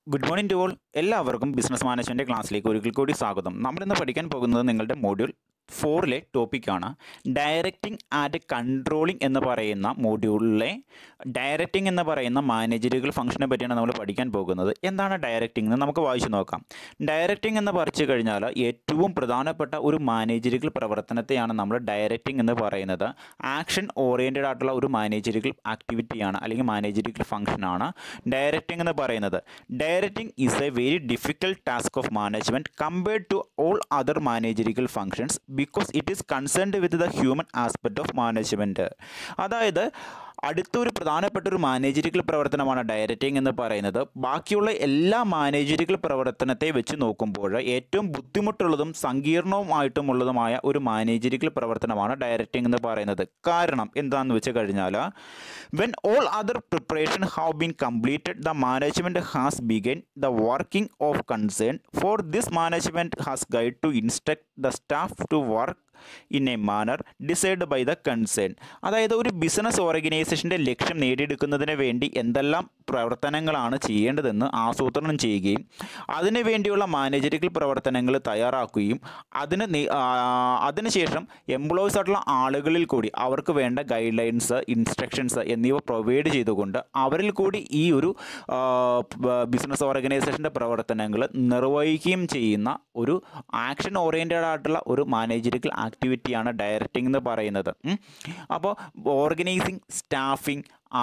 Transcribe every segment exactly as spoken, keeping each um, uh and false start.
Good morning to all. എല്ലാവർക്കും business management ക്ലാസ്സിലേക്ക് ഒരിക്കൽ കൂടി സ്വാഗതം. നമ്മളിന്ന് പഠിക്കാൻ പോകുന്നത് നിങ്ങളുടെ മോഡ്യൂൾ ഫോറിലെ ടോപ്പിക്കാണ് ഡയറക്റ്റിംഗ് ആൻഡ് കൺട്രോളിംഗ് എന്ന് പറയുന്ന മോഡ്യൂളിലെ ഡയറക്റ്റിംഗ് എന്ന് പറയുന്ന മാനേജറിയൽ ഫംഗ്ഷനെ പറ്റിയാണ് നമ്മൾ പഠിക്കാൻ പോകുന്നത്. എന്താണ് ഡയറക്റ്റിംഗ് എന്ന് നമുക്ക് വായിച്ചു നോക്കാം. ഡയറക്റ്റിംഗ് എന്ന് പറഞ്ഞു കഴിഞ്ഞാൽ ഏറ്റവും പ്രധാനപ്പെട്ട ഒരു മാനേജറിയൽ പ്രവർത്തനത്തെയാണ് നമ്മൾ ഡയറക്റ്റിംഗ് എന്ന് പറയുന്നത്. ആക്ഷൻ ഓറിയൻറ്റഡ് ആയിട്ടുള്ള ഒരു മാനേജറിയൽ ആക്ടിവിറ്റിയാണ് അല്ലെങ്കിൽ മാനേജറിയൽ ഫംഗ്ഷനാണ് ഡയറക്റ്റിംഗ് എന്ന് പറയുന്നത്. Directing is a very difficult task of management compared to all other managerial functions because it is concerned with the human aspect of management. അതായത് അടുത്തൊരു പ്രധാനപ്പെട്ട ഒരു മാനേജറിയൽ പ്രവർത്തനമാണ് ഡയറക്റ്റിംഗ് എന്ന് പറയുന്നത്. ബാക്കിയുള്ള എല്ലാ മാനേജറിയൽ പ്രവർത്തനത്തെ വെച്ച് നോക്കുമ്പോൾ ഏറ്റവും ബുദ്ധിമുട്ടുള്ളതും സങ്കീർണവുമായിട്ടുമുള്ളതുമായ ഒരു മാനേജറിയൽ പ്രവർത്തനമാണ് ഡയറക്റ്റിംഗ് എന്ന് പറയുന്നത്. കാരണം എന്താണെന്ന് വെച്ച് കഴിഞ്ഞാൽ when all other preparation have been completed the management has begun the working of concern for this management has guide to instruct the staff to work in a manner decide by the concern. അതായത് ഒരു business ഓർഗനൈസേഷൻ്റെ ലക്ഷ്യം നേടിയെടുക്കുന്നതിന് വേണ്ടി എന്തെല്ലാം പ്രവർത്തനങ്ങളാണ് ചെയ്യേണ്ടതെന്ന് ആസൂത്രണം ചെയ്യുകയും അതിനു വേണ്ടിയുള്ള മാനേജറിയൽ പ്രവർത്തനങ്ങൾ തയ്യാറാക്കുകയും അതിന് അതിനുശേഷം എംപ്ലോയീസ് ആയിട്ടുള്ള ആളുകളിൽ കൂടി അവർക്ക് വേണ്ട ഗൈഡ് ലൈൻസ്, ഇൻസ്ട്രക്ഷൻസ് എന്നിവ പ്രൊവൈഡ് ചെയ്തുകൊണ്ട് അവരിൽ കൂടി ഈ ഒരു ബിസിനസ് ഓർഗനൈസേഷൻ്റെ പ്രവർത്തനങ്ങൾ നിർവഹിക്കുകയും ചെയ്യുന്ന ഒരു ആക്ഷൻ ഓറിയൻറ്റഡ് ആയിട്ടുള്ള ഒരു മാനേജറിയൽ ആക്ടിവിറ്റിയാണ് ഡയറക്റ്റിംഗ് എന്ന് പറയുന്നത്. അപ്പോൾ ഓർഗനൈസിങ്, സ്റ്റാഫിംഗ്,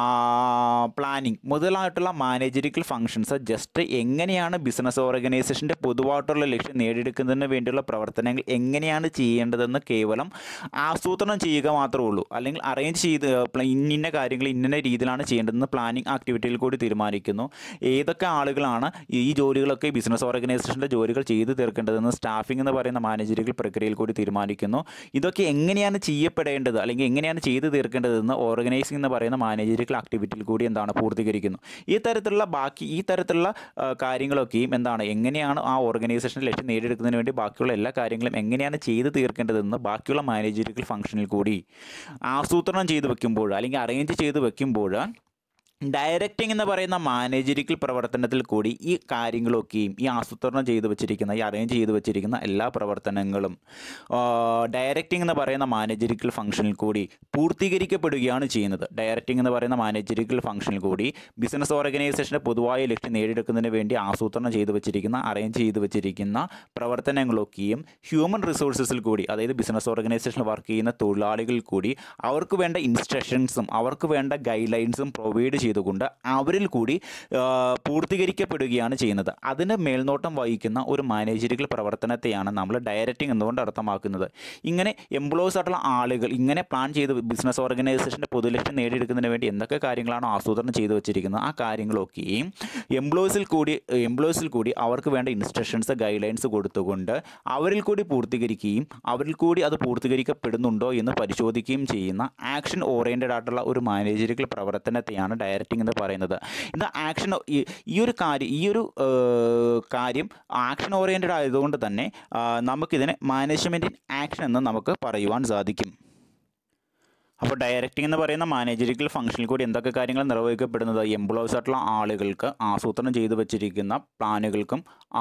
പ്ലാനിങ് മുതലായിട്ടുള്ള മാനേജറിയൽ ഫങ്ഷൻസ് ജസ്റ്റ് എങ്ങനെയാണ് ബിസിനസ് ഓർഗനൈസേഷൻ്റെ പൊതുവായിട്ടുള്ള ലക്ഷ്യം നേടിയെടുക്കുന്നതിന് വേണ്ടിയുള്ള പ്രവർത്തനങ്ങൾ എങ്ങനെയാണ് ചെയ്യേണ്ടതെന്ന് കേവലം ആസൂത്രണം ചെയ്യുക മാത്രമേ ഉള്ളൂ. അല്ലെങ്കിൽ അറേഞ്ച് ചെയ്ത് ഇന്ന കാര്യങ്ങൾ ഇന്ന രീതിയിലാണ് ചെയ്യേണ്ടതെന്ന് പ്ലാനിങ് ആക്ടിവിറ്റിയിൽ കൂടി തീരുമാനിക്കുന്നു. ഏതൊക്കെ ആളുകളാണ് ഈ ജോലികളൊക്കെ ബിസിനസ് ഓർഗനൈസേഷൻ്റെ ജോലികൾ ചെയ്തു തീർക്കേണ്ടതെന്ന് സ്റ്റാഫിംഗ് എന്ന് പറയുന്ന മാനേജറിയൽ പ്രക്രിയയിൽ കൂടി തീരുമാനിക്കുന്നു. ഇതൊക്കെ എങ്ങനെയാണ് ചെയ്യപ്പെടേണ്ടത് അല്ലെങ്കിൽ എങ്ങനെയാണ് ചെയ്തു തീർക്കേണ്ടതെന്ന് ഓർഗനൈസിംഗ് എന്ന് പറയുന്ന മാനേജറിയൽ ആക്ടിവിറ്റിയിൽ കൂടി എന്താണ് പൂർത്തീകരിക്കുന്നു. ഈ തരത്തിലുള്ള ബാക്കി ഈ തരത്തിലുള്ള കാര്യങ്ങളൊക്കെയും എന്താണ് എങ്ങനെയാണ് ആ ഓർഗനൈസേഷൻ്റെ ലക്ഷ്യം നേടിയെടുക്കുന്നതിന് വേണ്ടി ബാക്കിയുള്ള എല്ലാ കാര്യങ്ങളും എങ്ങനെയാണ് ചെയ്തു തീർക്കേണ്ടതെന്ന് ബാക്കിയുള്ള മാനേജറിയൽ ഫംഗ്ഷനിൽ കൂടി ആസൂത്രണം ചെയ്ത് വെക്കുമ്പോൾ അല്ലെങ്കിൽ അറേഞ്ച് ചെയ്ത് വെക്കുമ്പോൾ ഡയറക്റ്റിംഗ് എന്ന് പറയുന്ന മാനേജറിയൽ പ്രവർത്തനത്തിൽ കൂടി ഈ കാര്യങ്ങളൊക്കെയും ഈ ആസൂത്രണം ചെയ്ത് വെച്ചിരിക്കുന്ന ഈ അറേഞ്ച് ചെയ്ത് വെച്ചിരിക്കുന്ന എല്ലാ പ്രവർത്തനങ്ങളും ഡയറക്റ്റിംഗ് എന്ന് പറയുന്ന മാനേജറിയൽ ഫംഗ്ഷനിൽ കൂടി പൂർത്തീകരിക്കപ്പെടുകയാണ് ചെയ്യുന്നത്. ഡയറക്റ്റിംഗ് എന്ന് പറയുന്ന മാനേജറിയൽ ഫംഗ്ഷനിൽ കൂടി ബിസിനസ് ഓർഗനൈസേഷൻ്റെ പൊതുവായ ലക്ഷ്യം നേടിയെടുക്കുന്നതിന് വേണ്ടി ആസൂത്രണം ചെയ്ത് വെച്ചിരിക്കുന്ന അറേഞ്ച് ചെയ്ത് വെച്ചിരിക്കുന്ന പ്രവർത്തനങ്ങളൊക്കെയും ഹ്യൂമൻ റിസോഴ്സസിൽ കൂടി, അതായത് ബിസിനസ് ഓർഗനൈസേഷനിൽ വർക്ക് ചെയ്യുന്ന തൊഴിലാളികളിൽ കൂടി അവർക്ക് വേണ്ട ഇൻസ്ട്രക്ഷൻസും അവർക്ക് വേണ്ട ഗൈഡ് ലൈൻസും പ്രൊവൈഡ് ചെയ്തുകൊണ്ട് അവരിൽ കൂടി പൂർത്തീകരിക്കപ്പെടുകയാണ് ചെയ്യുന്നത്. അതിന് മേൽനോട്ടം വഹിക്കുന്ന ഒരു മാനേജറിയൽ പ്രവർത്തനത്തെയാണ് നമ്മൾ ഡയറക്റ്റിംഗ് എന്നുകൊണ്ട് അർത്ഥമാക്കുന്നത്. ഇങ്ങനെ എംപ്ലോയീസ് ആയിട്ടുള്ള ആളുകൾ ഇങ്ങനെ പ്ലാൻ ചെയ്ത് ബിസിനസ് ഓർഗനൈസേഷൻ്റെ പൊതുലക്ഷ്യം നേടിയെടുക്കുന്നതിന് വേണ്ടി എന്തൊക്കെ കാര്യങ്ങളാണോ ആസൂത്രണം ചെയ്ത് വെച്ചിരിക്കുന്നത് ആ കാര്യങ്ങളൊക്കെയും എംപ്ലോയീസിൽ കൂടി എംപ്ലോയീസിൽ കൂടി അവർക്ക് വേണ്ട ഇൻസ്ട്രക്ഷൻസ്, ഗൈഡ് ലൈൻസ് കൊടുത്തുകൊണ്ട് അവരിൽ കൂടി പൂർത്തീകരിക്കുകയും അവരിൽ കൂടി അത് പൂർത്തീകരിക്കപ്പെടുന്നുണ്ടോ എന്ന് പരിശോധിക്കുകയും ചെയ്യുന്ന ആക്ഷൻ ഓറിയൻറ്റഡ് ആയിട്ടുള്ള ഒരു മാനേജറിയൽ പ്രവർത്തനത്തെയാണ് ഡയറക്റ്റിംഗ് എന്ന് പറയുന്നത്. ഇത് ആക്ഷൻ ഈ ഒരു കാര്യം ഈ ഒരു കാര്യം ആക്ഷൻ ഓറിയൻറ്റഡ് ആയതുകൊണ്ട് തന്നെ നമുക്കിതിനെ മാനേജ്മെൻറ്റ് ഇൻ ആക്ഷൻ എന്ന് നമുക്ക് പറയുവാൻ സാധിക്കും. അപ്പോൾ ഡയറക്റ്റിംഗ് എന്ന് പറയുന്ന മാനേജറിയൽ ഫംഗ്ഷനിൽ കൂടി എന്തൊക്കെ കാര്യങ്ങൾ നിർവഹിക്കപ്പെടുന്നത്? എംപ്ലോയീസ് ആയിട്ടുള്ള ആളുകൾക്ക് ആസൂത്രണം ചെയ്തു വെച്ചിരിക്കുന്ന പ്ലാനുകൾക്കും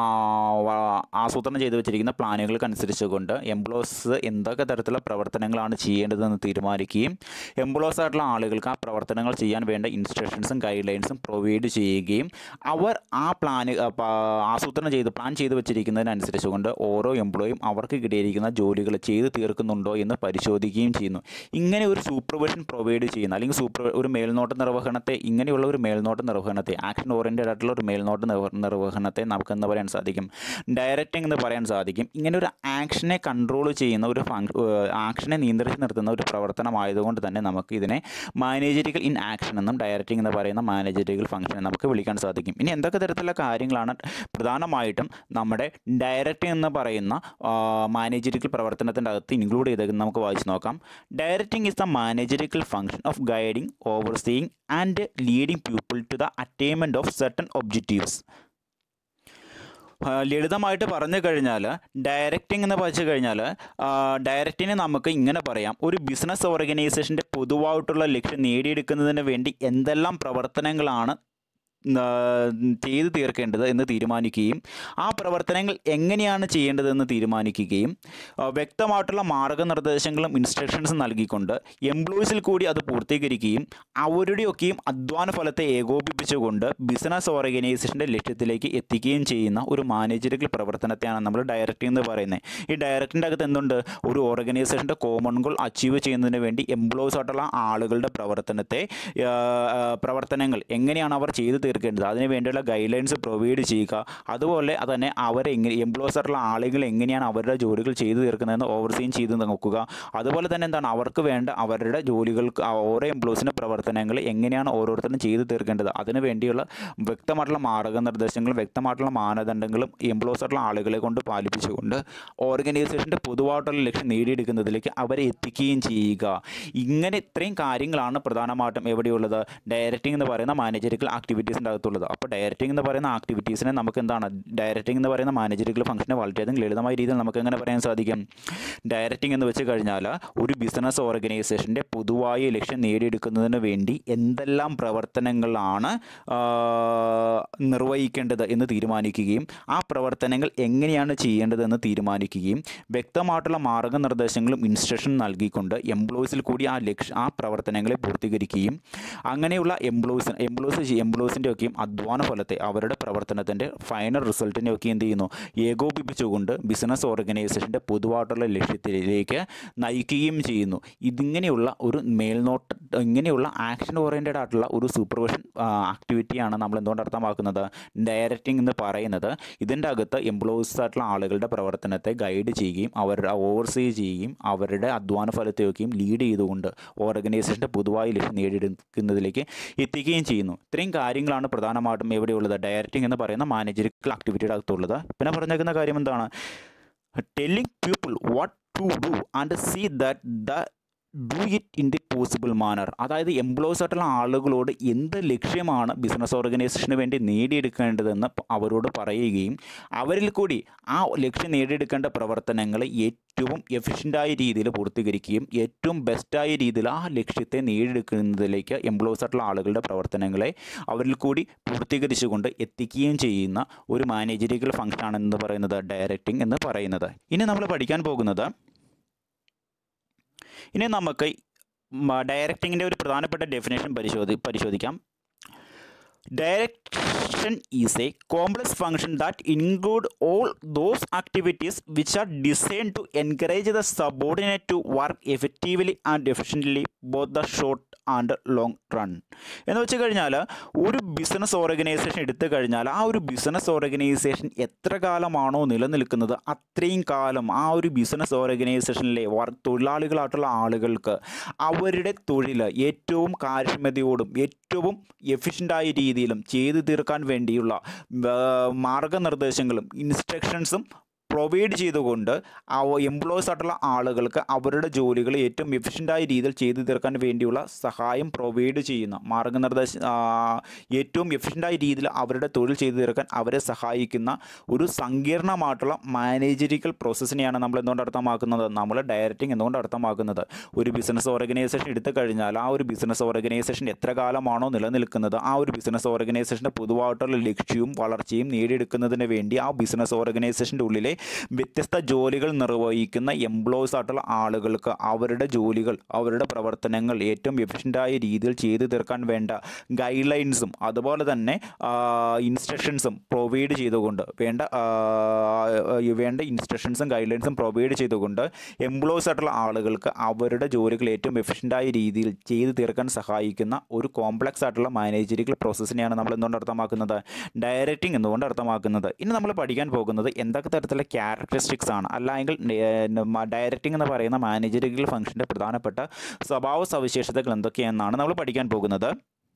ആസൂത്രണം ചെയ്തു വെച്ചിരിക്കുന്ന പ്ലാനുകൾക്ക് അനുസരിച്ചുകൊണ്ട് എംപ്ലോയീസ് എന്തൊക്കെ തരത്തിലുള്ള പ്രവർത്തനങ്ങളാണ് ചെയ്യേണ്ടതെന്ന് തീരുമാനിക്കുകയും എംപ്ലോയീസ് ആയിട്ടുള്ള ആളുകൾക്ക് ആ പ്രവർത്തനങ്ങൾ ചെയ്യാൻ വേണ്ട ഇൻസ്ട്രക്ഷൻസും ഗൈഡ് ലൈൻസും പ്രൊവൈഡ് ചെയ്യുകയും അവർ ആ പ്ലാന് ആസൂത്രണം ചെയ്ത് പ്ലാൻ ചെയ്ത് വെച്ചിരിക്കുന്നതിനനുസരിച്ചുകൊണ്ട് ഓരോ എംപ്ലോയും അവർക്ക് കിട്ടിയിരിക്കുന്ന ജോലികൾ ചെയ്ത് തീർക്കുന്നുണ്ടോ എന്ന് പരിശോധിക്കുകയും ചെയ്യുന്നു. ഇങ്ങനെ ഒരു സൂപ്പർവിഷൻ പ്രൊവൈഡ് ചെയ്യുന്ന അല്ലെങ്കിൽ സൂപ്പർ ഒരു മേൽനോട്ട നിർവഹണത്തെ ഇങ്ങനെയുള്ള ഒരു മേൽനോട്ട നിർവഹണത്തെ ആക്ഷൻ ഓറിയൻറ്റഡ് ആയിട്ടുള്ള ഒരു മേൽനോട്ട നിർവഹണത്തെ നമുക്ക് എന്ന് പറയാൻ സാധിക്കും ഡയറക്റ്റിംഗ് എന്ന് പറയാൻ സാധിക്കും. ഇങ്ങനെ ഒരു ആക്ഷനെ കൺട്രോൾ ചെയ്യുന്ന ഒരു ഫങ് ആക്ഷനെ നിയന്ത്രിച്ച് നിർത്തുന്ന ഒരു പ്രവർത്തനമായതുകൊണ്ട് തന്നെ നമുക്ക് ഇതിനെ മാനേജറിയൽ ഇൻ ആക്ഷൻ എന്നും ഡയറക്റ്റിംഗ് എന്ന് പറയുന്ന മാനേജറിയൽ ഫംഗ്ഷനെ നമുക്ക് വിളിക്കാൻ സാധിക്കും. ഇനി എന്തൊക്കെ തരത്തിലുള്ള കാര്യങ്ങളാണ് പ്രധാനമായിട്ടും നമ്മുടെ ഡയറക്റ്റിംഗ് എന്ന് പറയുന്ന മാനേജറിയൽ പ്രവർത്തനത്തിൻ്റെ അകത്ത് ഇൻക്ലൂഡ് ചെയ്തേക്കുന്നത് നമുക്ക് വായിച്ച് നോക്കാം. Directing is the managerial function of guiding, overseeing and leading people to the attainment of certain objectives. ലളിതമായിട്ട് പറഞ്ഞു കഴിഞ്ഞാൽ ഡയറക്റ്റിംഗ് എന്ന് പറഞ്ഞു കഴിഞ്ഞാൽ ഡയറക്റ്റിനെ നമുക്ക് ഇങ്ങനെ പറയാം, ഒരു ബിസിനസ് ഓർഗനൈസേഷൻ്റെ പൊതുവായിട്ടുള്ള ലക്ഷ്യം നേടിയെടുക്കുന്നതിന് വേണ്ടി എന്തെല്ലാം പ്രവർത്തനങ്ങളാണ് ചെയ്തു തീർക്കേണ്ടത് എന്ന് തീരുമാനിക്കുകയും ആ പ്രവർത്തനങ്ങൾ എങ്ങനെയാണ് ചെയ്യേണ്ടതെന്ന് തീരുമാനിക്കുകയും വ്യക്തമായിട്ടുള്ള മാർഗനിർദ്ദേശങ്ങളും ഇൻസ്ട്രക്ഷൻസും നൽകിക്കൊണ്ട് എംപ്ലോയീസിൽ കൂടി അത് പൂർത്തീകരിക്കുകയും അവരുടെയൊക്കെയും അധ്വാന ഫലത്തെ ഏകോപിപ്പിച്ചുകൊണ്ട് ബിസിനസ് ഓർഗനൈസേഷൻ്റെ ലക്ഷ്യത്തിലേക്ക് എത്തിക്കുകയും ചെയ്യുന്ന ഒരു മാനേജറിക്കൽ പ്രവർത്തനത്തെയാണ് നമ്മൾ ഡയറക്റ്റിംഗ് എന്ന് പറയുന്നത്. ഈ ഡയറക്റ്റിൻ്റെ അകത്ത് എന്തുണ്ട്? ഒരു ഓർഗനൈസേഷൻ്റെ കോമൺ ഗോൾ അച്ചീവ് ചെയ്യുന്നതിന് വേണ്ടി എംപ്ലോയീസ് ആയിട്ടുള്ള ആളുകളുടെ പ്രവർത്തനത്തെ പ്രവർത്തനങ്ങൾ എങ്ങനെയാണ് അവർ ചെയ്തു തീർക്കേണ്ടത്, അതിന് വേണ്ടിയുള്ള ഗൈഡ് ലൈൻസ് പ്രൊവൈഡ് ചെയ്യുക. അതുപോലെ തന്നെ അവരെ എങ്ങനെ എംപ്ലോയീസ് ആയിട്ടുള്ള ആളുകൾ എങ്ങനെയാണ് അവരുടെ ജോലികൾ ചെയ്തു തീർക്കുന്നതെന്ന് ഓവർസീൻ ചെയ്ത് നോക്കുക. അതുപോലെ തന്നെ എന്താണ് അവർക്ക് വേണ്ട അവരുടെ ജോലികൾക്ക് ഓരോ എംപ്ലോയീസിൻ്റെ പ്രവർത്തനങ്ങൾ എങ്ങനെയാണ് ഓരോരുത്തരും ചെയ്തു തീർക്കേണ്ടത്, അതിന് വേണ്ടിയുള്ള വ്യക്തമായിട്ടുള്ള മാർഗനിർദ്ദേശങ്ങളും വ്യക്തമായിട്ടുള്ള മാനദണ്ഡങ്ങളും എംപ്ലോയീസ് ആയിട്ടുള്ള ആളുകളെ കൊണ്ട് പാലിപ്പിച്ചുകൊണ്ട് ഓർഗനൈസേഷൻ്റെ പൊതുവായിട്ടുള്ള ലക്ഷ്യം നേടിയെടുക്കുന്നതിലേക്ക് അവരെ എത്തിക്കുകയും ചെയ്യുക. ഇങ്ങനെ ഇത്രയും കാര്യങ്ങളാണ് പ്രധാനമായിട്ടും എവിടെയുള്ളത്? ഡയറക്റ്റിംഗ് എന്ന് പറയുന്ന മാനേജറിക്കൽ ആക്ടിവിറ്റീസിൻ്റെ അകത്തുള്ളത്. അപ്പോൾ ഡയറക്റ്റിംഗ് എന്ന് പറയുന്ന ആക്ടിവിറ്റീസിനെ നമുക്ക് എന്താണ് ഡയറക്റ്റിംഗ് എന്ന് പറയുന്ന മാനേജറിക്കൽ ഫംഗ്ഷനെ വളരെയധികം ലളിതമായ രീതിയിൽ നമുക്ക് എങ്ങനെ പറയാൻ സാധിക്കും? ഡയറക്റ്റിംഗ് എന്ന് വെച്ച് കഴിഞ്ഞാൽ ഒരു ബിസിനസ് ഓർഗനൈസേഷൻ്റെ പൊതുവായ ലക്ഷ്യം നേടിയെടുക്കുന്നതിന് വേണ്ടി എന്തെല്ലാം പ്രവർത്തനങ്ങളാണ് നിർവഹിക്കേണ്ടത് എന്ന് തീരുമാനിക്കുകയും ആ പ്രവർത്തനങ്ങൾ എങ്ങനെയാണ് ചെയ്യേണ്ടതെന്ന് തീരുമാനിക്കുകയും വ്യക്തമായിട്ടുള്ള മാർഗനിർദ്ദേശങ്ങളും ഇൻസ്ട്രക്ഷൻ നൽകിക്കൊണ്ട് എംപ്ലോയീസിൽ കൂടി ആ ലക്ഷ്യ ആ പ്രവർത്തനങ്ങളെ പൂർത്തീകരിക്കുകയും അങ്ങനെയുള്ള എംപ്ലോയീസ് എംപ്ലോയീസ് എംപ്ലോയീസിൻ്റെ ഒക്കെയും അധ്വാന ഫലത്തെ അവരുടെ പ്രവർത്തനത്തിൻ്റെ ഫൈനൽ റിസൾട്ടിനെ ഒക്കെ എന്ത് ചെയ്യുന്നു? ഏകോപിപ്പിച്ചുകൊണ്ട് ബിസിനസ് ഓർഗനൈസേഷൻ്റെ പൊതുവായിട്ടുള്ള ലക്ഷ്യത്തിലേക്ക് നയിക്കുകയും ചെയ്യുന്നു. ഇതിങ്ങനെയുള്ള ഒരു മേൽനോട്ട ഇങ്ങനെയുള്ള ആക്ഷൻ ഓറിയൻറ്റഡ് ആയിട്ടുള്ള ഒരു സൂപ്പർവിഷൻ ആക്ടിവിറ്റിയാണ് നമ്മൾ എന്തുകൊണ്ട് അർത്ഥമാക്കുന്നത്? ഡയറക്റ്റിംഗ് എന്ന് പറയുന്നത്. ഇതിൻ്റെ അകത്ത് എംപ്ലോയീസ് ആയിട്ടുള്ള ആളുകളുടെ പ്രവർത്തനത്തെ ഗൈഡ് ചെയ്യുകയും അവരുടെ ഓവർസീ ചെയ്യുകയും അവരുടെ അധ്വാന ഫലത്തെയൊക്കെയും ലീഡ് ചെയ്തുകൊണ്ട് ഓർഗനൈസേഷൻ്റെ പൊതുവായ ലക്ഷ്യം നേടിയെടുക്കുന്നതിലേക്ക് എത്തിക്കുകയും ചെയ്യുന്നു. ഇത്രയും കാര്യങ്ങളാണ് പ്രധാനമായിട്ടും എവിടെയുള്ളത്? ഡയറക്റ്റിംഗ് എന്ന് പറയുന്ന മാനേജറിക്കൽ ആക്ടിവിറ്റിയുടെ അകത്തുള്ളത്. പിന്നെ പറഞ്ഞേക്കുന്ന കാര്യം എന്താണ്? Telling people what to do and see that the do it in the possible manner. അതായത് എംപ്ലോയീസ് ആയിട്ടുള്ള ആളുകളോട് എന്ത് ലക്ഷ്യമാണ് ബിസിനസ് ഓർഗനൈസേഷന് വേണ്ടി നേടിയെടുക്കേണ്ടതെന്ന് അവരോട് പറയുകയും അവരിൽ കൂടി ആ ലക്ഷ്യം നേടിയെടുക്കേണ്ട പ്രവർത്തനങ്ങൾ ഏറ്റവും എഫിഷ്യൻ്റായ രീതിയിൽ പൂർത്തീകരിക്കുകയും ഏറ്റവും ബെസ്റ്റായ രീതിയിൽ ആ ലക്ഷ്യത്തെ നേടിയെടുക്കുന്നതിലേക്ക് എംപ്ലോയീസ് ആയിട്ടുള്ള ആളുകളുടെ പ്രവർത്തനങ്ങളെ അവരിൽ കൂടി പൂർത്തീകരിച്ചുകൊണ്ട് എത്തിക്കുകയും ചെയ്യുന്ന ഒരു മാനേജറിക്കൽ ഫംഗ്ഷനാണെന്ന് പറയുന്നത് ഡയറക്റ്റിംഗ് എന്ന് പറയുന്നത്. ഇനി നമ്മൾ പഠിക്കാൻ പോകുന്നത് ഇനി നമുക്ക് ഡയറക്റ്റിങ്ങിൻ്റെ ഒരു പ്രധാനപ്പെട്ട ഡെഫിനേഷൻ പരിശോധി പരിശോധിക്കാം. Direction is a complex function that include all those activities which are designed to encourage the subordinate to work effectively and efficiently both the short and long run. എന്ന് വെച്ച് കഴിഞ്ഞാൽ ഒരു ബിസിനസ് ഓർഗനൈസേഷൻ എടുത്തു കഴിഞ്ഞാൽ ആ ഒരു business organisation എത്ര കാലമാണോ നിലനിൽക്കുന്നത് അത്രയും കാലം ആ ഒരു ബിസിനസ് ഓർഗനൈസേഷനിലെ വർക്ക് തൊഴിലാളികളായിട്ടുള്ള ആളുകൾക്ക് അവരുടെ തൊഴിൽ ഏറ്റവും കാര്യക്ഷമതയോടും ഏറ്റവും എഫിഷ്യൻ്റായ രീതിയിലും ചെയ്തു തീർക്കാൻ വേണ്ടിയുള്ള മാർഗനിർദ്ദേശങ്ങളും ഇൻസ്ട്രക്ഷൻസും പ്രൊവൈഡ് ചെയ്തുകൊണ്ട് ആ എംപ്ലോയീസ് ആയിട്ടുള്ള ആളുകൾക്ക് അവരുടെ ജോലികൾ ഏറ്റവും എഫിഷ്യൻ്റായ രീതിയിൽ ചെയ്തു തീർക്കാൻ വേണ്ടിയുള്ള സഹായം പ്രൊവൈഡ് ചെയ്യുന്ന മാർഗനിർദ്ദേശ ഏറ്റവും എഫിഷ്യൻ്റായ രീതിയിൽ അവരുടെ തൊഴിൽ ചെയ്തു തീർക്കാൻ അവരെ സഹായിക്കുന്ന ഒരു സങ്കീർണമായിട്ടുള്ള മാനേജറിക്കൽ പ്രോസസ്സിനെയാണ് നമ്മൾ എന്തുകൊണ്ട് അർത്ഥമാക്കുന്നത്? നമ്മൾ ഡയറക്റ്റിംഗ് എന്തുകൊണ്ട് അർത്ഥമാക്കുന്നത്? ഒരു ബിസിനസ് ഓർഗനൈസേഷൻ എടുത്തു കഴിഞ്ഞാൽ ആ ഒരു ബിസിനസ് ഓർഗനൈസേഷൻ എത്ര കാലമാണോ നിലനിൽക്കുന്നത് ആ ഒരു ബിസിനസ് ഓർഗനൈസേഷൻ്റെ പൊതുവായിട്ടുള്ള ലക്ഷ്യവും വളർച്ചയും നേടിയെടുക്കുന്നതിന് വേണ്ടി ആ ബിസിനസ് ഓർഗനൈസേഷൻ്റെ ഉള്ളിലെ വ്യത്യസ്ത ജോലികൾ നിർവഹിക്കുന്ന എംപ്ലോയീസ് ആയിട്ടുള്ള ആളുകൾക്ക് അവരുടെ ജോലികൾ അവരുടെ പ്രവർത്തനങ്ങൾ ഏറ്റവും എഫിഷ്യൻ്റായ രീതിയിൽ ചെയ്തു തീർക്കാൻ വേണ്ട ഗൈഡ് ലൈൻസും അതുപോലെ തന്നെ ഇൻസ്ട്രക്ഷൻസും പ്രൊവൈഡ് ചെയ്തുകൊണ്ട് വേണ്ട വേണ്ട ഇൻസ്ട്രക്ഷൻസും ഗൈഡ് ലൈൻസും പ്രൊവൈഡ് ചെയ്തുകൊണ്ട് എംപ്ലോയീസ് ആയിട്ടുള്ള ആളുകൾക്ക് അവരുടെ ജോലികൾ ഏറ്റവും എഫിഷ്യൻ്റായ രീതിയിൽ ചെയ്തു തീർക്കാൻ സഹായിക്കുന്ന ഒരു കോംപ്ലക്സ് ആയിട്ടുള്ള മാനേജറിക്കൽ പ്രോസസ്സിനെയാണ് നമ്മൾ എന്തുകൊണ്ട് അർത്ഥമാക്കുന്നത്? ഡയറക്റ്റിംഗ് എന്നുകൊണ്ട് അർത്ഥമാക്കുന്നത്. ഇനി നമ്മൾ പഠിക്കാൻ പോകുന്നത് എന്തൊക്കെ തരത്തിലുള്ള ക്യാരക്ടറിസ്റ്റിക്സ് ആണ്, അല്ലെങ്കിൽ ഡയറക്റ്റിംഗ് എന്ന് പറയുന്ന മാനേജറിക്കൽ ഫംഗ്ഷൻ്റെ പ്രധാനപ്പെട്ട സ്വഭാവ സവിശേഷതകൾ എന്തൊക്കെയെന്നാണ് നമ്മൾ പഠിക്കാൻ പോകുന്നത്.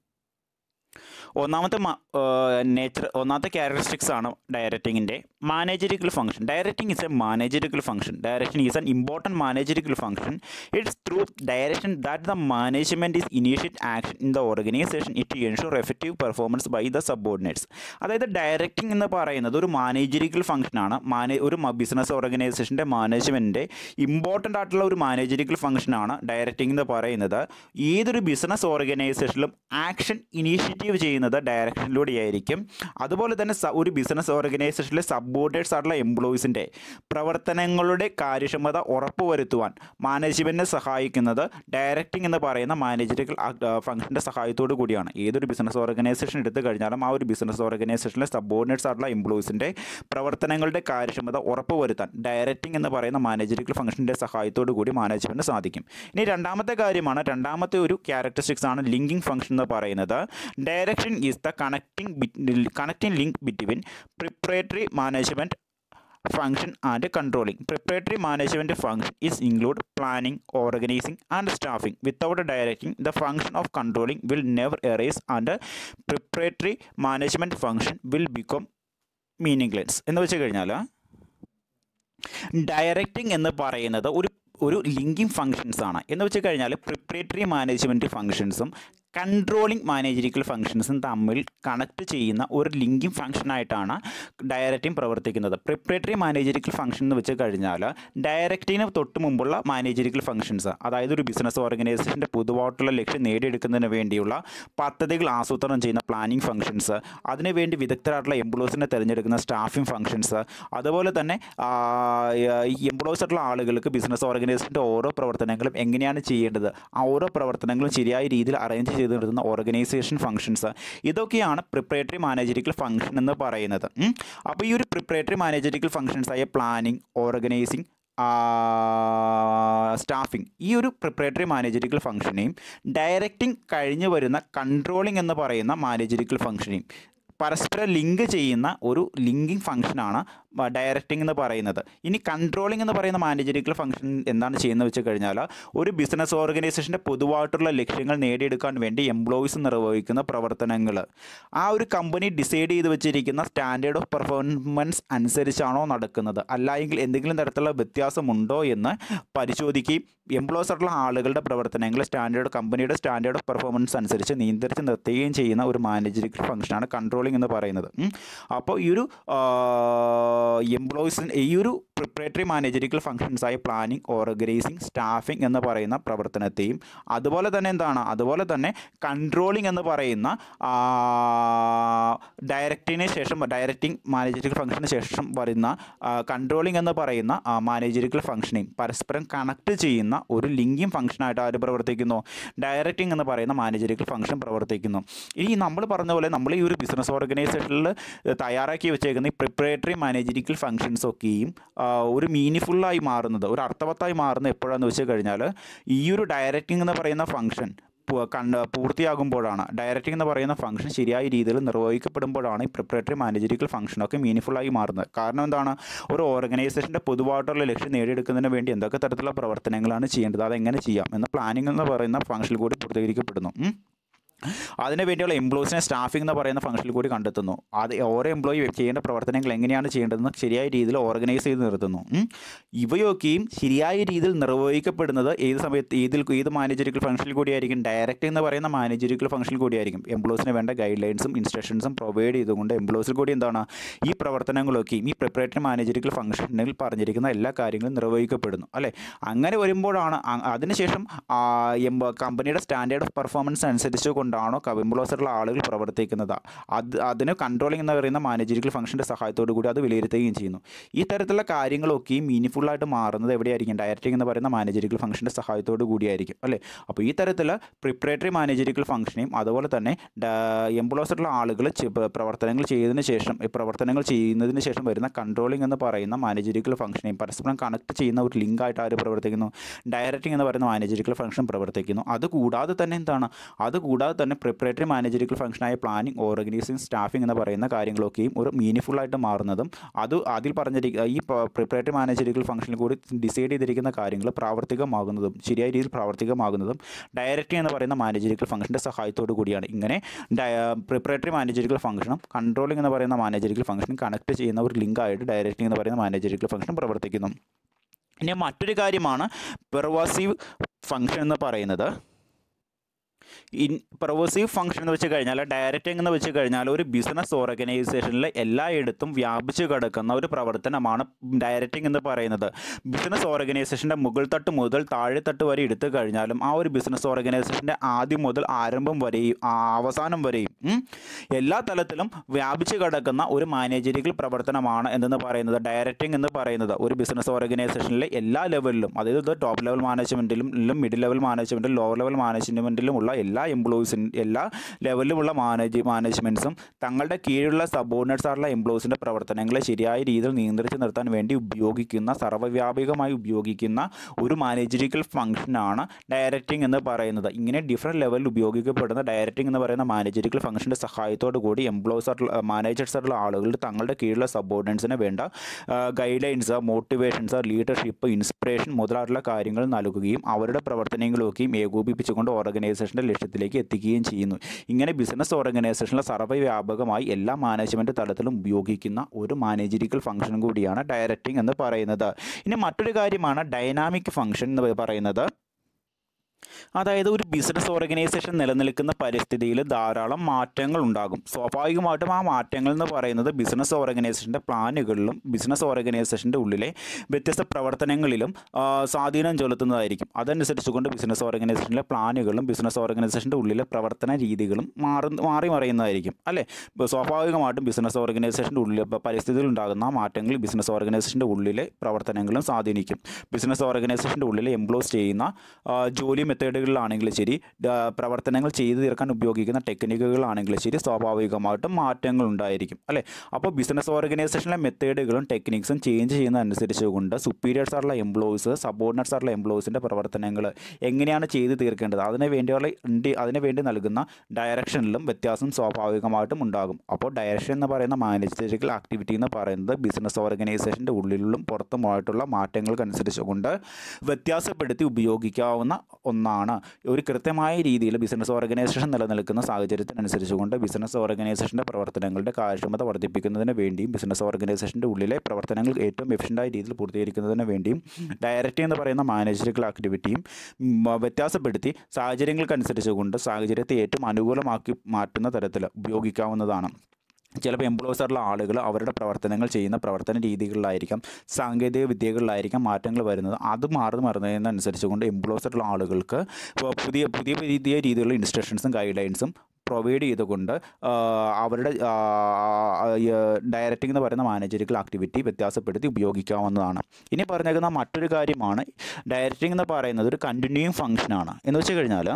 ഒന്നാമത്തെ നേച്ചർ ഒന്നാമത്തെ ക്യാരക്ടറിസ്റ്റിക്സ് ആണ് ഡയറക്റ്റിങ്ങിൻ്റെ managerial function. Directing is a managerial function. Direction is an important managerial function. It's through direction that the management is initiate action in the organisation it ensure effective performance by the subordinates. അതായത് directing എന്ന് പറയുന്നത് ഒരു managerial ഫംഗ്ഷനാണ്. മാനേ ഒരു business ഓർഗനൈസേഷൻ്റെ മാനേജ്മെൻറ്റിൻ്റെ important ആയിട്ടുള്ള ഒരു managerial ഫംഗ്ഷനാണ് directing എന്ന് പറയുന്നത്. ഏതൊരു ബിസിനസ് ഓർഗനൈസേഷനിലും ആക്ഷൻ ഇനീഷ്യേറ്റീവ് ചെയ്യുന്ന ചെയ്യുന്നത് ഡയറക്ഷനിലൂടെയായിരിക്കും. അതുപോലെ തന്നെ ഒരു ബിസിനസ് ഓർഗനൈസേഷനിലെ സബോർഡിനേറ്റ്സ് ആയിട്ടുള്ള എംപ്ലോയീസിൻ്റെ പ്രവർത്തനങ്ങളുടെ കാര്യക്ഷമത ഉറപ്പുവരുത്തുവാൻ മാനേജ്മെൻറ്റിനെ സഹായിക്കുന്നത് ഡയറക്റ്റിംഗ് എന്ന് പറയുന്ന മാനേജറിക്കൽ ഫംഗ്ഷൻ്റെ സഹായത്തോടു കൂടിയാണ്. ഏതൊരു ബിസിനസ് ഓർഗനൈസേഷൻ എടുത്തു കഴിഞ്ഞാലും ആ ഒരു ബിസിനസ് ഓർഗനൈസേഷനിലെ സബോർഡിനേറ്റ്സ് ആയിട്ടുള്ള എംപ്ലോയീസിൻ്റെ പ്രവർത്തനങ്ങളുടെ കാര്യക്ഷമത ഉറപ്പുവരുത്താൻ ഡയറക്റ്റിംഗ് എന്ന് പറയുന്ന മാനേജറിക്കൽ ഫംഗ്ഷൻ്റെ സഹായത്തോടു കൂടി മാനേജ്മെൻറ്റിന് സാധിക്കും. ഇനി രണ്ടാമത്തെ കാര്യമാണ്, രണ്ടാമത്തെ ഒരു ക്യാരക്ടറിസ്റ്റിക്സ് ആണ് ലിങ്കിങ് ഫംഗ്ഷൻ എന്ന് പറയുന്നത്. Direction is the connecting connecting link between preparatory management function and controlling. Preparatory management function is include planning, organizing and staffing. Without directing, the function of controlling will never arise and preparatory management function will become meaningless. എന്ന് വെച്ച് കഴിഞ്ഞാൽ directing എന്ന് പറയുന്നത് ഒരു ഒരു linking functions ആണ്. എന്ന് വെച്ച് കഴിഞ്ഞാൽ പ്രിപ്പറേറ്ററി മാനേജ്മെൻറ്റ് ഫങ്ഷൻസും കൺട്രോളിംഗ് മാനേജറിക്കൽ ഫങ്ഷൻസും തമ്മിൽ കണക്ട് ചെയ്യുന്ന ഒരു ലിങ്കിങ് ഫംഗ്ഷനായിട്ടാണ് ഡയറക്റ്റിംഗ് പ്രവർത്തിക്കുന്നത്. പ്രിപ്പറേറ്ററി മാനേജറിക്കൽ ഫംഗ്ഷൻ എന്ന് വെച്ച് കഴിഞ്ഞാൽ ഡയറക്റ്റിന് തൊട്ട് മുമ്പുള്ള മാനേജറിക്കൽ ഫംഗ്ഷൻസ്, അതായത് ഒരു ബിസിനസ് ഓർഗനൈസേഷൻ്റെ പൊതുവായിട്ടുള്ള ലക്ഷ്യം നേടിയെടുക്കുന്നതിന് വേണ്ടിയുള്ള പദ്ധതികൾ ആസൂത്രണം ചെയ്യുന്ന പ്ലാനിംഗ് ഫംഗ്ഷൻസ്, അതിനുവേണ്ടി വിദഗ്ധരായിട്ടുള്ള എംപ്ലോയീസിനെ തിരഞ്ഞെടുക്കുന്ന സ്റ്റാഫിംഗ് ഫംഗ്ഷൻസ്, അതുപോലെ തന്നെ ഈ എംപ്ലോയീസ് ആയിട്ടുള്ള ആളുകൾക്ക് ബിസിനസ് ഓർഗനൈസേഷൻ്റെ ഓരോ പ്രവർത്തനങ്ങളും എങ്ങനെയാണ് ചെയ്യേണ്ടത്, ആ ഓരോ പ്രവർത്തനങ്ങളും ശരിയായ രീതിയിൽ അറേഞ്ച് ചെയ്ത് നിർത്തുന്ന ഓർഗനൈസേഷൻ ഫംഗ്ഷൻസ്, ഇതൊക്കെയാണ് പ്രിപ്പറേറ്ററി മാനേജറിക്കൽ ഫംഗ്ഷൻ എന്ന് പറയുന്നത്. അപ്പോൾ ഈ ഒരു പ്രിപ്പറേറ്ററി മാനേജറിക്കൽ ഫംഗ്ഷൻസായ പ്ലാനിങ്, ഓർഗനൈസിങ്, സ്റ്റാഫിംഗ്, ഈ ഒരു പ്രിപ്പറേറ്ററി മാനേജറിക്കൽ ഫംഗ്ഷനെയും ഡയറക്റ്റിംഗ് കഴിഞ്ഞു വരുന്ന കൺട്രോളിംഗ് എന്ന് പറയുന്ന മാനേജറിക്കൽ ഫംഗ്ഷനെയും പരസ്പരം ലിങ്ക് ചെയ്യുന്ന ഒരു ലിങ്കിങ് ഫംഗ്ഷനാണ് ഡയറക്റ്റിംഗ് എന്ന് പറയുന്നത്. ഇനി കൺട്രോളിംഗ് എന്ന് പറയുന്ന മാനേജറിക്കൽ ഫംഗ്ഷൻ എന്താണ് ചെയ്യുന്നത് വെച്ച് കഴിഞ്ഞാൽ ഒരു ബിസിനസ് ഓർഗനൈസേഷൻ്റെ പൊതുവായിട്ടുള്ള ലക്ഷ്യങ്ങൾ നേടിയെടുക്കാൻ വേണ്ടി എംപ്ലോയീസ് നിർവഹിക്കുന്ന പ്രവർത്തനങ്ങൾ ആ ഒരു കമ്പനി ഡിസൈഡ് ചെയ്ത് വെച്ചിരിക്കുന്ന സ്റ്റാൻഡേർഡ് ഓഫ് പെർഫോമൻസ് അനുസരിച്ചാണോ നടക്കുന്നത്, അല്ലെങ്കിൽ എന്തെങ്കിലും തരത്തിലുള്ള വ്യത്യാസമുണ്ടോ എന്ന് പരിശോധിക്കുകയും എംപ്ലോയീസ് ആയിട്ടുള്ള ആളുകളുടെ പ്രവർത്തനങ്ങൾ സ്റ്റാൻഡേർഡ് കമ്പനിയുടെ സ്റ്റാൻഡേർഡ് ഓഫ് പെർഫോമൻസ് അനുസരിച്ച് നിയന്ത്രിച്ച് നിർത്തുകയും ചെയ്യുന്ന ഒരു മാനേജറിക്കൽ ഫംഗ്ഷനാണ് കൺട്രോളിംഗ് എന്ന് പറയുന്നത്. അപ്പോൾ ഈ ഒരു എംപ്ലോയീസിന് ഈ ഒരു പ്രിപ്പറേറ്ററി മാനേജറിക്കൽ ഫംഗ്ഷൻസായ പ്ലാനിങ്, ഓർഗനൈസിങ്, സ്റ്റാഫിംഗ് എന്ന് പറയുന്ന പ്രവർത്തനത്തെയും അതുപോലെ തന്നെ എന്താണ് അതുപോലെ തന്നെ കൺട്രോളിംഗ് എന്ന് പറയുന്ന ഡയറക്റ്റിന് ശേഷം ഡയറക്റ്റിംഗ് മാനേജറിക്കൽ ഫംഗ്ഷന് ശേഷം വരുന്ന കൺട്രോളിംഗ് എന്ന് പറയുന്ന മാനേജറിക്കൽ ഫംഗ്ഷനെയും പരസ്പരം കണക്ട് ചെയ്യുന്ന ഒരു ലിങ്കിങ് ഫംഗ്ഷനായിട്ട് ആര് പ്രവർത്തിക്കുന്നു? ഡയറക്റ്റിംഗ് എന്ന് പറയുന്ന മാനേജറിക്കൽ ഫംഗ്ഷൻ പ്രവർത്തിക്കുന്നു. ഇനി നമ്മൾ പറഞ്ഞ പോലെ നമ്മൾ ഈ ഒരു ബിസിനസ് ഓർഗനൈസേഷനിൽ തയ്യാറാക്കി വെച്ചേക്കുന്ന ഈ പ്രിപ്പറേറ്ററി മാനേജറിക്കൽ ഫംഗ്ഷൻസൊക്കെയും ഒരു മീനിഫുള്ളായി മാറുന്നത്, ഒരു അർത്ഥവത്തായി മാറുന്നത് എപ്പോഴാണെന്ന് വെച്ച് കഴിഞ്ഞാൽ ഈ ഒരു ഡയറക്റ്റിംഗ് എന്ന് പറയുന്ന ഫംഗ്ഷൻ കണ്ട് പൂർത്തിയാകുമ്പോഴാണ്. ഡയറക്റ്റിംഗ് എന്ന് പറയുന്ന ഫംഗ്ഷൻ ശരിയായ രീതിയിൽ നിർവഹിക്കപ്പെടുമ്പോഴാണ് ഈ പ്രിപ്പറേറ്ററി മാനേജറിക്കൽ ഫംഗ്ഷനൊക്കെ മീനിഫുള്ളായി മാറുന്നത്. കാരണം എന്താണ്? ഒരു ഓർഗനൈസേഷൻ്റെ പൊതുവായിട്ടുള്ള ലക്ഷ്യം നേടിയെടുക്കുന്നതിന് വേണ്ടി എന്തൊക്കെ തരത്തിലുള്ള പ്രവർത്തനങ്ങളാണ് ചെയ്യേണ്ടത്, അതെങ്ങനെ ചെയ്യാം എന്ന് പ്ലാനിംഗ് എന്ന് പറയുന്ന ഫംഗ്ഷനിൽ കൂടി പൂർത്തീകരിക്കപ്പെടുന്നു. അതിനു വേണ്ടിയുള്ള എംപ്ലോയീസിനെ സ്റ്റാഫിംഗ് എന്ന് പറയുന്ന ഫംഗ്ഷനിൽ കൂടി കണ്ടെത്തുന്നു. അത് ഓരോ എംപ്ലോയി ചെയ്യേണ്ട പ്രവർത്തനങ്ങൾ എങ്ങനെയാണ് ചെയ്യേണ്ടതെന്ന് ശരിയായ രീതിയിൽ ഓർഗനൈസ് ചെയ്ത് നിർത്തുന്നു. ഇവയൊക്കെയും ശരിയായ രീതിയിൽ നിർവഹിക്കപ്പെടുന്നത് ഏത് സമയത്ത് ഏതിൽ ഏത് മാനേജറിക്കൽ ഫംഗ്ഷനിൽ കൂടിയായിരിക്കും? ഡയറക്റ്റ് എന്ന് പറയുന്ന മാനേജറിക്കൽ ഫംഗ്ഷനിൽ കൂടിയായിരിക്കും. എംപ്ലോയീസിന് വേണ്ട ഗൈഡ് ലൈൻസും ഇൻസ്ട്രക്ഷൻസും പ്രൊവൈഡ് ചെയ്തുകൊണ്ട് എംപ്ലോയീസിൽ കൂടി എന്താണ് ഈ പ്രവർത്തനങ്ങളൊക്കെയും ഈ പ്രിപ്പറേറ്ററി മാനേജറിക്കൽ ഫംഗ്ഷനിൽ പറഞ്ഞിരിക്കുന്ന എല്ലാ കാര്യങ്ങളും നിർവഹിക്കപ്പെടുന്നു അല്ലേ. അങ്ങനെ വരുമ്പോഴാണ് അതിനുശേഷം കമ്പനിയുടെ സ്റ്റാൻഡേർഡ് ഓഫ് പെർഫോമൻസ് അനുസരിച്ച് കൊണ്ടാണോ എംപ്ലോയീസുള്ള ആളുകൾ പ്രവർത്തിക്കുന്നത്, അത് അതിന് കൺട്രോളിംഗ് എന്ന് പറയുന്ന മാനേജറിക്കൽ ഫംഗ്ഷൻ്റെ സഹായത്തോടു കൂടി അത് വിലയിരുത്തുകയും ചെയ്യുന്നു. ഈ തരത്തിലുള്ള കാര്യങ്ങളൊക്കെയും മീനിഫുള്ളായിട്ട് മാറുന്നത് എവിടെയായിരിക്കും? ഡയറക്റ്റിംഗ് എന്ന് പറയുന്ന മാനേജറിക്കൽ ഫംഗ്ഷൻ്റെ സഹായത്തോടു കൂടിയായിരിക്കും അല്ലേ. അപ്പോൾ ഈ തരത്തിൽ പ്രിപ്പറേറ്ററി മാനേജറിക്കൽ ഫംഗ്ഷനെയും അതുപോലെ തന്നെ എംപ്ലോയീസുള്ള ആളുകൾ പ്രവർത്തനങ്ങൾ ചെയ്തതിന് ശേഷം പ്രവർത്തനങ്ങൾ ചെയ്യുന്നതിന് ശേഷം വരുന്ന കൺട്രോളിംഗ് എന്ന് പറയുന്ന മാനേജറിക്കൽ ഫംഗ്ഷനെയും പരസ്പരം കണക്ട് ചെയ്യുന്ന ഒരു ലിങ്കായിട്ട് ആര് പ്രവർത്തിക്കുന്നു? ഡയറക്റ്റിംഗ് എന്ന് പറയുന്ന മാനേജറിക്കൽ ഫംഗ്ഷൻ പ്രവർത്തിക്കുന്നു. അതുകൂടാതെ തന്നെ എന്താണ് അതുകൂടാതെ തന്നെ പ്രിപ്പറേറ്ററി മാനേജറിക്കൽ ഫംഗ്ഷനായ പ്ലാനിംഗ്, ഓർഗനൈസിങ്, സ്റ്റാഫിംഗ് എന്ന് പറയുന്ന കാര്യങ്ങളൊക്കെയും ഒരു മീനിഫുള്ളായിട്ട് മാറുന്നതും അത് അതിൽ പറഞ്ഞിരിക്കുന്ന ഈ പ്രിപ്പറേറ്ററി മാനേജറിക്കൽ ഫംഗ്ഷനിൽ കൂടി ഡിസൈഡ് ചെയ്തിരിക്കുന്ന കാര്യങ്ങൾ പ്രാവർത്തികമാകുന്നതും ശരിയായ രീതിയിൽ പ്രാവർത്തികമാകുന്നതും ഡയറക്റ്റിംഗ് എന്ന് പറയുന്ന മാനേജറിക്കൽ ഫംഗ്ഷൻ്റെ സഹായത്തോടു കൂടിയാണ്. ഇങ്ങനെ പ്രിപ്പറേറ്ററി മാനേജറിക്കൽ ഫംഗ്ഷനും കൺട്രോളിംഗ് എന്ന് പറയുന്ന മാനേജറിക്കൽ ഫംഗ്ഷനും കണക്ട് ചെയ്യുന്ന ഒരു ലിങ്കായിട്ട് ഡയറക്റ്റിംഗ് എന്ന് പറയുന്ന മാനേജറിക്കൽ ഫംഗ്ഷൻ പ്രവർത്തിക്കുന്നു. ഇനി മറ്റൊരു കാര്യമാണ് പെർവാസീവ് ഫംഗ്ഷൻ എന്ന് പറയുന്നത്. ഇൻ പെർവേസീവ് ഫംഗ്ഷൻ എന്ന് വെച്ച് കഴിഞ്ഞാൽ ഡയറക്റ്റിംഗ് എന്ന് വെച്ച് കഴിഞ്ഞാൽ ഒരു ബിസിനസ് ഓർഗനൈസേഷനിലെ എല്ലായിടത്തും വ്യാപിച്ചു കിടക്കുന്ന ഒരു പ്രവർത്തനമാണ് ഡയറക്റ്റിംഗ് എന്ന് പറയുന്നത്. ബിസിനസ് ഓർഗനൈസേഷൻ്റെ മുകൾ തട്ട് മുതൽ താഴെത്തട്ട് വരെ എടുത്തു കഴിഞ്ഞാലും ആ ഒരു ബിസിനസ് ഓർഗനൈസേഷൻ്റെ ആദ്യം മുതൽ ആരംഭം വരെയും അവസാനം വരെയും എല്ലാ തലത്തിലും വ്യാപിച്ചു കിടക്കുന്ന ഒരു മാനേജറിയൽ പ്രവർത്തനമാണ് എന്തെന്ന് പറയുന്നത് ഡയറക്റ്റിംഗ് എന്ന് പറയുന്നത്. ഒരു ബിസിനസ് ഓർഗനൈസേഷനിലെ എല്ലാ ലെവലിലും, അതായത് ടോപ്പ് ലെവൽ മാനേജ്മെൻറ്റിലും മിഡിൽ ലെവൽ മാനേജ്മെൻറ്റിലും ലോവർ ലെവൽ മാനേജ്മെൻറ്റിലും ഉള്ള എല്ലാ എംപ്ലോയീസിനും എല്ലാ ലെവലിലുമുള്ള മാനേജ് മാനേജ്മെൻറ്റ്സും തങ്ങളുടെ കീഴിലുള്ള സബോർഡിനേറ്റ്സ് ആയിട്ടുള്ള എംപ്ലോയീസിൻ്റെ പ്രവർത്തനങ്ങളെ ശരിയായ രീതിയിൽ നിയന്ത്രിച്ച് നിർത്താൻ വേണ്ടി ഉപയോഗിക്കുന്ന സർവ്വവ്യാപകമായി ഉപയോഗിക്കുന്ന ഒരു മാനേജറിയൽ ഫംഗ്ഷനാണ് ഡയറക്റ്റിംഗ് എന്ന് പറയുന്നത്. ഇങ്ങനെ ഡിഫറെൻറ്റ് ലെവലിൽ ഉപയോഗിക്കപ്പെടുന്ന ഡയറക്റ്റിംഗ് എന്ന് പറയുന്ന മാനേജറിയൽ ഫംഗ്ഷൻ്റെ സഹായത്തോടു കൂടി എംപ്ലോയീസ് ആയിട്ടുള്ള മാനേജേഴ്സ് ആയിട്ടുള്ള ആളുകൾ തങ്ങളുടെ കീഴിലുള്ള സബോർഡിനേറ്റ്സിന് വേണ്ട guidelines, motivations, leadership, inspiration മുതലായിട്ടുള്ള കാര്യങ്ങൾ നൽകുകയും അവരുടെ പ്രവർത്തനങ്ങളൊക്കെയും ഏകോപിപ്പിച്ചുകൊണ്ട് ഓർഗനൈസേഷൻ്റെ ലക്ഷ്യത്തിലേക്ക് എത്തിക്കുകയും ചെയ്യുന്നു. ഇങ്ങനെ ബിസിനസ് ഓർഗനൈസേഷനിലെ സർവ്വവ്യാപകമായി എല്ലാ മാനേജ്മെൻറ്റ് തലത്തിലും ഉപയോഗിക്കുന്ന ഒരു മാനേജറിയൽ ഫംഗ്ഷൻ കൂടിയാണ് ഡയറക്റ്റിംഗ് എന്ന് പറയുന്നത്. ഇനി മറ്റൊരു കാര്യമാണ് ഡൈനാമിക് ഫംഗ്ഷൻ എന്ന് പറയുന്നത്. അതായത് ഒരു ബിസിനസ് ഓർഗനൈസേഷൻ നിലനിൽക്കുന്ന പരിസ്ഥിതിയിൽ ധാരാളം മാറ്റങ്ങൾ ഉണ്ടാകും. സ്വാഭാവികമായിട്ടും ആ മാറ്റങ്ങൾ എന്ന് പറയുന്നത് ബിസിനസ് ഓർഗനൈസേഷൻ്റെ പ്ലാനുകളിലും ബിസിനസ് ഓർഗനൈസേഷൻ്റെ ഉള്ളിലെ വ്യത്യസ്ത പ്രവർത്തനങ്ങളിലും സ്വാധീനം ചെലുത്തുന്നതായിരിക്കും. അതനുസരിച്ചുകൊണ്ട് ബിസിനസ് ഓർഗനൈസേഷനിലെ പ്ലാനുകളും ബിസിനസ് ഓർഗനൈസേഷൻ്റെ ഉള്ളിലെ പ്രവർത്തന രീതികളും മാറി മാറി മറിയുന്നതായിരിക്കും അല്ലേ. സ്വാഭാവികമായിട്ടും ബിസിനസ് ഓർഗനൈസേഷൻ്റെ ഉള്ളിൽ പരിസ്ഥിതിയിൽ ഉണ്ടാകുന്ന മാറ്റങ്ങൾ ബിസിനസ് ഓർഗനൈസേഷൻ്റെ ഉള്ളിലെ പ്രവർത്തനങ്ങളും സ്വാധീനിക്കും. ബിസിനസ് ഓർഗനൈസേഷൻ്റെ ഉള്ളിൽ എംപ്ലോയ്സ് ചെയ്യുന്ന ജോലി മെത്തേഡുകളിലാണെങ്കിലും ശരി, പ്രവർത്തനങ്ങൾ ചെയ്തു തീർക്കാൻ ഉപയോഗിക്കുന്ന ടെക്നിക്കുകളാണെങ്കിലും ശരി, സ്വാഭാവികമായിട്ടും മാറ്റങ്ങൾ ഉണ്ടായിരിക്കും അല്ലേ. അപ്പോൾ ബിസിനസ് ഓർഗനൈസേഷനിലെ മെത്തേഡുകളും ടെക്നിക്സും ചേഞ്ച് ചെയ്യുന്നതനുസരിച്ചുകൊണ്ട് സുപ്പീരിയേഴ്സ് ആയിട്ടുള്ള എംപ്ലോയീസ് സബോർഡിനേറ്റ്സ് ആയിട്ടുള്ള എംപ്ലോയീസിൻ്റെ പ്രവർത്തനങ്ങൾ എങ്ങനെയാണ് ചെയ്തു തീർക്കേണ്ടത് അതിന് വേണ്ടിയുള്ള അതിന് വേണ്ടി നൽകുന്ന ഡയറക്ഷനിലും വ്യത്യാസം സ്വാഭാവികമായിട്ടും ഉണ്ടാകും. അപ്പോൾ ഡയറക്ഷൻ എന്ന് പറയുന്ന മാനേജറിയൽ ആക്ടിവിറ്റി എന്ന് പറയുന്നത് ബിസിനസ് ഓർഗനൈസേഷൻ്റെ ഉള്ളിലും പുറത്തുമായിട്ടുള്ള മാറ്റങ്ങൾക്കനുസരിച്ചുകൊണ്ട് വ്യത്യാസപ്പെടുത്തി ഉപയോഗിക്കാവുന്ന ഒന്നാണ്. ഒരു കൃത്യമായ രീതിയിൽ ബിസിനസ് ഓർഗനൈസേഷൻ നിലനിൽക്കുന്ന സാഹചര്യത്തിനനുസരിച്ചുകൊണ്ട് ബിസിനസ് ഓർഗനൈസേഷൻ്റെ പ്രവർത്തനങ്ങളുടെ കാര്യക്ഷമത വർദ്ധിപ്പിക്കുന്നതിന് വേണ്ടിയും ബിസിനസ് ഓർഗനൈസേഷൻ്റെ ഉള്ളിലെ പ്രവർത്തനങ്ങൾ ഏറ്റവും എഫിഷ്യൻ്റായ രീതിയിൽ പൂർത്തീകരിക്കുന്നതിന് വേണ്ടിയും ഡയറക്റ്റ് എന്ന് പറയുന്ന മാനേജറിയൽ ആക്ടിവിറ്റിയും വ്യത്യാസപ്പെടുത്തി സാഹചര്യങ്ങൾക്കനുസരിച്ചുകൊണ്ട് സാഹചര്യത്തെ ഏറ്റവും അനുകൂലമാക്കി മാറ്റുന്ന തരത്തിൽ ഉപയോഗിക്കാവുന്നതാണ്. ചിലപ്പോൾ എംപ്ലോയീസ് ആയിട്ടുള്ള ആളുകൾ അവരുടെ പ്രവർത്തനങ്ങൾ ചെയ്യുന്ന പ്രവർത്തന രീതികളിലായിരിക്കാം, സാങ്കേതിക വിദ്യകളിലായിരിക്കാം മാറ്റങ്ങൾ വരുന്നത്. അത് മാറി മറുന്നതിനനുസരിച്ചുകൊണ്ട് എംപ്ലോയീസ് ആയിട്ടുള്ള ആളുകൾക്ക് പുതിയ പുതിയ പുതിയ രീതിയിലുള്ള ഇൻസ്ട്രക്ഷൻസും ഗൈഡ് ലൈൻസും പ്രൊവൈഡ് ചെയ്തുകൊണ്ട് അവരുടെ ഡയറക്റ്റിംഗ് എന്ന് പറയുന്ന മാനേജറിയൽ ആക്ടിവിറ്റി വ്യത്യാസപ്പെടുത്തി ഉപയോഗിക്കാവുന്നതാണ്. ഇനി പറഞ്ഞേക്കുന്ന മറ്റൊരു കാര്യമാണ് ഡയറക്റ്റിംഗ് എന്ന് പറയുന്നത് ഒരു കണ്ടിന്യൂയിങ് ഫംഗ്ഷനാണ്. എന്ന് വെച്ച് കഴിഞ്ഞാൽ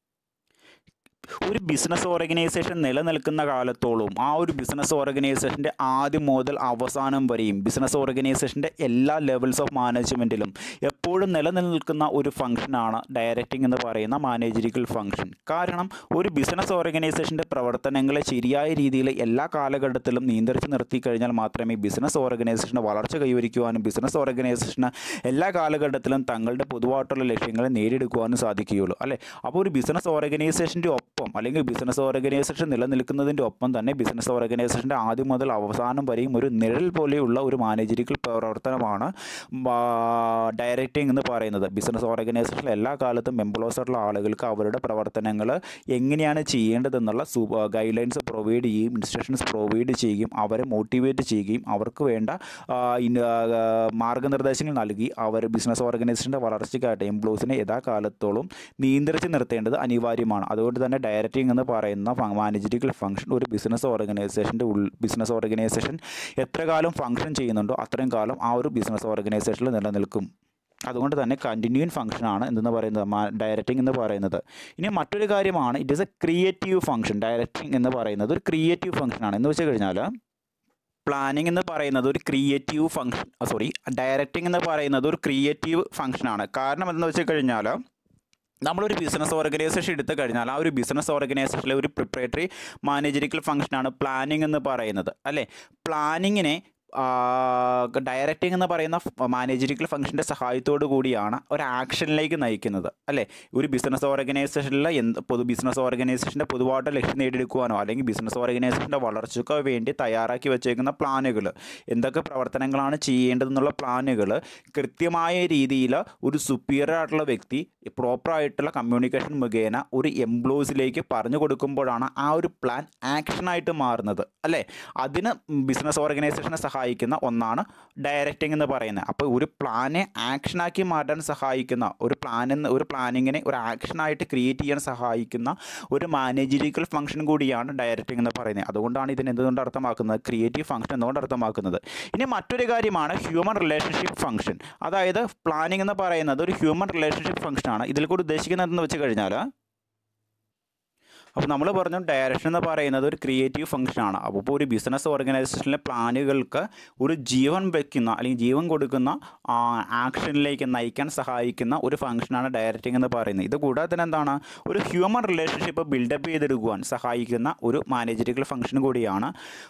ഒരു ബിസിനസ് ഓർഗനൈസേഷൻ നിലനിൽക്കുന്ന കാലത്തോളം ആ ഒരു ബിസിനസ് ഓർഗനൈസേഷൻ്റെ ആദ്യം മുതൽ അവസാനം വരെയും ബിസിനസ് ഓർഗനൈസേഷൻ്റെ എല്ലാ ലെവൽസ് ഓഫ് മാനേജ്മെൻറ്റിലും എപ്പോഴും നിലനിൽക്കുന്ന ഒരു ഫംഗ്ഷനാണ് ഡയറക്റ്റിംഗ് എന്ന് പറയുന്ന മാനേജറിയൽ ഫംഗ്ഷൻ. കാരണം ഒരു ബിസിനസ് ഓർഗനൈസേഷൻ്റെ പ്രവർത്തനങ്ങളെ ശരിയായ രീതിയിൽ എല്ലാ കാലഘട്ടത്തിലും നിയന്ത്രിച്ച് നിർത്തി കഴിഞ്ഞാൽ മാത്രമേ ബിസിനസ് ഓർഗനൈസേഷൻ്റെ വളർച്ച കൈവരിക്കുവാനും ബിസിനസ് ഓർഗനൈസേഷന് എല്ലാ കാലഘട്ടത്തിലും തങ്ങളുടെ പൊതുവായിട്ടുള്ള ലക്ഷ്യങ്ങളെ നേടിയെടുക്കുവാനും സാധിക്കുകയുള്ളൂ അല്ലേ. അപ്പോൾ ഒരു ബിസിനസ് ഓർഗനൈസേഷൻ്റെ ഒപ്പം അല്ലെങ്കിൽ ബിസിനസ് ഓർഗനൈസേഷൻ നിലനിൽക്കുന്നതിൻ്റെ ഒപ്പം തന്നെ ബിസിനസ് ഓർഗനൈസേഷൻ്റെ ആദ്യം മുതൽ അവസാനം വരെയും ഒരു നിഴൽ പോലെയുള്ള ഒരു മാനേജറിയൽ പ്രവർത്തനമാണ് ഡയറക്റ്റിംഗ് എന്ന് പറയുന്നത്. ബിസിനസ് ഓർഗനൈസേഷനിൽ എല്ലാ കാലത്തും എംപ്ലോയീസ് ആയിട്ടുള്ള ആളുകൾക്ക് അവരുടെ പ്രവർത്തനങ്ങൾ എങ്ങനെയാണ് ചെയ്യേണ്ടതെന്നുള്ള ഗൈഡ് ലൈൻസ് പ്രൊവൈഡ് ചെയ്യുകയും ഇൻസ്ട്രക്ഷൻസ് പ്രൊവൈഡ് ചെയ്യുകയും അവരെ മോട്ടിവേറ്റ് ചെയ്യുകയും അവർക്ക് വേണ്ട മാർഗ്ഗനിർദ്ദേശങ്ങൾ നൽകി അവർ ബിസിനസ് ഓർഗനൈസേഷൻ്റെ വളർച്ചയ്ക്കായിട്ട് എംപ്ലോയീസിനെ യഥാകാലത്തോളം നിയന്ത്രിച്ച് നിർത്തേണ്ടത് അനിവാര്യമാണ്. അതുകൊണ്ട് തന്നെ ഡയറക്റ്റിംഗ് എന്ന് പറയുന്ന മാനേജറിയൽ ഫംഗ്ഷൻ ഒരു ബിസിനസ് ഓർഗനൈസേഷൻ്റെ ഉൾ ബിസിനസ് ഓർഗനൈസേഷൻ എത്ര കാലം ഫംഗ്ഷൻ ചെയ്യുന്നുണ്ടോ അത്രയും കാലം ആ ഒരു ബിസിനസ് ഓർഗനൈസേഷനിൽ നിലനിൽക്കും. അതുകൊണ്ട് തന്നെ കണ്ടിന്യൂയിങ് ഫംഗ്ഷനാണ് എന്തെന്ന് പറയുന്നത് ഡയറക്റ്റിംഗ് എന്ന് പറയുന്നത്. ഇനി മറ്റൊരു കാര്യമാണ് it is a creative function. Directing എന്ന് പറയുന്നത് ഒരു ക്രിയേറ്റീവ് ഫംഗ്ഷനാണ്. എന്ന് വെച്ച് കഴിഞ്ഞാൽ പ്ലാനിംഗ് എന്ന് പറയുന്നത് ഒരു ക്രിയേറ്റീവ് ഫംഗ്ഷൻ സോറി ഡയറക്റ്റിംഗ് എന്ന് പറയുന്നത് ഒരു ക്രിയേറ്റീവ് ഫംഗ്ഷനാണ്. കാരണം എന്താണെന്ന് വെച്ച് കഴിഞ്ഞാൽ നമ്മളൊരു ബിസിനസ് ഓർഗനൈസേഷൻ എടുത്തു കഴിഞ്ഞാൽ ആ ഒരു ബിസിനസ് ഓർഗനൈസേഷനിലെ ഒരു പ്രിപ്പറേറ്ററി മാനേജറിയൽ ഫംഗ്ഷനാണ് പ്ലാനിംഗ് എന്ന് പറയുന്നത് അല്ലേ. പ്ലാനിങ്ങിനെ ഡയറക്റ്റിംഗ് എന്ന് പറയുന്ന മാനേജറിക്കൽ ഫംഗ്ഷൻ്റെ സഹായത്തോടു കൂടിയാണ് ഒരു ആക്ഷനിലേക്ക് നയിക്കുന്നത് അല്ലേ. ഒരു ബിസിനസ് ഓർഗനൈസേഷനിൽ എന്ത് പൊതു ബിസിനസ് ഓർഗനൈസേഷൻ്റെ പൊതുവായിട്ട് ലക്ഷ്യം നേടിയെടുക്കുവാനോ അല്ലെങ്കിൽ ബിസിനസ് ഓർഗനൈസേഷൻ്റെ വളർച്ചയ്ക്കോ വേണ്ടി തയ്യാറാക്കി വെച്ചേക്കുന്ന പ്ലാനുകൾ, എന്തൊക്കെ പ്രവർത്തനങ്ങളാണ് ചെയ്യേണ്ടതെന്നുള്ള പ്ലാനുകൾ കൃത്യമായ രീതിയിൽ ഒരു സുപ്പീരിയർ ആയിട്ടുള്ള വ്യക്തി പ്രോപ്പറായിട്ടുള്ള കമ്മ്യൂണിക്കേഷൻ മുഖേന ഒരു എംപ്ലോയീസിലേക്ക് പറഞ്ഞു കൊടുക്കുമ്പോഴാണ് ആ ഒരു പ്ലാൻ ആക്ഷനായിട്ട് മാറുന്നത് അല്ലേ. അതിന് ബിസിനസ് ഓർഗനൈസേഷനെ സഹായിക്കുന്ന ഒന്നാണ് ഡയറക്റ്റിംഗ് എന്ന് പറയുന്നത്. അപ്പോൾ ഒരു പ്ലാനെ ആക്ഷനാക്കി മാറ്റാൻ സഹായിക്കുന്ന ഒരു പ്ലാനിന് ഒരു പ്ലാനിങ്ങിനെ ഒരു ആക്ഷനായിട്ട് ക്രിയേറ്റ് ചെയ്യാൻ സഹായിക്കുന്ന ഒരു മാനേജറിക്കൽ ഫംഗ്ഷൻ കൂടിയാണ് ഡയറക്റ്റിംഗ് എന്ന് പറയുന്നത്. അതുകൊണ്ടാണ് ഇതിന് എന്തുകൊണ്ട് അർത്ഥമാക്കുന്നത്, ക്രിയേറ്റീവ് ഫംഗ്ഷൻ എന്നുകൊണ്ട് അർത്ഥമാക്കുന്നത്. ഇനി മറ്റൊരു കാര്യമാണ് ഹ്യൂമൻ റിലേഷൻഷിപ്പ് ഫംഗ്ഷൻ. അതായത് പ്ലാനിംഗ് എന്ന് പറയുന്നത് ഒരു ഹ്യൂമൻ റിലേഷൻഷിപ്പ് ഫംഗ്ഷനാണ്. ഇതിൽ കൂടി ഉദ്ദേശിക്കുന്നത് എന്തെന്ന് വെച്ച് കഴിഞ്ഞാൽ, അപ്പോൾ നമ്മൾ പറഞ്ഞു ഡയറക്ഷൻ എന്ന് പറയുന്നത് ഒരു ക്രിയേറ്റീവ് ഫംഗ്ഷനാണ്. അപ്പോൾ ഇപ്പോൾ ഒരു ബിസിനസ് ഓർഗനൈസേഷനിലെ പ്ലാനുകൾക്ക് ഒരു ജീവൻ വയ്ക്കുന്ന അല്ലെങ്കിൽ ജീവൻ കൊടുക്കുന്ന ആക്ഷനിലേക്ക് നയിക്കാൻ സഹായിക്കുന്ന ഒരു ഫംഗ്ഷനാണ് ഡയറക്റ്റിംഗ് എന്ന് പറയുന്നത്. ഇത് കൂടാതെ തന്നെ എന്താണ്, ഒരു ഹ്യൂമൻ റിലേഷൻഷിപ്പ് ബിൽഡപ്പ് ചെയ്തെടുക്കുവാൻ സഹായിക്കുന്ന ഒരു മാനേജറിക്കൽ ഫംഗ്ഷൻ കൂടിയാണ്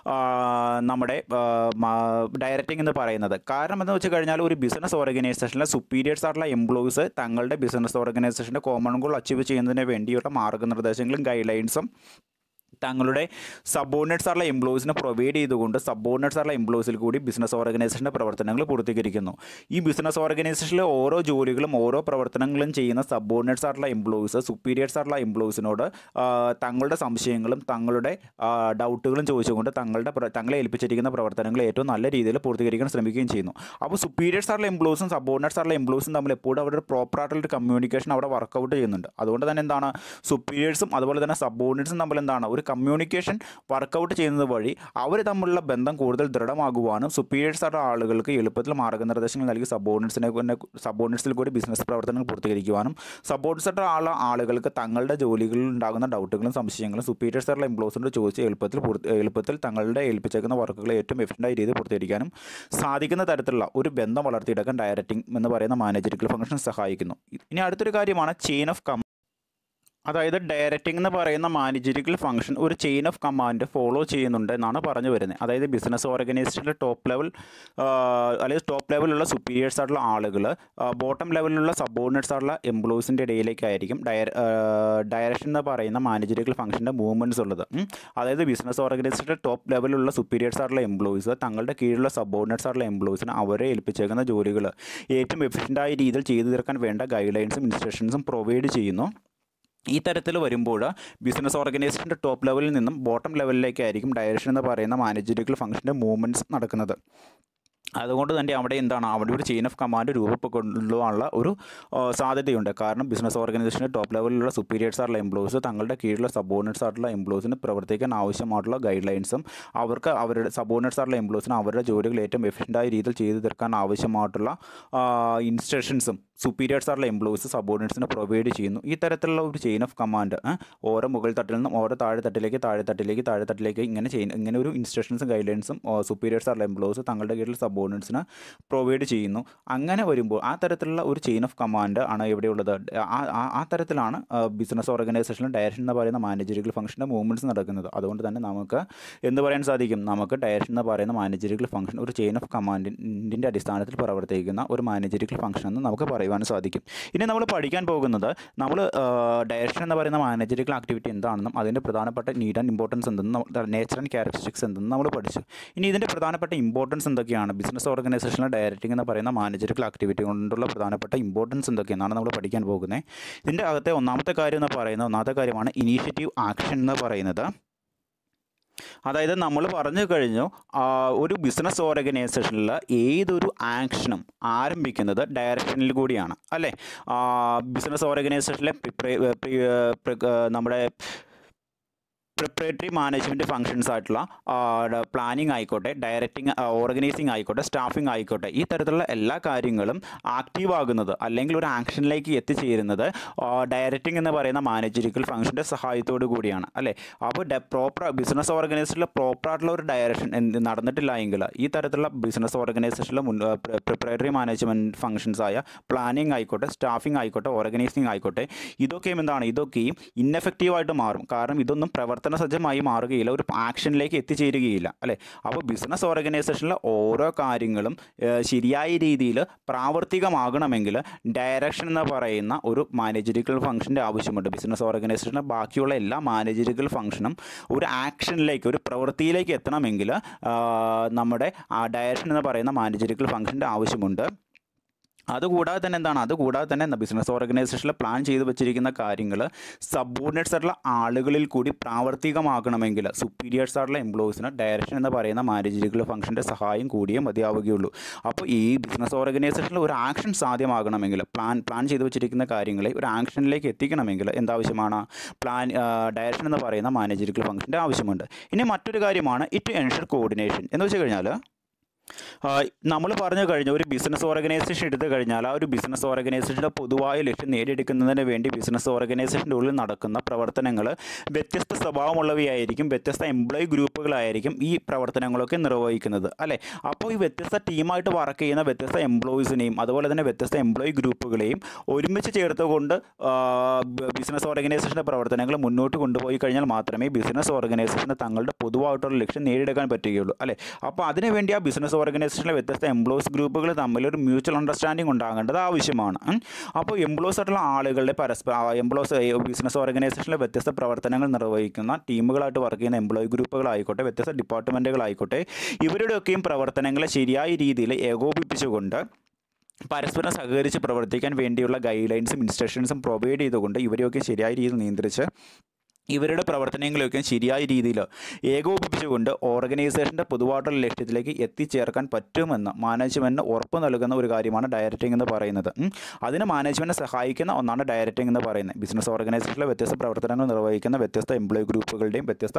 നമ്മുടെ ഡയറക്റ്റിംഗ് എന്ന് പറയുന്നത്. കാരണം എന്ന് വെച്ച് കഴിഞ്ഞാൽ ഒരു ബിസിനസ് ഓർഗനൈസേഷനിലെ സുപ്പീരിയേഴ്സ് ആയിട്ടുള്ള എംപ്ലോയീസ് തങ്ങളുടെ ബിസിനസ് ഓർഗനൈസേഷൻ്റെ കോമൺ ഗോൾ അച്ചീവ് ചെയ്യുന്നതിന് വേണ്ടിയുള്ള മാർഗ്ഗനിർദ്ദേശങ്ങളും ഗൈഡ് ലൈൻസും തങ്ങളുടെ സബോർഡിനേറ്റ്സ് ആയിട്ടുള്ള എംപ്ലോയീസിനെ പ്രൊവൈഡ് ചെയ്തുകൊണ്ട് സബോർഡിനേറ്റ്സ് ആയിട്ടുള്ള എംപ്ലോയീസിൽ കൂടി ബിസിനസ് ഓർഗനൈസേഷൻ്റെ പ്രവർത്തനങ്ങൾ പൂർത്തീകരിക്കുന്നു. ഈ ബിസിനസ് ഓർഗനൈസേഷനിലെ ഓരോ ജോലികളും ഓരോ പ്രവർത്തനങ്ങളും ചെയ്യുന്ന സബോർഡിനേറ്റ്സ് ആയിട്ടുള്ള എംപ്ലോയീസ് സുപ്പീരിയേഴ്സ് ആയിട്ടുള്ള എംപ്ലോയീസിനോട് തങ്ങളുടെ സംശയങ്ങളും തങ്ങളുടെ ഡൗട്ടുകളും ചോദിച്ചുകൊണ്ട് തങ്ങളുടെ തങ്ങളെ ഏൽപ്പിച്ചിരിക്കുന്ന പ്രവർത്തനങ്ങൾ ഏറ്റവും നല്ല രീതിയിൽ പൂർത്തീകരിക്കാൻ ശ്രമിക്കുകയും ചെയ്യുന്നു. അപ്പോൾ സുപ്പീരിയേഴ്സ് ആയിട്ടുള്ള എംപ്ലോയീസും സബോർഡിനേറ്റ്സ് ആയിട്ടുള്ള എംപ്ലോയീസും തമ്മിൽ എപ്പോഴും അവരുടെ പ്രോപ്പറായിട്ടുള്ള കമ്മ്യൂണിക്കേഷൻ അവിടെ വർക്കൗട്ട് ചെയ്യുന്നുണ്ട്. അതുകൊണ്ട് തന്നെ എന്താണ്, സുപ്പീരിയേഴ്സും അതുപോലെ തന്നെ സബോർഡിനേറ്റ്സും തമ്മിൽ എന്താണ് ഒരു കമ്മ്യൂണിക്കേഷൻ വർക്കൗട്ട് ചെയ്യുന്നത് വഴി അവർ തമ്മിലുള്ള ബന്ധം കൂടുതൽ ദൃഢമാകുവാനും സുപ്പീരിയേഴ്സ് ആയിട്ടുള്ള ആളുകൾക്ക് എളുപ്പത്തിൽ മാർഗ്ഗനിർദ്ദേശങ്ങൾ നൽകി സബോർഡിനേറ്റ്സിനെ സബോർഡിനേറ്റ്സിൽ കൂടി ബിസിനസ് പ്രവർത്തനങ്ങൾ പൂർത്തീകരിക്കുവാനും സബോർഡിനേറ്റ്സ് ആയിട്ടുള്ള ആളുകൾക്ക് തങ്ങളുടെ ജോലികളിൽ ഉണ്ടാകുന്ന ഡൗട്ടുകളും സംശയങ്ങളും സുപ്പീരിയേഴ്സ് ആയിട്ടുള്ള എംപ്ലോയീസിനോട് ചോദിച്ച് എളുപ്പത്തിൽ എളുപ്പത്തിൽ തങ്ങളുടെ ഏൽപ്പിച്ചേക്കുന്ന വർക്കുകൾ ഏറ്റവും എഫിഷ്യൻ്റായ രീതിയിൽ പൂർത്തീകരിക്കാനും സാധിക്കുന്ന തരത്തിലുള്ള ഒരു ബന്ധം വളർത്തിയെടുക്കാൻ ഡയറക്റ്റിംഗ് എന്ന് പറയുന്ന മാനേജറിക്കൽ ഫംഗ്ഷൻ സഹായിക്കുന്നു. ഇനി അടുത്തൊരു കാര്യമാണ് ചെയിൻ ഓഫ് കമാൻഡ്. അതായത് ഡയറക്റ്റിംഗ് എന്ന് പറയുന്ന മാനേജറിക്കൽ ഫംഗ്ഷൻ ഒരു ചെയിൻ ഓഫ് കമാൻഡ് ഫോളോ ചെയ്യുന്നുണ്ട് എന്നാണ് പറഞ്ഞു വരുന്നത്. അതായത് ബിസിനസ് ഓർഗനൈസേഷനിലെ ടോപ്പ് ലെവൽ അല്ലെങ്കിൽ ടോപ്പ് ലെവലുള്ള സുപ്പീരിയേഴ്സ് ആയിട്ടുള്ള ആളുകൾ ബോട്ടം ലെവലിലുള്ള സബോർഡിനേറ്റ്സ് ആയിട്ടുള്ള എംപ്ലോയീസിൻ്റെ ഇടയിലേക്കായിരിക്കും ഡയർ ഡയറക്ഷൻ എന്ന് പറയുന്ന മാനേജറിക്കൽ ഫംഗ്ഷൻ്റെ മൂവ്മെൻറ്റ്സ് ഉള്ളത്. അതായത് ബിസിനസ് ഓർഗനൈസേഷൻ്റെ ടോപ്പ് ലെവലിലുള്ള സുപ്പീരിയേഴ്സ് ആയിട്ടുള്ള എംപ്ലോയീസ് തങ്ങളുടെ കീഴിലുള്ള സബോർഡിനേറ്റ്സ് ആയിട്ടുള്ള എംപ്ലോയീസിന് അവരെ ഏൽപ്പിച്ചേക്കുന്ന ജോലികൾ ഏറ്റവും എഫിഷ്യൻ്റായ രീതിയിൽ ചെയ്തു തീർക്കാൻ വേണ്ട ഗൈഡ് ലൈൻസും ഇൻസ്ട്രക്ഷൻസും പ്രൊവൈഡ് ചെയ്യുന്നു. ഈ തരത്തിൽ വരുമ്പോൾ ബിസിനസ് ഓർഗനൈസേഷൻ്റെ ടോപ്പ് ലെവലിൽ നിന്നും ബോട്ടം ലെവലിലേക്കായിരിക്കും ഡയറക്ഷൻ എന്ന് പറയുന്ന മാനേജറിക്കൽ ഫംഗ്ഷൻ്റെ മൂവ്മെൻറ്റ്സ് നടക്കുന്നത്. അതുകൊണ്ട് തന്നെ അവിടെ എന്താണ് അവിടെ ഒരു ചെയിൻ ഓഫ് കമാൻഡ് രൂപപ്പെടുവാനുള്ള ഒരു സാധ്യതയുണ്ട്. കാരണം ബിസിനസ് ഓർഗനൈസേഷൻ്റെ ടോപ്പ് ലെവലിലുള്ള സുപ്പീരിയേഴ്സ് ആയിട്ടുള്ള എംപ്ലോയീസ് തങ്ങളുടെ കീഴിലുള്ള സബോർഡിനേറ്റ്സ് ആയിട്ടുള്ള എംപ്ലോയീസിന് പ്രവർത്തിക്കാൻ ആവശ്യമായിട്ടുള്ള ഗൈഡ് ലൈൻസും അവർക്ക് അവരുടെ സബോർഡിനേറ്റ്സ് ആയിട്ടുള്ള എംപ്ലോയീസിന് അവരുടെ ജോലികൾ ഏറ്റവും എഫിഷ്യൻ്റായ രീതിയിൽ ചെയ്തു തീർക്കാൻ ആവശ്യമായിട്ടുള്ള ഇൻസ്ട്രക്ഷൻസും സുപ്പീരിയേഴ്സ് ആയിട്ടുള്ള എംപ്ലോയീസ് സബോർഡിനേറ്റ്സിന് പ്രൊവൈഡ് ചെയ്യുന്നു. ഈ തരത്തിലുള്ള ഒരു ചെയിൻ ഓഫ് കമാൻഡ് ഓരോ മുകൾ തട്ടിൽ നിന്നും ഓരോ താഴെ തട്ടിലേക്ക് താഴെ തട്ടിലേക്ക് താഴെ തട്ടിലേക്ക് ഇങ്ങനെ ചെയിൻ ഇങ്ങനെ ഒരു ഇൻസ്ട്രക്ഷൻസും ഗൈഡ് ലൈൻസും സുപ്പീരിയേഴ്സ് ആയിട്ടുള്ള എംപ്ലോയീസ് തങ്ങളുടെ കീഴിൽ സബോർഡിനേറ്റ്സിന് പ്രൊവൈഡ് ചെയ്യുന്നു. അങ്ങനെ വരുമ്പോൾ ആ തരത്തിലുള്ള ഒരു ചെയിൻ ഓഫ് കമാൻഡ് ആണ് എവിടെയുള്ളത്. ആ തരത്തിലാണ് ബിസിനസ് ഓർഗനൈസേഷനിൽ ഡയറക്ഷൻ എന്ന് പറയുന്ന മാനേജറിക്കൽ ഫംഗ്ഷൻ്റെ മൂവ്മെൻറ്റ്സ് നടക്കുന്നത്. അതുകൊണ്ട് തന്നെ നമുക്ക് എന്ത് പറയാൻ സാധിക്കും, നമുക്ക് ഡയറക്ഷൻ എന്ന് പറയുന്ന മാനേജറിക്കൽ ഫംഗ്ഷൻ ഒരു ചെയിൻ ഓഫ് കമാൻഡിൻ്റെ അടിസ്ഥാനത്തിൽ പ്രവർത്തിക്കുന്ന ഒരു മാനേജറിക്കൽ ഫംഗ്ഷൻ എന്ന് നമുക്ക് പറയുവാൻ സാധിക്കും. ഇനി നമ്മൾ പഠിക്കാൻ പോകുന്നത് നമ്മൾ ഡയറക്ഷൻ എന്ന് പറയുന്ന മാനേജറിക്കൽ ആക്ടിവിറ്റി എന്താണെന്നും അതിൻ്റെ പ്രധാനപ്പെട്ട നീഡ് ആൻഡ് ഇമ്പോർട്ടൻസ് എന്തെന്നും നേച്ചർ ആൻഡ് ക്യാരക്ടറിസ്റ്റിക്സ് എന്തെന്നും നമ്മൾ പഠിച്ചു. ഇനി ഇതിൻ്റെ പ്രധാനപ്പെട്ട ഇമ്പോർട്ടൻസ് എന്തൊക്കെയാണ്, ബിസിനസ് ഓർഗനൈസേഷനിലെ ഡയറക്റ്റിംഗ് എന്ന് പറയുന്ന മാനേജറിക്കൽ ആക്ടിവിറ്റി കൊണ്ടുള്ള പ്രധാനപ്പെട്ട ഇമ്പോർട്ടൻസ് എന്തൊക്കെയെന്നാണ് നമ്മൾ പഠിക്കാൻ പോകുന്നത്. ഇതിൻ്റെ അകത്തെ ഒന്നാമത്തെ കാര്യം എന്ന് പറയുന്നത് ഒന്നാമത്തെ കാര്യമാണ് ഇനീഷ്യേറ്റീവ് ആക്ഷൻ എന്ന് പറയുന്നത്. അതായത് നമ്മൾ പറഞ്ഞു കഴിഞ്ഞു ഒരു ബിസിനസ് ഓർഗനൈസേഷനിൽ ഏതൊരു ആക്ഷനും ആരംഭിക്കുന്നത് ഡയറക്ഷനിൽ കൂടിയാണ് അല്ലേ. ബിസിനസ് ഓർഗനൈസേഷനിലെ നമ്മുടെ പ്രിപ്പറേറ്ററി മാനേജ്മെൻറ്റ് ഫംഗ്ഷൻസ് ആയിട്ടുള്ള പ്ലാനിങ് ആയിക്കോട്ടെ, ഡയറക്റ്റിംഗ് ഓർഗനൈസിങ് ആയിക്കോട്ടെ, സ്റ്റാഫിംഗ് ആയിക്കോട്ടെ, ഈ തരത്തിലുള്ള എല്ലാ കാര്യങ്ങളും ആക്റ്റീവ് ആകുന്നത് അല്ലെങ്കിൽ ഒരു ആക്ഷനിലേക്ക് എത്തിച്ചേരുന്നത് ഡയറക്റ്റിംഗ് എന്ന് പറയുന്ന മാനേജറിക്കൽ ഫംഗ്ഷൻ്റെ സഹായത്തോടു കൂടിയാണ് അല്ലേ. അപ്പോൾ പ്രോപ്പർ ബിസിനസ് ഓർഗനൈസേഷനിൽ പ്രോപ്പറായിട്ടുള്ള ഒരു ഡയറക്ഷൻ നടന്നിട്ടില്ല എങ്കിൽ ഈ തരത്തിലുള്ള ബിസിനസ് ഓർഗനൈസേഷനിലെ മുൻ പ്രിപ്പറേറ്ററി മാനേജ്മെൻറ്റ് ഫംഗ്ഷൻസ് ആയ പ്ലാനിങ് ആയിക്കോട്ടെ, സ്റ്റാഫിംഗ് ആയിക്കോട്ടെ, ഓർഗനൈസിങ് ആയിക്കോട്ടെ, ഇതൊക്കെയും എന്താണ് ഇതൊക്കെയും ഇന്നെഫക്റ്റീവായിട്ട് മാറും. കാരണം ഇതൊന്നും പ്രവർത്തന പ്രവർത്തന സജ്ജമായി മാറുകയില്ല, ഒരു ആക്ഷനിലേക്ക് എത്തിച്ചേരുകയില്ല അല്ലേ. അപ്പോൾ ബിസിനസ് ഓർഗനൈസേഷനിലെ ഓരോ കാര്യങ്ങളും ശരിയായ രീതിയിൽ പ്രാവർത്തികമാകണമെങ്കിൽ ഡയറക്ഷൻ എന്ന് പറയുന്ന ഒരു മാനേജറിക്കൽ ഫംഗ്ഷൻ്റെ ആവശ്യമുണ്ട്. ബിസിനസ് ഓർഗനൈസേഷൻ്റെ ബാക്കിയുള്ള എല്ലാ മാനേജറിക്കൽ ഫംഗ്ഷനും ഒരു ആക്ഷനിലേക്ക്, ഒരു പ്രവൃത്തിയിലേക്ക് എത്തണമെങ്കിൽ നമ്മുടെ ഡയറക്ഷൻ എന്ന് പറയുന്ന മാനേജറിക്കൽ ഫംഗ്ഷൻ്റെ ആവശ്യമുണ്ട്. അതുകൂടാതെ തന്നെ എന്താണ് അതുകൂടാതെ തന്നെ ബിസിനസ് ഓർഗനൈസേഷനിൽ പ്ലാൻ ചെയ്ത് വെച്ചിരിക്കുന്ന കാര്യങ്ങൾ സബോർഡിനേറ്റ്സ് ആയിട്ടുള്ള ആളുകളിൽ കൂടി പ്രാവർത്തികമാക്കണമെങ്കിൽ സുപ്പീരിയേഴ്സ് ആയിട്ടുള്ള എംപ്ലോയീസിന് ഡയറക്ഷൻ എന്ന് പറയുന്ന മാനേജറിക്കൽ ഫംഗ്ഷൻ്റെ സഹായം കൂടിയേ മതിയാവുകയുള്ളൂ. അപ്പോൾ ഈ ബിസിനസ് ഓർഗനൈസേഷനിൽ ഒരു ആക്ഷൻ സാധ്യമാകണമെങ്കിൽ, പ്ലാൻ പ്ലാൻ ചെയ്ത് വെച്ചിരിക്കുന്ന കാര്യങ്ങളെ ഒരു ആക്ഷനിലേക്ക് എത്തിക്കണമെങ്കിൽ എന്താവശ്യമാണ്? പ്ലാൻ ഡയറക്ഷൻ എന്ന് പറയുന്ന മാനേജറിക്കൽ ഫംഗ്ഷൻ്റെ ആവശ്യമുണ്ട്. ഇനി മറ്റൊരു കാര്യമാണ് ഇറ്റ് എൻഷുർ കോർഡിനേഷൻ എന്ന് വെച്ച് കഴിഞ്ഞാൽ, നമ്മൾ പറഞ്ഞു കഴിഞ്ഞ ഒരു ബിസിനസ് ഓർഗനൈസേഷൻ എടുത്തു കഴിഞ്ഞാൽ ആ ഒരു ബിസിനസ് ഓർഗനൈസേഷൻ്റെ പൊതുവായ ലക്ഷ്യം നേടിയെടുക്കുന്നതിന് വേണ്ടി ബിസിനസ് ഓർഗനൈസേഷൻ്റെ ഉള്ളിൽ നടക്കുന്ന പ്രവർത്തനങ്ങൾ വ്യത്യസ്ത സ്വഭാവമുള്ളവയായിരിക്കും, വ്യത്യസ്ത എംപ്ലോയി ഗ്രൂപ്പുകളായിരിക്കും ഈ പ്രവർത്തനങ്ങളൊക്കെ നിർവഹിക്കുന്നത് അല്ലേ. അപ്പോൾ ഈ വ്യത്യസ്ത ടീമായിട്ട് വർക്ക് ചെയ്യുന്ന വ്യത്യസ്ത എംപ്ലോയീസിനെയും അതുപോലെ തന്നെ വ്യത്യസ്ത എംപ്ലോയി ഗ്രൂപ്പുകളെയും ഒരുമിച്ച് ചേർത്തുകൊണ്ട് ബിസിനസ് ഓർഗനൈസേഷൻ്റെ പ്രവർത്തനങ്ങൾ മുന്നോട്ട് കൊണ്ടുപോയി കഴിഞ്ഞാൽ മാത്രമേ ബിസിനസ് ഓർഗനൈസേഷന് തങ്ങളുടെ പൊതുവായിട്ടുള്ള ലക്ഷ്യം നേടിയെടുക്കാൻ പറ്റുകയുള്ളൂ അല്ലേ. അപ്പോൾ അതിനുവേണ്ടി ആ ബിസിനസ് ഓർഗനൈസേഷനിലെ വ്യത്യസ്ത എംപ്ലോയീസ് ഗ്രൂപ്പുകൾ തമ്മിൽ ഒരു മ്യൂച്വൽ അണ്ടർസ്റ്റാൻഡിംഗ് ഉണ്ടാകേണ്ടത് ആവശ്യമാണ്. അപ്പോൾ എംപ്ലോയീസ് ആയിട്ടുള്ള ആളുകളുടെ പരസ്പര എംപ്ലോയീസ് ബിസിനസ് ഓർഗനൈസേഷനിലെ വ്യത്യസ്ത പ്രവർത്തനങ്ങൾ നിർവഹിക്കുന്ന ടീമുകളായിട്ട് വർക്ക് ചെയ്യുന്ന എംപ്ലോയി ഗ്രൂപ്പുകളായിക്കോട്ടെ, വ്യത്യസ്ത ഡിപ്പാർട്ട്മെൻറ്റുകളായിക്കോട്ടെ, ഇവരുടെയൊക്കെയും പ്രവർത്തനങ്ങളെ ശരിയായ രീതിയിൽ ഏകോപിപ്പിച്ചുകൊണ്ട് പരസ്പരം സഹകരിച്ച് പ്രവർത്തിക്കാൻ വേണ്ടിയുള്ള ഗൈഡ് ലൈൻസും ഇൻസ്ട്രക്ഷൻസും പ്രൊവൈഡ് ചെയ്തുകൊണ്ട് ഇവരെയൊക്കെ ശരിയായ രീതിയിൽ നിയന്ത്രിച്ച് ഇവരുടെ പ്രവർത്തനങ്ങളൊക്കെ ശരിയായ രീതിയിൽ ഏകോപിപ്പിച്ചുകൊണ്ട് ഓർഗനൈസേഷൻ്റെ പൊതുവായിട്ടുള്ള ലക്ഷ്യത്തിലേക്ക് എത്തിച്ചേർക്കാൻ പറ്റുമെന്ന് മാനേജ്മെൻറ്റിന് ഉറപ്പ് നൽകുന്ന ഒരു കാര്യമാണ് ഡയറക്റ്റിംഗ് എന്ന് പറയുന്നത്. അതിന് മാനേജ്മെൻറ്റിനെ സഹായിക്കുന്ന ഒന്നാണ് ഡയറക്റ്റിംഗ് എന്ന് പറയുന്നത്. ബിസിനസ് ഓർഗനൈസേഷനിലെ വ്യത്യസ്ത പ്രവർത്തനങ്ങൾ നിർവഹിക്കുന്ന വ്യത്യസ്ത എംപ്ലോയി ഗ്രൂപ്പുകളുടെയും വ്യത്യസ്ത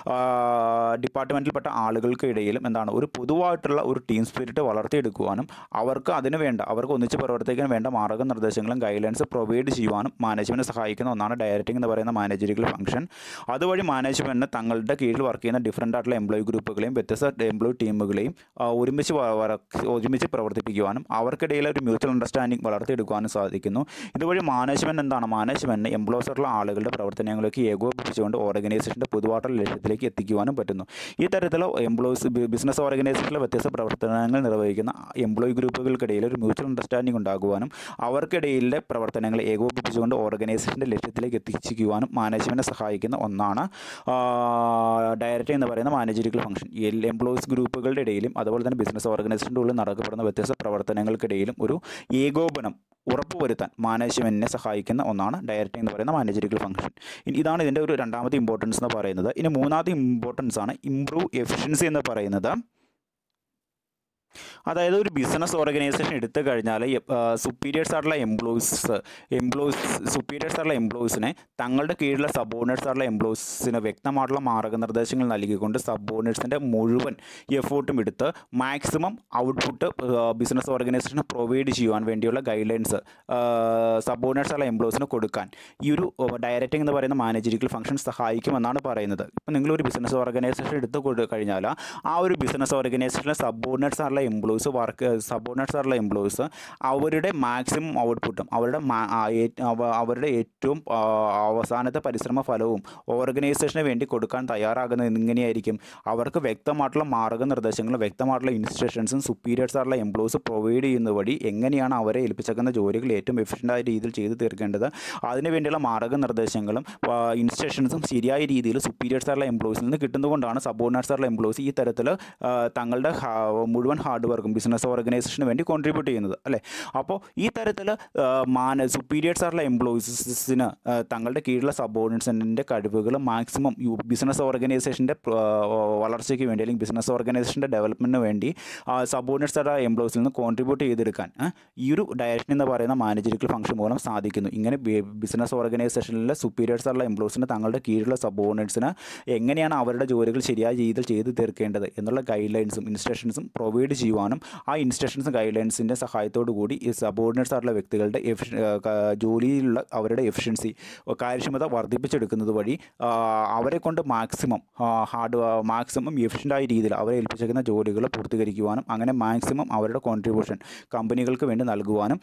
ഡിപ്പാർട്ട്മെൻറ്റിൽപ്പെട്ട ആളുകൾക്ക് ഇടയിലും എന്താണ് ഒരു പൊതുവായിട്ടുള്ള ഒരു ടീം സ്പിരിറ്റ് വളർത്തിയെടുക്കുവാനും അവർക്ക് അതിന് വേണ്ട അവർക്ക് ഒന്നിച്ച് പ്രവർത്തിക്കാൻ വേണ്ട മാർഗ്ഗനിർദ്ദേശങ്ങളും ഗൈഡ് ലൈൻസ് പ്രൊവൈഡ് ചെയ്യുവാനും മാനേജ്മെൻറ്റിനെ സഹായിക്കുന്ന ഒന്നാണ് ഡയറക്റ്റിംഗ് എന്ന് പറയുന്ന മാനേജറിക്കൽ ഫംഗ്ഷൻ. അതുവഴി മാനേജ്മെൻറ്റിന് തങ്ങളുടെ കീഴിൽ വർക്ക് ചെയ്യുന്ന ഡിഫറൻ്റ് ആയിട്ടുള്ള എംപ്ലോയി ഗ്രൂപ്പുകളെയും വ്യത്യസ്ത എംപ്ലോയി ടീമുകളെയും ഒരുമിച്ച് ഒരുമിച്ച് പ്രവർത്തിപ്പിക്കുവാനും അവർക്കിടയിൽ ഒരു മ്യൂച്വൽ അണ്ടർസ്റ്റാൻഡിംഗ് വളർത്തിയെടുക്കുവാനും സാധിക്കുന്നു. ഇതുവഴി മാനേജ്മെൻറ്റ് എന്താണ് മാനേജ്മെൻറ്റിന് എംപ്ലോയീസ് ആയിട്ടുള്ള ആളുകളുടെ പ്രവർത്തനങ്ങളൊക്കെ ഏകോപിപ്പിച്ചുകൊണ്ട് ഓർഗനൈസേഷൻ്റെ പൊതുവായിട്ടുള്ള ലക്ഷ്യത്തിലേക്ക് എത്തിക്കുവാനും പറ്റുന്നു. ഈ തരത്തിൽ എംപ്ലോയീസ് ബിസിനസ് ഓർഗനൈസേഷനിലെ വ്യത്യസ്ത പ്രവർത്തനങ്ങൾ നിർവഹിക്കുന്ന എംപ്ലോയി ഗ്രൂപ്പുകൾക്കിടയിൽ ഒരു മ്യൂച്വൽ അണ്ടർസ്റ്റാൻഡിംഗ് ഉണ്ടാകുവാനും അവർക്കിടയിലെ പ്രവർത്തനങ്ങളെ ഏകോപിപ്പിച്ചുകൊണ്ട് ഓർഗനൈസേഷൻ്റെ ലക്ഷ്യത്തിലേക്ക് എത്തിക്കുവാനും മാനേജ്മെൻറ്റിനെ സഹായിക്കുന്ന ഒന്നാണ് ഡയറക്റ്റിംഗ് എന്ന് പറയുന്ന മാനേജറിക്കൽ ഫംഗ്ഷൻ. എല്ലാ എംപ്ലോയീസ് ഗ്രൂപ്പുകളുടെ ഇടയിലും അതുപോലെ തന്നെ ബിസിനസ് ഓർഗനൈസേഷൻ്റെ ഉള്ളിൽ നടക്കപ്പെടുന്ന വ്യത്യസ്ത പ്രവർത്തനങ്ങൾക്കിടയിലും ഒരു ഏകോപനം ഉറപ്പുവരുത്താൻ മാനേജ്മെൻറ്റിനെ സഹായിക്കുന്ന ഒന്നാണ് ഡയറക്റ്റിംഗ് എന്ന് പറയുന്ന മാനേജറിക്കൽ ഫംഗ്ഷൻ. ഇതാണ് ഇതിൻ്റെ ഒരു രണ്ടാമത്തെ ഇമ്പോർട്ടൻസ് എന്ന് പറയുന്നത്. ഇനി മൂന്നാമത്തെ ഇമ്പോർട്ടൻസ് ആണ് ഇംപ്രൂവ് എഫിഷ്യൻസി എന്ന് പറയുന്നത്. അതായത് ഒരു ബിസിനസ് ഓർഗനൈസേഷൻ എടുത്തു കഴിഞ്ഞാൽ സുപ്പീരിയേഴ്സ് ആയിട്ടുള്ള എംപ്ലോയീസ് എംപ്ലോയീസ് സുപ്പീരിയേഴ്സ് ആയിട്ടുള്ള എംപ്ലോയീസിനെ തങ്ങളുടെ കീഴിലുള്ള സബോർഡിനേറ്റ്സ് ആയിട്ടുള്ള എംപ്ലോയീസിന് വ്യക്തമായിട്ടുള്ള മാർഗ്ഗനിർദ്ദേശങ്ങൾ നൽകിക്കൊണ്ട് സബോർഡിനേറ്റ്സിൻ്റെ മുഴുവൻ എഫേർട്ടും എടുത്ത് മാക്സിമം ഔട്ട്പുട്ട് ബിസിനസ് ഓർഗനൈസേഷന് പ്രൊവൈഡ് ചെയ്യുവാൻ വേണ്ടിയുള്ള ഗൈഡ് ലൈൻസ് സബോർഡിനേറ്റ്സ് ആയിട്ടുള്ള എംപ്ലോയീസിന് കൊടുക്കാൻ ഈ ഒരു ഡയറക്റ്റിംഗ് എന്ന് പറയുന്ന മാനേജറിക്കൽ ഫംഗ്ഷൻ സഹായിക്കുമെന്നാണ് പറയുന്നത്. ഇപ്പം നിങ്ങളൊരു ബിസിനസ് ഓർഗനൈസേഷൻ എടുത്തു കഴിഞ്ഞാൽ ആ ഒരു ബിസിനസ് ഓർഗനൈസേഷനിലെ സബോർഡിനേറ്റ്സ് ആയിട്ടുള്ള എംപ്ലോയീസ് വർക്ക് സബോർഡിനേറ്റ്സ് ആയിട്ടുള്ള എംപ്ലോയീസ് അവരുടെ മാക്സിമം ഔട്ട്പുട്ടും അവരുടെ അവരുടെ ഏറ്റവും അവസാനത്തെ പരിശ്രമ ഫലവും ഓർഗനൈസേഷന് വേണ്ടി കൊടുക്കാൻ തയ്യാറാകുന്നത് എങ്ങനെയായിരിക്കും? അവർക്ക് വ്യക്തമായിട്ടുള്ള മാർഗ്ഗനിർദ്ദേശങ്ങളും വ്യക്തമായിട്ടുള്ള ഇൻസ്ട്രക്ഷൻസും സുപ്പീരിയേഴ്സ് ആയിട്ടുള്ള എംപ്ലോയീസ് പ്രൊവൈഡ് ചെയ്യുന്ന വഴി എങ്ങനെയാണ് അവരെ ഏൽപ്പിച്ചേക്കുന്ന ജോലികൾ ഏറ്റവും എഫിഷ്യൻ്റായ രീതിയിൽ ചെയ്ത് തീർക്കേണ്ടത്, അതിനുവേണ്ടിയുള്ള മാർഗ്ഗനിർദ്ദേശങ്ങളും ഇൻസ്ട്രക്ഷൻസും ശരിയായ രീതിയിൽ സുപ്പീരിയേഴ്സ് ആയിട്ടുള്ള എംപ്ലോയീസിൽ നിന്ന് കിട്ടുന്നതുകൊണ്ടാണ് സബോർഡിനേറ്റ്സ് ആയിട്ടുള്ള എംപ്ലോയീസ് ഈ തരത്തിൽ തങ്ങളുടെ മുഴുവൻ ഹാർഡ് വർക്കും ബിസിനസ് ഓർഗനൈസേഷന് വേണ്ടി കോൺട്രിബ്യൂട്ട് ചെയ്യുന്നത് അല്ലേ. അപ്പോൾ ഈ തരത്തിൽ മാന സുപ്പീരിയേഴ്സ് ആയിട്ടുള്ള എംപ്ലോയീസിന് തങ്ങളുടെ കീഴിലുള്ള സബോർഡിനേറ്റ്സിൻ്റെ കഴിവുകൾ മാക്സിമം ബിസിനസ് ഓർഗനൈസേഷൻ്റെ വളർച്ചയ്ക്ക് വേണ്ടി അല്ലെങ്കിൽ ബിസിനസ് ഓർഗനൈസേഷൻ്റെ ഡെവലപ്മെൻറ്റിന് വേണ്ടി സബോർഡിനേറ്റ്സ് ആയിട്ടുള്ള എംപ്ലോയീസിൽ നിന്ന് കോൺട്രിബ്യൂട്ട് ചെയ്തെടുക്കാൻ ഈ ഒരു ഡയറക്ഷൻ എന്ന് പറയുന്ന മാനേജറിക്കൽ ഫംഗ്ഷൻ മൂലം സാധിക്കുന്നു. ഇങ്ങനെ ബിസിനസ് ഓർഗനൈസേഷനിലെ സുപ്പീരിയേഴ്സ് ആയിട്ടുള്ള എംപ്ലോയീസിന് തങ്ങളുടെ കീഴിലുള്ള സബോർഡിനേറ്റ്സിന് എങ്ങനെയാണ് അവരുടെ ജോലികൾ ശരിയായ രീതിയിൽ ചെയ്ത് തീർക്കേണ്ടത് എന്നുള്ള ഗൈഡ് ലൈൻസും ഇൻസ്ട്രക്ഷൻസും പ്രൊവൈഡ് ചെയ്യുവാനും ആ ഇൻസ്ട്രക്ഷൻസും ഗൈഡ് ലൈൻസിൻ്റെ സഹായത്തോടു കൂടി ഈ സബോർഡിനേറ്റ്സ് ആയിട്ടുള്ള വ്യക്തികളുടെ എഫി ജോലിയിലുള്ള അവരുടെ എഫിഷ്യൻസി കാര്യക്ഷമത വർദ്ധിപ്പിച്ചെടുക്കുന്നത് വഴി അവരെ കൊണ്ട് മാക്സിമം ഹാർഡ് മാക്സിമം എഫിഷ്യൻ്റായ രീതിയിൽ അവരെ ഏൽപ്പിച്ചിരിക്കുന്ന ജോലികൾ പൂർത്തീകരിക്കുവാനും അങ്ങനെ മാക്സിമം അവരുടെ കോൺട്രിബ്യൂഷൻ കമ്പനികൾക്ക് വേണ്ടി നൽകുവാനും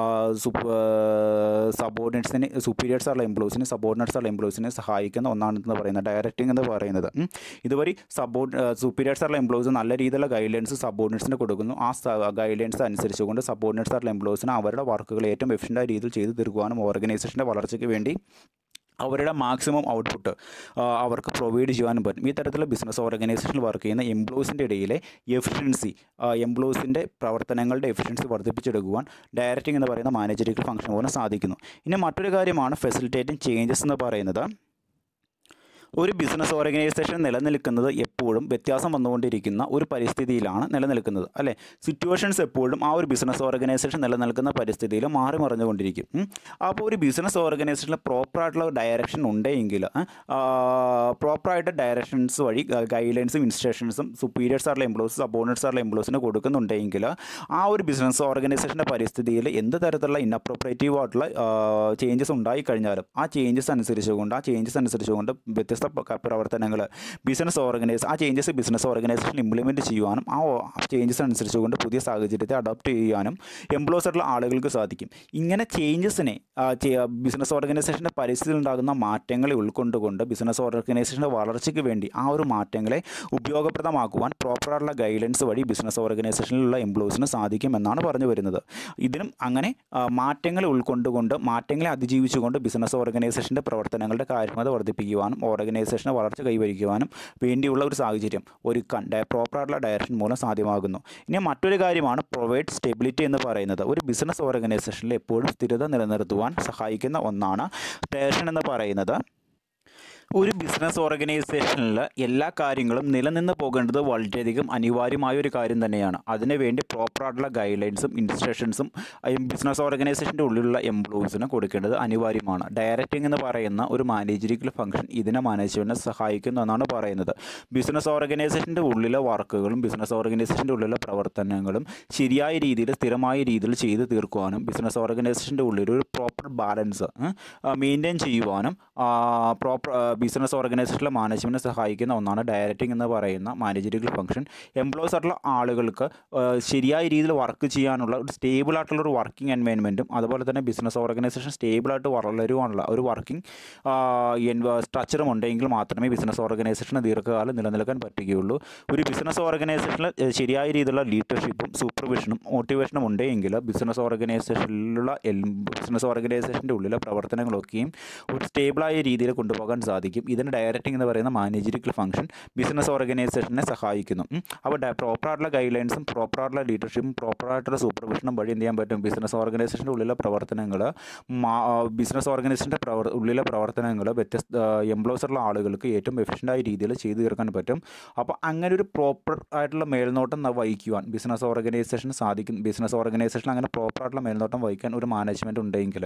സബോർഡിനേറ്റ്സിനെ സുപ്പീരിയേഴ്സ് ആയിട്ടുള്ള എംപ്ലോയീസിനെ സബോർഡിനേറ്റ്സ് ആയിട്ടുള്ള എംപ്ലോയീസിനെ സഹായിക്കുന്ന ഒന്നാണെന്ന് പറയുന്നത് ഡയറക്റ്റിംഗ് എന്ന് പറയുന്നത്. ഇതുവഴി സബോർഡ് സുപ്പീരിയേഴ്സ് ആയിട്ടുള്ള എംപ്ലോയീസ് നല്ല രീതിയിലുള്ള ഗൈഡ് ലൈൻസ് സബോർഡിനേറ്റ്സിന് കൊടുക്കുന്നു. ആ ഗൈഡ് ലൈൻസ് അനുസരിച്ചുകൊണ്ട് സബോർഡിനേറ്റ്സ് ആയിട്ടുള്ള എംപ്ലോയീസിന് അവരുടെ വർക്കുകൾ ഏറ്റവും എഫിഷ്യൻ്റായ രീതിയിൽ ചെയ്തു തീർക്കുവാനും ഓർഗനൈസേഷൻ്റെ വളർച്ചയ്ക്ക് വേണ്ടി അവരുടെ മാക്സിമം ഔട്ട്പുട്ട് അവർക്ക് പ്രൊവൈഡ് ചെയ്യാനും പറ്റും. ഈ തരത്തിലുള്ള ബിസിനസ് ഓർഗനൈസേഷനിൽ വർക്ക് ചെയ്യുന്ന എംപ്ലോയീസിൻ്റെ ഇടയിലെ എഫിഷ്യൻസി എംപ്ലോയീസിൻ്റെ പ്രവർത്തനങ്ങളുടെ എഫിഷ്യൻസി വർദ്ധിപ്പിച്ചെടുക്കുവാൻ ഡയറക്റ്റിംഗ് എന്ന് പറയുന്ന മാനേജറിക്കൽ ഫംഗ്ഷൻ പോലെ സാധിക്കുന്നു. ഇനി മറ്റൊരു കാര്യമാണ് ഫെസിലിറ്റേറ്റിംഗ് ചേഞ്ചസ് എന്ന് പറയുന്നത്. ഒരു ബിസിനസ് ഓർഗനൈസേഷൻ നിലനിൽക്കുന്നത് എപ്പോഴും വ്യത്യാസം വന്നുകൊണ്ടിരിക്കുന്ന ഒരു പരിസ്ഥിതിയിലാണ് നിലനിൽക്കുന്നത് അല്ലേ. സിറ്റുവേഷൻസ് എപ്പോഴും ആ ഒരു ബിസിനസ് ഓർഗനൈസേഷൻ നിലനിൽക്കുന്ന പരിസ്ഥിതിയിൽ മാറി മറിഞ്ഞുകൊണ്ടിരിക്കും. അപ്പോൾ ഒരു ബിസിനസ് ഓർഗനൈസേഷനിൽ പ്രോപ്പറായിട്ടുള്ള ഡയറക്ഷൻ ഉണ്ടെങ്കിൽ പ്രോപ്പറായിട്ട് ഡയറക്ഷൻസ് വഴി ഗൈഡ് ലൈൻസും ഇൻസ്ട്രക്ഷൻസും സുപ്പീരിയേഴ്സ് ആയിട്ടുള്ള എംപ്ലോയീസ് സബോർഡിനേറ്റ്സ് ആയിട്ടുള്ള എംപ്ലോയീസിന് കൊടുക്കുന്നുണ്ടെങ്കിൽ ആ ഒരു ബിസിനസ് ഓർഗനൈസേഷൻ്റെ പരിസ്ഥിതിയിൽ എന്ത് തരത്തിലുള്ള ഇൻഅപ്രോപ്രിയേറ്റീവ് ആയിട്ടുള്ള ചേഞ്ചസ് ഉണ്ടായിക്കഴിഞ്ഞാലും ആ ചേഞ്ചസ് അനുസരിച്ചുകൊണ്ട് ആ ചേഞ്ചസ് അനുസരിച്ചുകൊണ്ട് വ്യത്യസ്ത പ്രവർത്തനങ്ങൾ ബിസിനസ് ഓർഗനൈസ് ആ ചേഞ്ചസ് ബിസിനസ് ഓർഗനൈസേഷൻ ഇംപ്ലിമെൻറ്റ് ചെയ്യുവാനും ആ ചേഞ്ചസ് അനുസരിച്ചുകൊണ്ട് പുതിയ സാഹചര്യത്തെ അഡോപ്റ്റ് ചെയ്യാനും എംപ്ലോയീസ് ആയിട്ടുള്ള ആളുകൾക്ക് സാധിക്കും. ഇങ്ങനെ ചേഞ്ചസിനെ ബിസിനസ് ഓർഗനൈസേഷൻ്റെ പരിസ്ഥിതിയിൽ ഉണ്ടാകുന്ന മാറ്റങ്ങളെ ഉൾക്കൊണ്ടുകൊണ്ട് ബിസിനസ് ഓർഗനൈസേഷൻ്റെ വളർച്ചയ്ക്ക് വേണ്ടി ആ ഒരു മാറ്റങ്ങളെ ഉപയോഗപ്രദമാക്കുവാൻ പ്രോപ്പറായിട്ടുള്ള ഗൈഡൻസ് വഴി ബിസിനസ് ഓർഗനൈസേഷനിലുള്ള എംപ്ലോയീസിന് സാധിക്കും എന്നാണ് പറഞ്ഞു വരുന്നത്. ഇതിനും അങ്ങനെ മാറ്റങ്ങളെ ഉൾക്കൊണ്ടുകൊണ്ട് മാറ്റങ്ങളെ അതിജീവിച്ചുകൊണ്ട് ബിസിനസ് ഓർഗനൈസേഷൻ്റെ പ്രവർത്തനങ്ങളുടെ കാര്യക്ഷമത വർദ്ധിപ്പിക്കുവാനും ഓർഗനൈസേഷനെ വളർച്ച കൈവരിക്കുവാനും വേണ്ടിയുള്ള ഒരു സാഹചര്യം ഒരുക്കാൻ പ്രോപ്പറായിട്ടുള്ള ഡയറക്ഷൻ മൂലം സാധ്യമാകുന്നു. ഇനി മറ്റൊരു കാര്യമാണ് പ്രൊവൈഡ് സ്റ്റെബിലിറ്റി എന്ന് പറയുന്നത്. ഒരു ബിസിനസ് ഓർഗനൈസേഷനിൽ എപ്പോഴും സ്ഥിരത നിലനിർത്തുവാൻ സഹായിക്കുന്ന ഒന്നാണ് ഡയറക്ഷൻ എന്ന് പറയുന്നത്. ഒരു ബിസിനസ് ഓർഗനൈസേഷനിൽ എല്ലാ കാര്യങ്ങളും നിലനിന്ന് പോകേണ്ടത് വളരെയധികം അനിവാര്യമായ ഒരു കാര്യം തന്നെയാണ്. അതിനുവേണ്ടി പ്രോപ്പറായിട്ടുള്ള ഗൈഡ് ലൈൻസും ഇൻസ്ട്രക്ഷൻസും ബിസിനസ് ഓർഗനൈസേഷൻ്റെ ഉള്ളിലുള്ള എംപ്ലോയീസിന് കൊടുക്കേണ്ടത് അനിവാര്യമാണ്. ഡയറക്റ്റിംഗ് എന്ന് പറയുന്ന ഒരു മാനേജറിക്കൽ ഫംഗ്ഷൻ ഇതിനെ മാനേജ്മെൻറ്റിനെ സഹായിക്കുന്നു എന്നാണ് പറയുന്നത്. ബിസിനസ് ഓർഗനൈസേഷൻ്റെ ഉള്ളിലെ വർക്കുകളും ബിസിനസ് ഓർഗനൈസേഷൻ്റെ ഉള്ളിലെ പ്രവർത്തനങ്ങളും ശരിയായ രീതിയിൽ സ്ഥിരമായ രീതിയിൽ ചെയ്തു തീർക്കുവാനും ബിസിനസ് ഓർഗനൈസേഷൻ്റെ ഉള്ളിൽ ഒരു പ്രോപ്പർ ബാലൻസ് മെയിൻറ്റെയിൻ ചെയ്യുവാനും പ്രോപ്പർ ബിസിനസ് ഓർഗനൈസേഷനിലെ മാനേജ്മെൻറ്റിനെ സഹായിക്കുന്ന ഒന്നാണ് ഡയറക്റ്റിംഗ് എന്ന് പറയുന്ന മാനേജറിക്കൽ ഫംഗ്ഷൻ. എംപ്ലോയീസ് ആയിട്ടുള്ള ആളുകൾക്ക് ശരിയായ രീതിയിൽ വർക്ക് ചെയ്യാനുള്ള ഒരു സ്റ്റേബിൾ ആയിട്ടുള്ള ഒരു വർക്കിംഗ് എൻവയൺമെൻറ്റും അതുപോലെ തന്നെ ബിസിനസ് ഓർഗനൈസേഷൻ സ്റ്റേബിളായിട്ട് വളരുവാനുള്ള ഒരു വർക്കിംഗ് സ്ട്രക്ചറും ഉണ്ടെങ്കിൽ മാത്രമേ ബിസിനസ് ഓർഗനൈസേഷന് ദീർഘകാലം നിലനിൽക്കാൻ പറ്റുകയുള്ളൂ. ഒരു ബിസിനസ് ഓർഗനൈസേഷനിൽ ശരിയായ രീതിയിലുള്ള ലീഡർഷിപ്പും സൂപ്പർവിഷനും മോട്ടിവേഷനും ഉണ്ടെങ്കിൽ ബിസിനസ് ഓർഗനൈസേഷനിലുള്ള ബിസിനസ് ഓർഗനൈസേഷൻ്റെ ഉള്ളിലെ പ്രവർത്തനങ്ങളൊക്കെയും ഒരു സ്റ്റേബിളായ രീതിയിൽ കൊണ്ടുപോകാൻ സാധിക്കും. ഇതിന് ഡയറക്റ്റിംഗ് എന്ന് പറയുന്ന മാനേജറിക്കൽ ഫംഗ്ഷൻ ബിസിനസ് ഓർഗനൈസേഷനെ സഹായിക്കുന്നു. അപ്പോൾ പ്രോപ്പറായിട്ടുള്ള ഗൈഡ് ലൈൻസും പ്രോപ്പറായിട്ടുള്ള ലീഡർഷിപ്പും പ്രോപ്പറായിട്ടുള്ള സൂപ്പർവിഷനും വഴി എന്ത് ചെയ്യാൻ പറ്റും? ബിസിനസ് ഓർഗനൈസേഷൻ്റെ ഉള്ളിലെ പ്രവർത്തനങ്ങൾ ബിസിനസ് ഓർഗനൈസേഷൻ്റെ പ്രവർ ഉള്ളിലെ പ്രവർത്തനങ്ങൾ വ്യത്യസ്ത എംപ്ലോയീസുള്ള ആളുകൾക്ക് ഏറ്റവും എഫിഷ്യൻ്റായ രീതിയിൽ ചെയ്തു തീർക്കാൻ പറ്റും. അപ്പോൾ അങ്ങനെ ഒരു പ്രോപ്പർ ആയിട്ടുള്ള മേൽനോട്ടം വഹിക്കുവാൻ ബിസിനസ് ഓർഗനൈസേഷന് സാധിക്കും. ബിസിനസ് ഓർഗനൈസേഷൻ അങ്ങനെ പ്രോപ്പറായിട്ടുള്ള മേൽനോട്ടം വഹിക്കാൻ ഒരു മാനേജ്മെൻറ്റ് ഉണ്ടെങ്കിൽ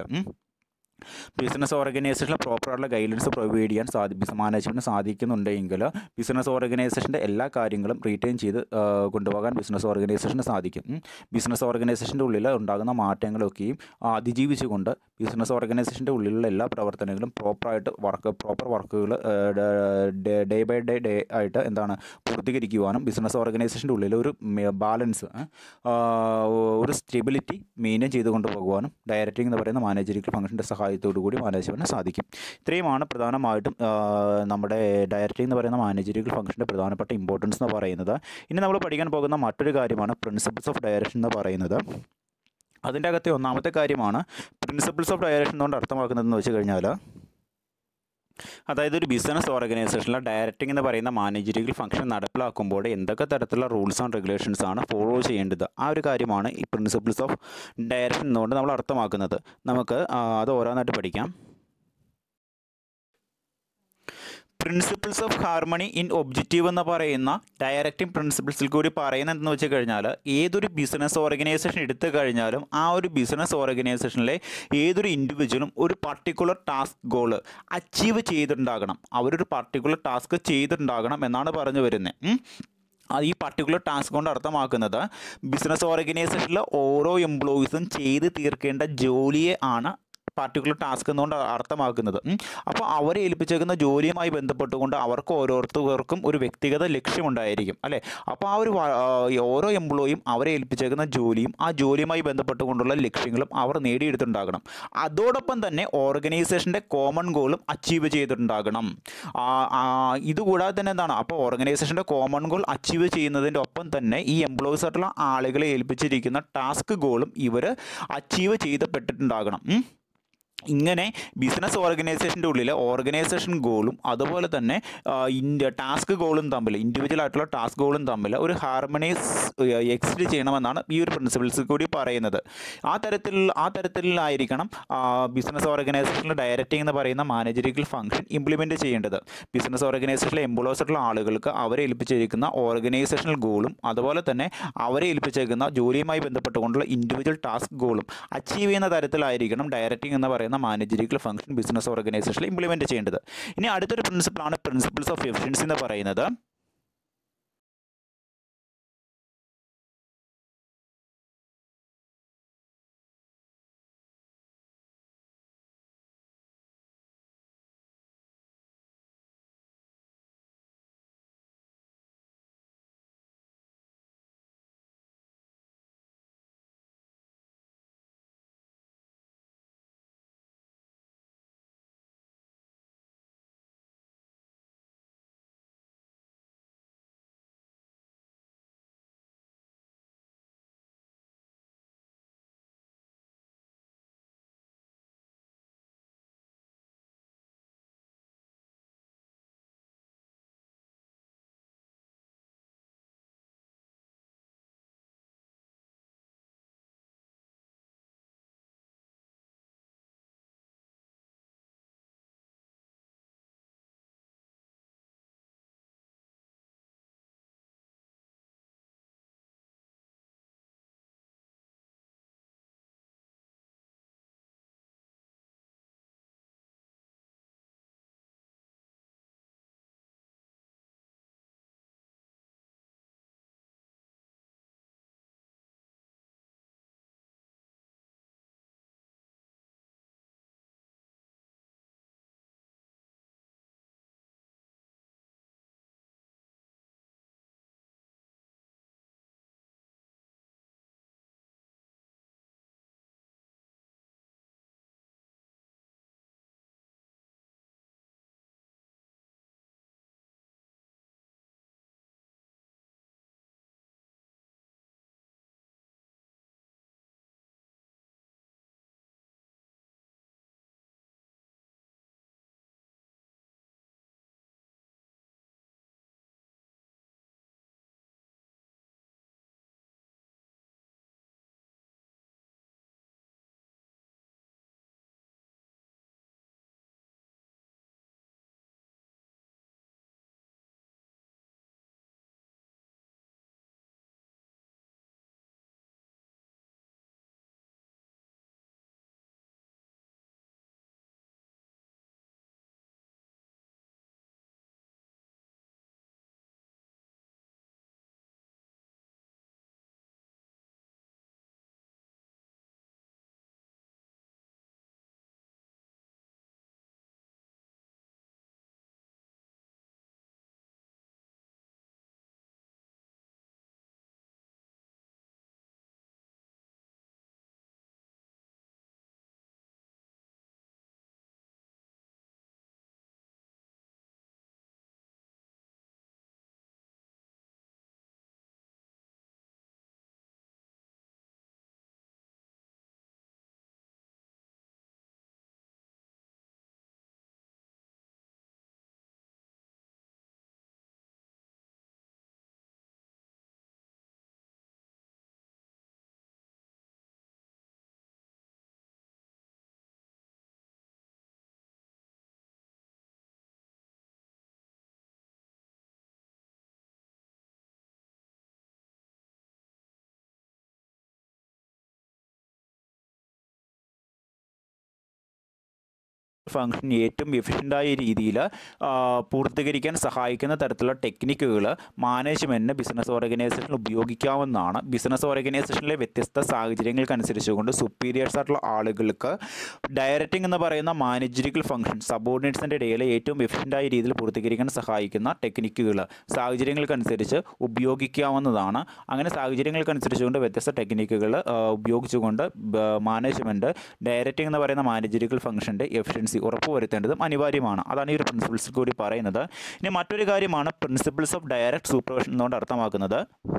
ബിസിനസ് ഓർഗനൈസേഷനിൽ പ്രോപ്പറായിട്ടുള്ള ഗൈഡൻസ് പ്രൊവൈഡ് ചെയ്യാൻ സാധി മാനേജ്മെൻറ്റിന് സാധിക്കുന്നുണ്ടെങ്കിൽ ബിസിനസ് ഓർഗനൈസേഷൻ്റെ എല്ലാ കാര്യങ്ങളും റീറ്റെയിൻ ചെയ്ത് കൊണ്ടുപോകാൻ ബിസിനസ് ഓർഗനൈസേഷന് സാധിക്കും. ബിസിനസ് ഓർഗനൈസേഷൻ്റെ ഉള്ളിൽ ഉണ്ടാകുന്ന മാറ്റങ്ങളൊക്കെയും അതിജീവിച്ചുകൊണ്ട് ബിസിനസ് ഓർഗനൈസേഷൻ്റെ ഉള്ളിലുള്ള എല്ലാ പ്രവർത്തനങ്ങളും പ്രോപ്പറായിട്ട് വർക്ക് പ്രോപ്പർ വർക്കുകൾ ഡേ ബൈ ഡേ ഡേ ആയിട്ട് എന്താണ് പൂർത്തീകരിക്കുവാനും ബിസിനസ് ഓർഗനൈസേഷൻ്റെ ഉള്ളിൽ ഒരു ബാലൻസ് ഒരു സ്റ്റെബിലിറ്റി മെയിൻറ്റെയിൻ ചെയ്ത് കൊണ്ടുപോകുവാനും ഡയറക്റ്റിംഗ് എന്ന് പറയുന്ന മാനേജറിക്കൽ ഫംഗ്ഷൻ്റെ സഹായത്തോടു കൂടി മാനേജ്മെൻറ്റിന് സാധിക്കും. ഇത്രയുമാണ് പ്രധാനമായിട്ടും നമ്മുടെ ഡയറക്റ്റിംഗ് എന്ന് പറയുന്ന മാനേജറിക്കൽ ഫംഗ്ഷൻ്റെ പ്രധാനപ്പെട്ട ഇമ്പോർട്ടൻസ് എന്ന് പറയുന്നത്. ഇനി നമ്മൾ പഠിക്കാൻ പോകുന്ന മറ്റൊരു കാര്യമാണ് പ്രിൻസിപ്പിൾസ് ഓഫ് ഡയറക്ഷൻ എന്ന് പറയുന്നത്. അതിൻ്റെ അകത്തെ ഒന്നാമത്തെ കാര്യമാണ് പ്രിൻസിപ്പിൾസ് ഓഫ് ഡയറക്ഷൻ കൊണ്ട് അർത്ഥമാക്കുന്നതെന്ന് വെച്ച് കഴിഞ്ഞാൽ അതായത് ഒരു ബിസിനസ് ഓർഗനൈസേഷനിലെ ഡയറക്റ്റിംഗ് എന്ന് പറയുന്ന മാനേജറിക്കൽ ഫംഗ്ഷൻ നടപ്പിലാക്കുമ്പോൾ എന്തൊക്കെ തരത്തിലുള്ള റൂൾസ് ആൻഡ് റെഗുലേഷൻസ് ആണ് ഫോളോ ചെയ്യേണ്ടത് ആ ഒരു കാര്യമാണ് ഈ പ്രിൻസിപ്പിൾസ് ഓഫ് ഡയറക്ഷൻ എന്നുകൊണ്ട് നമ്മൾ അർത്ഥമാക്കുന്നത്. നമുക്ക് അത് ഓരോന്നായിട്ട് പഠിക്കാം. Principles of harmony in objective എന്ന് പറയുന്ന ഡയറക്റ്റിംഗ് പ്രിൻസിപ്പിൾസിൽ കൂടി പറയുന്നത് എന്തെന്ന് വെച്ച് കഴിഞ്ഞാൽ ഏതൊരു ബിസിനസ് ഓർഗനൈസേഷൻ എടുത്തു കഴിഞ്ഞാലും ആ ഒരു ബിസിനസ് ഓർഗനൈസേഷനിലെ ഏതൊരു ഇൻഡിവിജ്വലും ഒരു പർട്ടിക്കുലർ ടാസ്ക് ഗോള് അച്ചീവ് ചെയ്തിട്ടുണ്ടാകണം. അവരൊരു പർട്ടിക്കുലർ ടാസ്ക് ചെയ്തിട്ടുണ്ടാകണം എന്നാണ് പറഞ്ഞു വരുന്നത്. അത് ഈ പർട്ടിക്കുലർ ടാസ്ക് കൊണ്ട് അർത്ഥമാക്കുന്നത് ബിസിനസ് ഓർഗനൈസേഷനിലെ ഓരോ എംപ്ലോയീസും ചെയ്ത് തീർക്കേണ്ട ജോലിയെ ആണ് പർട്ടിക്കുലർ ടാസ്ക് എന്നുകൊണ്ട് അർത്ഥമാക്കുന്നത്. അപ്പോൾ അവരെ ഏൽപ്പിച്ചേക്കുന്ന ജോലിയുമായി ബന്ധപ്പെട്ടുകൊണ്ട് അവർക്ക് ഓരോരുത്തർക്കും ഒരു വ്യക്തിഗത ലക്ഷ്യമുണ്ടായിരിക്കും അല്ലേ. അപ്പോൾ ആ ഒരു ഓരോ എംപ്ലോയിയും അവരെ ഏൽപ്പിച്ചേക്കുന്ന ജോലിയും ആ ജോലിയുമായി ബന്ധപ്പെട്ടുകൊണ്ടുള്ള ലക്ഷ്യങ്ങളും അവർ നേടിയെടുത്തിട്ടുണ്ടാകണം. അതോടൊപ്പം തന്നെ ഓർഗനൈസേഷൻ്റെ കോമൺ ഗോളും അച്ചീവ് ചെയ്തിട്ടുണ്ടാകണം. ഇതുകൂടാതെ തന്നെ എന്താണ്, അപ്പോൾ ഓർഗനൈസേഷൻ്റെ കോമൺ ഗോൾ അച്ചീവ് ചെയ്യുന്നതിൻ്റെ ഒപ്പം തന്നെ ഈ എംപ്ലോയീസ് ആയിട്ടുള്ള ആളുകളെ ഏൽപ്പിച്ചിരിക്കുന്ന ടാസ്ക് ഗോളും ഇവർ അച്ചീവ് ചെയ്തപ്പെട്ടിട്ടുണ്ടാകണം. ഇങ്ങനെ ബിസിനസ് ഓർഗനൈസേഷൻ്റെ ഉള്ളിലെ ഓർഗനൈസേഷൻ ഗോളും അതുപോലെ തന്നെ ഇൻ്റെ ടാസ്ക് ഗോളും തമ്മിൽ ഇൻഡിവിജ്വൽ ആയിട്ടുള്ള ടാസ്ക് ഗോളും തമ്മിൽ ഒരു ഹാർമണൈസ് എക്സിസ്റ്റ് ചെയ്യണമെന്നാണ് ഈ ഒരു പ്രിൻസിപ്പിൾസ് കൂടി പറയുന്നത്. ആ തരത്തിൽ ആ തരത്തിലായിരിക്കണം ബിസിനസ് ഓർഗനൈസേഷനിൽ ഡയറക്റ്റിംഗ് എന്ന് പറയുന്ന മാനേജറിക്കൽ ഫംഗ്ഷൻ ഇംപ്ലിമെൻറ്റ് ചെയ്യേണ്ടത്. ബിസിനസ് ഓർഗനൈസേഷനിലെ എംപ്ലോയീസ് ആയിട്ടുള്ള ആളുകൾക്ക് അവരെ ഏൽപ്പിച്ചിരിക്കുന്ന ഓർഗനൈസേഷണൽ ഗോളും അതുപോലെ തന്നെ അവരെ ഏൽപ്പിച്ചിരിക്കുന്ന ജോലിയുമായി ബന്ധപ്പെട്ടുകൊണ്ടുള്ള ഇൻഡിവിജ്വൽ ടാസ്ക് ഗോളും അച്ചീവ് ചെയ്യുന്ന തരത്തിലായിരിക്കണം ഡയറക്റ്റിംഗ് എന്ന് പറയുന്ന മാനേജറിക്കൽ ഫംഗ്ഷൻ ബിസിനസ് ഓർഗനൈസേഷനിൽ ഇംപ്ലിമെൻറ്റ് ചെയ്യേണ്ടത്. ഇനി അടുത്തൊരു പ്രിൻസിപ്പിളാണ് പ്രിൻസിപ്പിൾസ് ഓഫ് എഫിഷ്യൻസി എന്ന് പറയുന്നത്. ഫംഗ്ഷൻ ഏറ്റവും എഫിഷ്യൻ്റായ രീതിയിൽ പൂർത്തീകരിക്കാൻ സഹായിക്കുന്ന തരത്തിലുള്ള ടെക്നിക്കുകൾ മാനേജ്മെൻറ്റിന് ബിസിനസ് ഓർഗനൈസേഷനിൽ ഉപയോഗിക്കാവുന്നതാണ്. ബിസിനസ് ഓർഗനൈസേഷനിലെ വ്യത്യസ്ത സാഹചര്യങ്ങൾക്കനുസരിച്ചുകൊണ്ട് സുപ്പീരിയേഴ്സ് ആയിട്ടുള്ള ആളുകൾക്ക് ഡയറക്റ്റിംഗ് എന്ന് പറയുന്ന മാനേജറിക്കൽ ഫംഗ്ഷൻ സബോർഡിനേറ്റ്സിൻ്റെ ഇടയിൽ ഏറ്റവും എഫിഷ്യൻ്റായ രീതിയിൽ പൂർത്തീകരിക്കാൻ സഹായിക്കുന്ന ടെക്നിക്കുകൾ സാഹചര്യങ്ങൾക്കനുസരിച്ച് ഉപയോഗിക്കാവുന്നതാണ്. അങ്ങനെ സാഹചര്യങ്ങൾക്കനുസരിച്ചുകൊണ്ട് വ്യത്യസ്ത ടെക്നിക്കുകൾ ഉപയോഗിച്ചുകൊണ്ട് മാനേജ്മെൻറ്റ് ഡയറക്റ്റിംഗ് എന്ന് പറയുന്ന മാനേജറിക്കൽ ഫംഗ്ഷൻ്റെ എഫിഷ്യൻസി ഉറപ്പുവരുത്തേണ്ടതും അനിവാര്യമാണ്. അതാണ് ഈ ഒരു പ്രിൻസിപ്പിൾസിൽ കൂടി പറയുന്നത്. ഇനി മറ്റൊരു കാര്യമാണ് പ്രിൻസിപ്പിൾസ് ഓഫ് ഡയറക്റ്റ് സൂപ്പർവിഷൻ എന്നുകൊണ്ട് അർത്ഥമാക്കുന്നത്.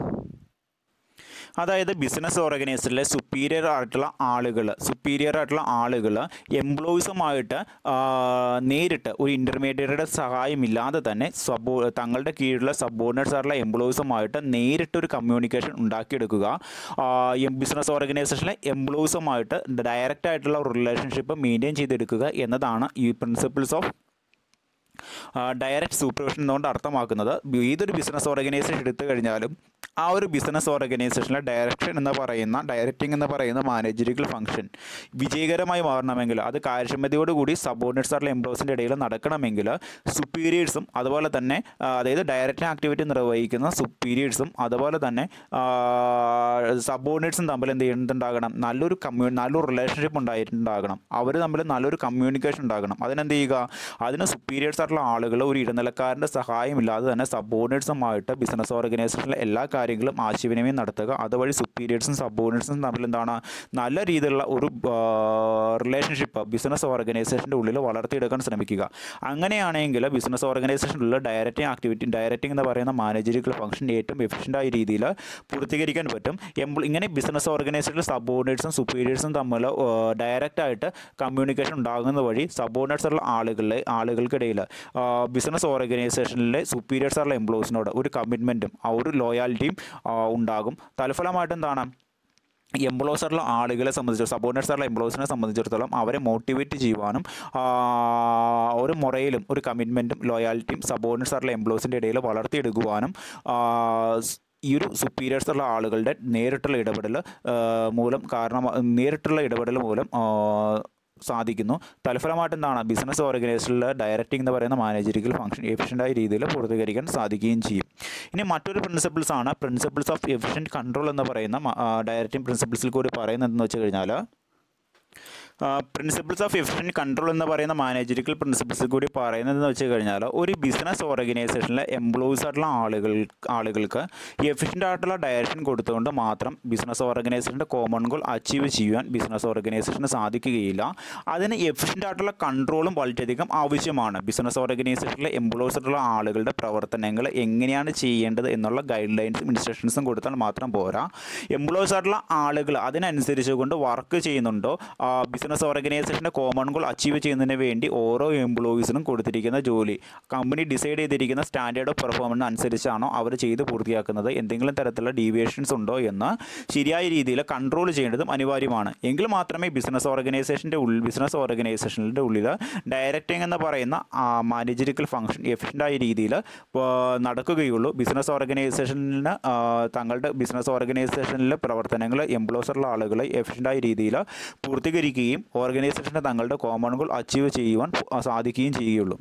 അതായത് ബിസിനസ് ഓർഗനൈസേഷനിലെ സുപ്പീരിയർ ആയിട്ടുള്ള ആളുകൾ സുപ്പീരിയർ ആയിട്ടുള്ള ആളുകൾ എംപ്ലോയീസുമായിട്ട് നേരിട്ട് ഒരു ഇൻ്റർമീഡിയറുടെ സഹായമില്ലാതെ തന്നെ സബോ തങ്ങളുടെ കീഴിലുള്ള സബോർഡിനേറ്റ്സ് ആയിട്ടുള്ള എംപ്ലോയീസുമായിട്ട് നേരിട്ടൊരു കമ്മ്യൂണിക്കേഷൻ ഉണ്ടാക്കിയെടുക്കുക. ബിസിനസ് ഓർഗനൈസേഷനിലെ എംപ്ലോയീസുമായിട്ട് ഡയറക്റ്റ് ആയിട്ടുള്ള റിലേഷൻഷിപ്പ് മെയിൻറ്റെയിൻ ചെയ്തെടുക്കുക എന്നതാണ് ഈ പ്രിൻസിപ്പിൾസ് ഓഫ് ഡയറക്റ്റ് സൂപ്പർവിഷൻ എന്നുകൊണ്ട് അർത്ഥമാക്കുന്നത്. ഏതൊരു ബിസിനസ് ഓർഗനൈസേഷൻ എടുത്തു കഴിഞ്ഞാലും ആ ഒരു ബിസിനസ് ഓർഗനൈസേഷനിലെ ഡയറക്ഷൻ എന്ന് പറയുന്ന ഡയറക്റ്റിംഗ് എന്ന് പറയുന്ന മാനേജറിക്കൽ ഫംഗ്ഷൻ വിജയകരമായി മാറണമെങ്കിൽ അത് കാര്യക്ഷമതയോടുകൂടി സബോർഡിനേറ്റ്സ് ആയിട്ടുള്ള എംപ്ലോയീസിൻ്റെ ഇടയിൽ നടക്കണമെങ്കിൽ സുപ്പീരിയേഴ്സും അതുപോലെ തന്നെ അതായത് ഡയറക്റ്റിംഗ് ആക്ടിവിറ്റി നിർവഹിക്കുന്ന സുപ്പീരിയേഴ്സും അതുപോലെ തന്നെ സബോർഡിനേറ്റ്സും തമ്മിൽ എന്ത് ചെയ്യുന്നുണ്ടാകണം, നല്ലൊരു കമ്മ്യൂ നല്ലൊരു റിലേഷൻഷിപ്പ് ഉണ്ടായിട്ടുണ്ടാകണം. അവർ തമ്മിൽ നല്ലൊരു കമ്മ്യൂണിക്കേഷൻ ഉണ്ടാകണം. അതിനെന്ത് ചെയ്യുക, അതിന് സുപ്പീരിയേഴ്സ് ആയിട്ടുള്ള ആളുകൾ ഒരു ഇടനിലക്കാരൻ്റെ സഹായമില്ലാതെ തന്നെ സബോർഡിനേറ്റ്സുമായിട്ട് ബിസിനസ് ഓർഗനൈസേഷനിലെ എല്ലാ കാര്യങ്ങളും ആശയവിനിമയം നടത്തുക. അതുവഴി സുപ്പീരിയേഴ്സും സബോർഡിനേറ്റ്സും തമ്മിൽ എന്താണ് നല്ല രീതിയിലുള്ള ഒരു റിലേഷൻഷിപ്പ് ബിസിനസ് ഓർഗനൈസേഷൻ്റെ ഉള്ളിൽ വളർത്തിയെടുക്കാൻ ശ്രമിക്കുക. അങ്ങനെയാണെങ്കിൽ ബിസിനസ് ഓർഗനൈസേഷനിലുള്ള ഡയറക്റ്റിംഗ് ആക്ടിവിറ്റി ഡയറക്റ്റിംഗ് എന്ന് പറയുന്ന മാനേജറിക്കൽ ഫംഗ്ഷൻ ഏറ്റവും എഫിഷ്യൻ്റായ രീതിയിൽ പൂർത്തീകരിക്കാൻ പറ്റും. ഇങ്ങനെ ബിസിനസ് ഓർഗനൈസേഷനിൽ സബോർഡിനേറ്റ്സും സുപ്പീരിയേഴ്സും തമ്മിൽ ഡയറക്റ്റായിട്ട് കമ്മ്യൂണിക്കേഷൻ ഉണ്ടാകുന്നത് വഴി സബോർഡിനേറ്റ്സ് ഉള്ള ആളുകളിലെ ആളുകൾക്കിടയിൽ ബിസിനസ് ഓർഗനൈസേഷനിലെ സുപ്പീരിയേഴ്സ് ഉള്ള എംപ്ലോയീസിനോട് ഒരു കമ്മിറ്റ്മെൻറ്റും ആ ഒരു ലോയാലിറ്റിയും ഉണ്ടാകും. തൽഫലമായിട്ട് എന്താണ്, എംപ്ലോയീസ് ആയിട്ടുള്ള ആളുകളെ സംബന്ധിച്ച് സബോർഡിനേറ്റ്സ് ആയിട്ടുള്ള എംപ്ലോയീസിനെ സംബന്ധിച്ചിടത്തോളം അവരെ മോട്ടിവേറ്റ് ചെയ്യുവാനും ഒരു മുറയിലും ഒരു കമ്മിറ്റ്മെൻറ്റും ലോയാലിറ്റിയും സബോർഡിനേറ്റ്സ് ആയിട്ടുള്ള എംപ്ലോയീസിൻ്റെ ഇടയിൽ വളർത്തിയെടുക്കുവാനും ഈ ഒരു സുപ്പീരിയേഴ്സ് ഉള്ള ആളുകളുടെ നേരിട്ടുള്ള ഇടപെടൽ മൂലം കാരണം നേരിട്ടുള്ള ഇടപെടൽ മൂലം സാധിക്കുന്നു. തൽഫലമായിട്ട് എന്താണ്, ബിസിനസ് ഓർഗനൈസേഷനിൽ ഡയറക്റ്റിംഗ് എന്ന് പറയുന്ന മാനേജറിക്കൽ ഫംഗ്ഷൻ എഫിഷ്യൻ്റായ രീതിയിൽ പൂർത്തീകരിക്കാൻ സാധിക്കുകയും ചെയ്യും. ഇനി മറ്റൊരു പ്രിൻസിപ്പിൾസ് ആണ് പ്രിൻസിപ്പിൾസ് ഓഫ് എഫിഷ്യൻറ്റ് കൺട്രോൾ എന്ന് പറയുന്ന ഡയറക്റ്റിംഗ് പ്രിൻസിപ്പിൾസിൽ കൂടി പറയുന്നതെന്ന് വെച്ച് കഴിഞ്ഞാൽ പ്രിൻസിപ്പിൾസ് ഓഫ് എഫിഷ്യൻറ്റ് കൺട്രോൾ എന്ന് പറയുന്ന മാനേജറിക്കൽ പ്രിൻസിപ്പിൾസിൽ കൂടി പറയുന്നതെന്ന് വെച്ച് കഴിഞ്ഞാൽ ഒരു ബിസിനസ് ഓർഗനൈസേഷനിലെ എംപ്ലോയീസ് ആയിട്ടുള്ള ആളുകൾ ആളുകൾക്ക് എഫിഷ്യൻ്റ് ആയിട്ടുള്ള ഡയറക്ഷൻ കൊടുത്തുകൊണ്ട് മാത്രം ബിസിനസ് ഓർഗനൈസേഷൻ്റെ കോമൺ ഗോൾ അച്ചീവ് ചെയ്യുവാൻ ബിസിനസ് ഓർഗനൈസേഷന് സാധിക്കുകയില്ല. അതിന് എഫിഷ്യൻ്റ് ആയിട്ടുള്ള കൺട്രോളും വളരെയധികം ആവശ്യമാണ്. ബിസിനസ് ഓർഗനൈസേഷനിലെ എംപ്ലോയീസ് ആയിട്ടുള്ള ആളുകളുടെ പ്രവർത്തനങ്ങൾ എങ്ങനെയാണ് ചെയ്യേണ്ടത് എന്നുള്ള ഗൈഡ് ലൈൻസും ഇൻസ്ട്രക്ഷൻസും കൊടുത്താൽ മാത്രം പോരാ. എംപ്ലോയീസ് ആയിട്ടുള്ള ആളുകൾ അതിനനുസരിച്ച് കൊണ്ട് വർക്ക് ചെയ്യുന്നുണ്ടോ, ബിസിനസ് ഓർഗനൈസേഷൻ്റെ കോമൺ ഗോൾ അച്ചീവ് ചെയ്യുന്നതിന് വേണ്ടി ഓരോ എംപ്ലോയീസിനും കൊടുത്തിരിക്കുന്ന ജോലി കമ്പനി ഡിസൈഡ് ചെയ്തിരിക്കുന്ന സ്റ്റാൻഡേർഡ് ഓഫ് പെർഫോമൻസ് അനുസരിച്ചാണോ അവർ ചെയ്ത് പൂർത്തിയാക്കുന്നത്, എന്തെങ്കിലും തരത്തിലുള്ള ഡീവിയേഷൻസ് ഉണ്ടോ എന്ന് ശരിയായ രീതിയിൽ കൺട്രോൾ ചെയ്യേണ്ടതും അനിവാര്യമാണ്. എങ്കിൽ മാത്രമേ ബിസിനസ് ഓർഗനൈസേഷൻ്റെ ഉള്ളിൽ ബിസിനസ് ഓർഗനൈസേഷൻ്റെ ഉള്ളിൽ ഡയറക്റ്റിംഗ് എന്ന് പറയുന്ന മാനേജറിക്കൽ ഫംഗ്ഷൻ എഫിഷ്യൻ്റായ രീതിയിൽ നടക്കുകയുള്ളൂ. ബിസിനസ് ഓർഗനൈസേഷനിന് തങ്ങളുടെ ബിസിനസ് ഓർഗനൈസേഷനിലെ പ്രവർത്തനങ്ങൾ എംപ്ലോയീസുള്ള ആളുകളെ എഫിഷ്യൻ്റായ രീതിയിൽ പൂർത്തീകരിക്കുകയും ഓർഗനൈസേഷന് തങ്ങളുടെ കോമൺ ഗോൾ അച്ചീവ് ചെയ്യുവാൻ സാധിക്കുകയും ചെയ്യുകയുള്ളൂ.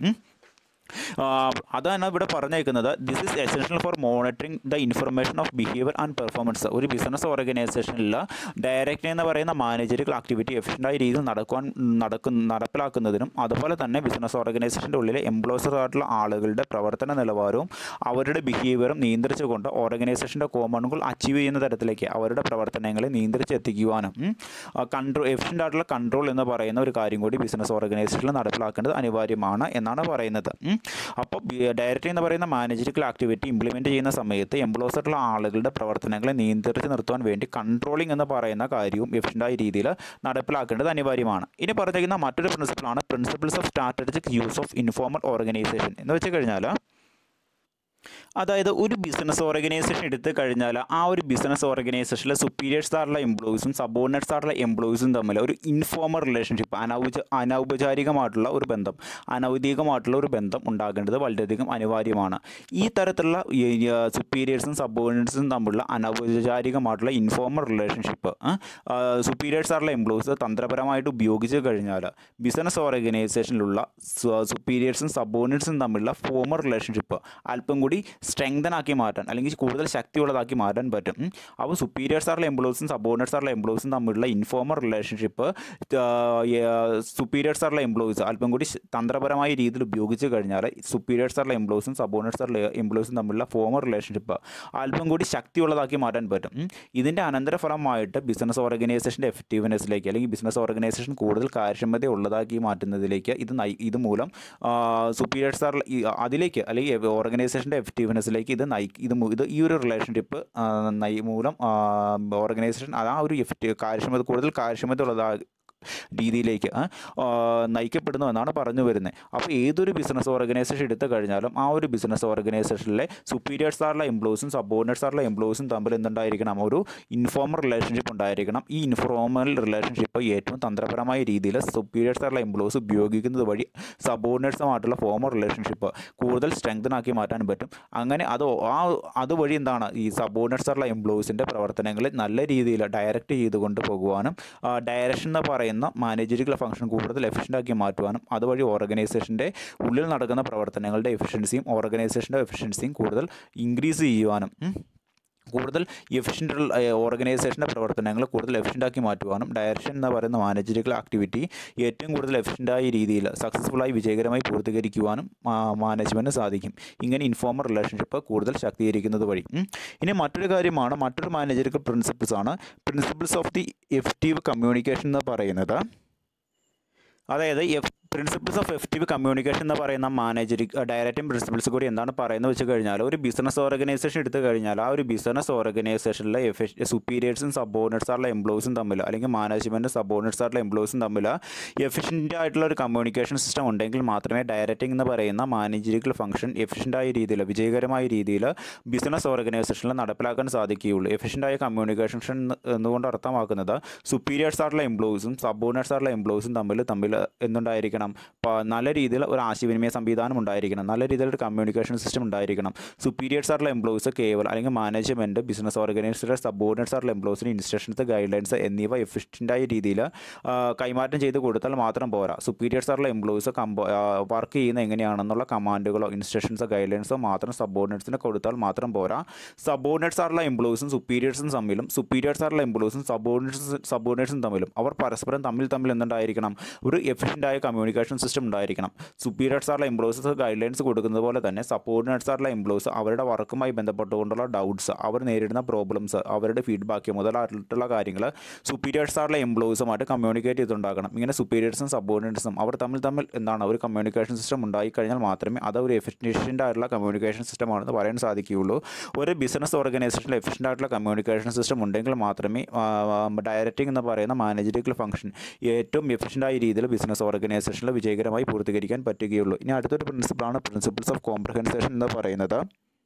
അതാണ് ഇവിടെ പറഞ്ഞേക്കുന്നത്. This is essential for monitoring the information of behaviour and performance. ഒരു ബിസിനസ് ഓർഗനൈസേഷനിൽ ഡയറക്റ്റ് എന്ന് പറയുന്ന മാനേജറിക്കൽ ആക്ടിവിറ്റി എഫിഷ്യൻ്റായ രീതിയിൽ നടക്കുവാൻ നടക്കുന്ന നടപ്പിലാക്കുന്നതിനും അതുപോലെ തന്നെ ബിസിനസ് ഓർഗനൈസേഷൻ്റെ ഉള്ളിലെ എംപ്ലോയീസ് ആയിട്ടുള്ള ആളുകളുടെ പ്രവർത്തന നിലവാരവും അവരുടെ ബിഹേവിയറും നിയന്ത്രിച്ചുകൊണ്ട് ഓർഗനൈസേഷൻ്റെ കോമൺ ഗോൾ അച്ചീവ് ചെയ്യുന്ന തരത്തിലേക്ക് അവരുടെ പ്രവർത്തനങ്ങളെ നിയന്ത്രിച്ചെത്തിക്കുവാനും കൺട്രോൾ എഫിഷ്യൻ്റ് ആയിട്ടുള്ള കൺട്രോൾ എന്ന് പറയുന്ന ഒരു കാര്യം കൂടി ബിസിനസ് ഓർഗനൈസേഷനിൽ നടപ്പിലാക്കേണ്ടത് അനിവാര്യമാണ് എന്നാണ് പറയുന്നത്. അപ്പോൾ ഡയറക്റ്റ് എന്ന് പറയുന്ന മാനേജറിക്കൽ ആക്ടിവിറ്റി ഇംപ്ലിമെൻറ്റ് ചെയ്യുന്ന സമയത്ത് എംപ്ലോയീസ് ആയിട്ടുള്ള ആളുകളുടെ പ്രവർത്തനങ്ങളെ നിയന്ത്രിച്ച് നിർത്തുവാൻ വേണ്ടി കൺട്രോളിംഗ് എന്ന് പറയുന്ന കാര്യവും എഫിഷ്യൻ്റായ രീതിയിൽ നടപ്പിലാക്കേണ്ടത് അനിവാര്യമാണ്. ഇനി പറഞ്ഞിരിക്കുന്ന മറ്റൊരു പ്രിൻസിപ്പിളാണ് principles of strategic use of informal organisation എന്ന് വെച്ച് കഴിഞ്ഞാൽ അതായത് ഒരു ബിസിനസ് ഓർഗനൈസേഷൻ എടുത്തു കഴിഞ്ഞാൽ ആ ഒരു ബിസിനസ് ഓർഗനൈസേഷനിലെ സുപ്പീരിയേഴ്സ് ആയിട്ടുള്ള എംപ്ലോയീസും സബോർഡിനേറ്റ്സ് ആയിട്ടുള്ള എംപ്ലോയീസും തമ്മിൽ ഒരു ഇൻഫോർമൽ റിലേഷൻഷിപ്പ്, അനൗപച അനൗപചാരികമായിട്ടുള്ള ഒരു ബന്ധം, അനൗദ്യോഗികമായിട്ടുള്ള ഒരു ബന്ധം ഉണ്ടാകേണ്ടത് വളരെയധികം അനിവാര്യമാണ്. ഈ തരത്തിലുള്ള സുപ്പീരിയേഴ്സും സബോർഡിനേറ്റ്സും തമ്മിലുള്ള അനൗപചാരികമായിട്ടുള്ള ഇൻഫോർമൽ റിലേഷൻഷിപ്പ് സുപ്പീരിയേഴ്സ് ആയിട്ടുള്ള എംപ്ലോയീസ് തന്ത്രപരമായിട്ട് ഉപയോഗിച്ച് കഴിഞ്ഞാൽ ബിസിനസ് ഓർഗനൈസേഷനിലുള്ള സുപ്പീരിയേഴ്സും സബോർഡിനേറ്റ്സും തമ്മിലുള്ള ഫോമൽ റിലേഷൻഷിപ്പ് അല്പം കൂടി സ്ട്രെങ്തൻ ആക്കി മാറ്റാൻ അല്ലെങ്കിൽ കൂടുതൽ ശക്തിയുള്ളതാക്കി മാറ്റാൻ പറ്റും. അപ്പോൾ സുപ്പീരിയേഴ്സ് ആയിട്ടുള്ള എംപ്ലോയീസും സബോർഡിനേറ്റ്സ് ആയിട്ടുള്ള എംപ്ലോയീസും തമ്മിലുള്ള ഇൻഫോർമൽ റിലേഷൻഷിപ്പ് സുപ്പീരിയേഴ്സ് ആയിട്ടുള്ള എംപ്ലോയീസ് അല്പം കൂടി തന്ത്രപരമായ രീതിയിൽ ഉപയോഗിച്ച് കഴിഞ്ഞാൽ സുപ്പീരിയേഴ്സ് ആയിട്ടുള്ള എംപ്ലോയീസും സബോർഡിനേറ്റ്സ് ആയിട്ടുള്ള എംപ്ലോയീസും തമ്മിലുള്ള ഫോമൽ റിലേഷൻഷിപ്പ് അല്പം കൂടി ശക്തിയുള്ളതാക്കി മാറ്റാൻ പറ്റും. ഇതിൻ്റെ അനന്തരഫലമായിട്ട് ബിസിനസ് ഓർഗനൈസേഷൻ്റെ എഫക്റ്റീവ്നെസ്സിലേക്ക് അല്ലെങ്കിൽ ബിസിനസ് ഓർഗനൈസേഷൻ കൂടുതൽ കാര്യക്ഷമത ഉള്ളതാക്കി മാറ്റുന്നതിലേക്ക് ഇത് ഇതുമൂലം സുപ്പീരിയേഴ്സ് ആയിട്ടുള്ള അതിലേക്ക് അല്ലെങ്കിൽ ഓർഗനൈസേഷൻ്റെ എഫക്റ്റീവ്നെസ്സിലേക്ക് ഇത് നയി ഇത് ഇത് ഈ ഒരു റിലേഷൻഷിപ്പ് നയി മൂലം ഓർഗനൈസേഷൻ ആ ഒരു എഫക്റ്റീവ് കാര്യക്ഷമത കൂടുതൽ കാര്യക്ഷമത ഉള്ളതാ രീതിയിലേക്ക് നയിക്കപ്പെടുന്നു എന്നാണ് പറഞ്ഞു വരുന്നത്. അപ്പോൾ ഏതൊരു ബിസിനസ് ഓർഗനൈസേഷൻ എടുത്തു കഴിഞ്ഞാലും ആ ഒരു ബിസിനസ് ഓർഗനൈസേഷനിലെ സുപ്പീരിയേഴ്സ് ആയിട്ടുള്ള എംപ്ലോയീസും സബോർഡിനേറ്റ്സ് ആയിട്ടുള്ള എംപ്ലോയീസും തമ്മിൽ എന്തുണ്ടായിരിക്കണം, ഒരു ഇൻഫോർമൽ റിലേഷൻഷിപ്പ് ഉണ്ടായിരിക്കണം. ഈ ഇൻഫോർമൽ റിലേഷൻഷിപ്പ് ഏറ്റവും തന്ത്രപരമായ രീതിയിൽ സുപ്പീരിയേഴ്സ് ആയിട്ടുള്ള എംപ്ലോയീസ് ഉപയോഗിക്കുന്നത് വഴി സബോർഡിനേറ്റ്സുമായിട്ടുള്ള ഫോമൽ റിലേഷൻഷിപ്പ് കൂടുതൽ സ്ട്രെങ്തൻ ആക്കി മാറ്റാൻ പറ്റും. അങ്ങനെ അത് ആ അതുവഴി എന്താണ് ഈ സബോർഡിനേറ്റ്സ് ആയിട്ടുള്ള എംപ്ലോയീസിൻ്റെ പ്രവർത്തനങ്ങളെ നല്ല രീതിയിൽ ഡയറക്റ്റ് ചെയ്തുകൊണ്ട് പോകുവാനും ഡയറക്ഷൻ എന്ന് പറയുന്ന മാനേജറിക്കൽ ഫംഗ്ഷൻ കൂടുതൽ എഫിഷ്യൻ്റാക്കി മാറ്റുവാനും അതുവഴി ഓർഗനൈസേഷൻ്റെ ഉള്ളിൽ നടക്കുന്ന പ്രവർത്തനങ്ങളുടെ എഫിഷ്യൻസിയും ഓർഗനൈസേഷൻ്റെ എഫിഷ്യൻസിയും കൂടുതൽ ഇൻക്രീസ് ചെയ്യുവാനും കൂടുതൽ എഫിഷ്യൻ്റ് ഓർഗനൈസേഷൻ്റെ പ്രവർത്തനങ്ങൾ കൂടുതൽ എഫിഷ്യൻ്റാക്കി മാറ്റുവാനും ഡയറക്ഷൻ എന്ന് പറയുന്ന മാനേജറിക്കൽ ആക്ടിവിറ്റി ഏറ്റവും കൂടുതൽ എഫിഷ്യൻ്റായ രീതിയിൽ സക്സസ്ഫുള്ളായി വിജയകരമായി പൂർത്തീകരിക്കുവാനും മാനേജ്മെൻറ്റിന് സാധിക്കും. ഇങ്ങനെ ഇൻഫോർമൽ റിലേഷൻഷിപ്പ് കൂടുതൽ ശാക്തീകരിക്കുന്നത് വഴി. ഇനി മറ്റൊരു കാര്യമാണ്, മറ്റൊരു മാനേജറിക്കൽ പ്രിൻസിപ്പിൾസ് ആണ് principles of the effective communication എന്ന് പറയുന്നത്. അതായത് എഫ് പ്രിൻസിപ്പിൾസ് ഓഫ് എഫക്റ്റീവ് കമ്മ്യൂണിക്കേഷൻ എന്ന് പറയുന്ന മാനേജറി ഡയറക്റ്റിംഗ് പ്രിൻസിപ്പിൾസ് കൂടി എന്താണ് പറയുന്നത് വെച്ച് കഴിഞ്ഞാൽ ഒരു ബിസിനസ് ഓർഗനൈസേഷൻ എടുത്തു കഴിഞ്ഞാൽ ആ ഒരു ബിസിനസ് ഓർഗനൈസേഷനിലെ എഫി സുപ്പീരിയേഴ്സും സബോർഡിനേറ്റ്സ് ആയിട്ടുള്ള എംപ്ലോയീസും തമ്മിൽ അല്ലെങ്കിൽ മാനേജ്മെൻറ്റ് സബോർഡിനേറ്റ്സ് ആയിട്ടുള്ള എംപ്ലോയീസും തമ്മിൽ എഫിഷ്യൻ്റ് ആയിട്ടുള്ള ഒരു കമ്മ്യൂണിക്കേഷൻ സിസ്റ്റം ഉണ്ടെങ്കിൽ മാത്രമേ ഡയറക്റ്റിംഗ് എന്ന് പറയുന്ന മാനേജറിക്കൽ ഫംഗ്ഷൻ എഫിഷ്യൻ്റായ രീതിയിൽ വിജയകരമായ രീതിയിൽ ബിസിനസ് ഓർഗനൈസേഷനിൽ നടപ്പിലാക്കാൻ സാധിക്കുകയുള്ളൂ. എഫിഷ്യൻ്റായ കമ്മ്യൂണിക്കേഷൻ എന്നുകൊണ്ട് അർത്ഥമാക്കുന്നത് സുപ്പീരിയേഴ്സ് ആയിട്ടുള്ള എംപ്ലോയീസും സബോർഡിനേറ്റ്സ് ആയിട്ടുള്ള എംപ്ലോയീസും തമ്മിൽ തമ്മിൽ എന്തുണ്ടായിരിക്കണം, നല്ല രീതിയിൽ ഒരു ആശയവിനിമയ സംവിധാനം ഉണ്ടായിരിക്കണം, നല്ല രീതിയിലൊരു കമ്മ്യൂണിക്കേഷൻ സിസ്റ്റം ഉണ്ടായിരിക്കണം. സുപ്പീരിയേഴ്സ് ആയിട്ടുള്ള എംപ്ലോയീസ് കേവലം അല്ലെങ്കിൽ മാനേജ്മെൻറ്റ് ബിസിനസ് ഓർഗനൈസേഷൻ സബോർഡിനേറ്റ്സ് ആയിട്ടുള്ള എംപ്ലോയീസിന് ഇൻസ്ട്രക്ഷൻസ് ഗൈഡ് ലൈൻസ് എന്നിവ എഫിഷ്യൻ്റായ രീതിയിൽ കൈമാറ്റം ചെയ്ത് കൊടുത്താൽ മാത്രം പോരാ. സുപ്പീരിയേഴ്സ് ആയിട്ടുള്ള എംപ്ലോയീസ് കമ്പോ വർക്ക് ചെയ്യുന്ന എങ്ങനെയാണെന്നുള്ള കമാൻഡുകളോ ഇൻസ്ട്രക്ഷൻസോ ഗൈഡ് ലൈൻസോ മാത്രം സബോർഡിനേറ്റ്സിന് കൊടുത്താൽ മാത്രം പോരാ. സബോർഡിനേറ്റ്സ് ആയിട്ടുള്ള എംപ്ലോയീസും സുപ്പീരിയേഴ്സും തമ്മിലും സുപ്പീരിയേഴ്സ് ആയിട്ടുള്ള എംപ്ലോയീസും സബോർഡിനേറ്റ്സ് സബോർഡിനേറ്റ്സും തമ്മിലും അവർ പരസ്പരം തമ്മിൽ തമ്മിൽ എന്തുണ്ടായിരിക്കണം, ഒരു എഫിഷ്യൻ്റായ കമ്മ്യൂണിക്കേഷൻ സിസ്റ്റം ഉണ്ടായിരിക്കണം. സുപ്പീരിയേഴ്സ് ആയിട്ടുള്ള എംപ്ലോയീസ് ഗൈഡ് ലൈൻസ് കൊടുക്കുന്നത് പോലെ തന്നെ സബോർഡിനേറ്റ്സ് ആയിട്ടുള്ള എംപ്ലോയീസ് അവരുടെ വർക്കുമായി ബന്ധപ്പെട്ടുകൊണ്ടുള്ള ഡൗട്ട്സ്, അവർ നേരിടുന്ന പ്രോബ്ലംസ്, അവരുടെ ഫീഡ്ബാക്ക് മുതലായിട്ടുള്ള കാര്യങ്ങൾ സുപ്പീരിയേഴ്സ് ആയിട്ടുള്ള എംപ്ലോയീസുമായിട്ട് കമ്മ്യൂണിക്കേറ്റ് ചെയ്തുണ്ടാക്കണം. ഇങ്ങനെ സുപ്പീരിയേഴ്സും സബോർഡിനേറ്റ്സും അവർ തമ്മിൽ തമ്മിൽ എന്താണ് ഒരു കമ്മ്യൂണിക്കേഷൻ സിസ്റ്റം ഉണ്ടായിക്കഴിഞ്ഞാൽ മാത്രമേ അത് ഒരു എഫിഷ്യൻ്റ് ആയിട്ടുള്ള കമ്മ്യൂണിക്കേഷൻ സിസ്റ്റമാണെന്ന് പറയാൻ സാധിക്കുകയുള്ളൂ. ഒരു ബിസിനസ് ഓർഗനൈസേഷനിൽ എഫിഷ്യൻ്റ് ആയിട്ടുള്ള കമ്മ്യൂണിക്കേഷൻ സിസ്റ്റം ഉണ്ടെങ്കിൽ മാത്രമേ ഡയറക്റ്റിംഗ് എന്ന് പറയുന്ന മാനേജറിക്കൽ ഫംഗ്ഷൻ ഏറ്റവും എഫിഷ്യൻ്റായ രീതിയിൽ ബിസിനസ് ഓർഗനൈസേഷനിൽ വിജയകരമായി പൂർത്തീകരിക്കാൻ പറ്റുകയുള്ളൂ. ഇനി അടുത്തൊരു പ്രിൻസിപ്പിളാണ് പ്രിൻസിപ്പിൾസ് ഓഫ് കോംപ്രഹെൻസേഷൻ എന്ന് പറയുന്നത്.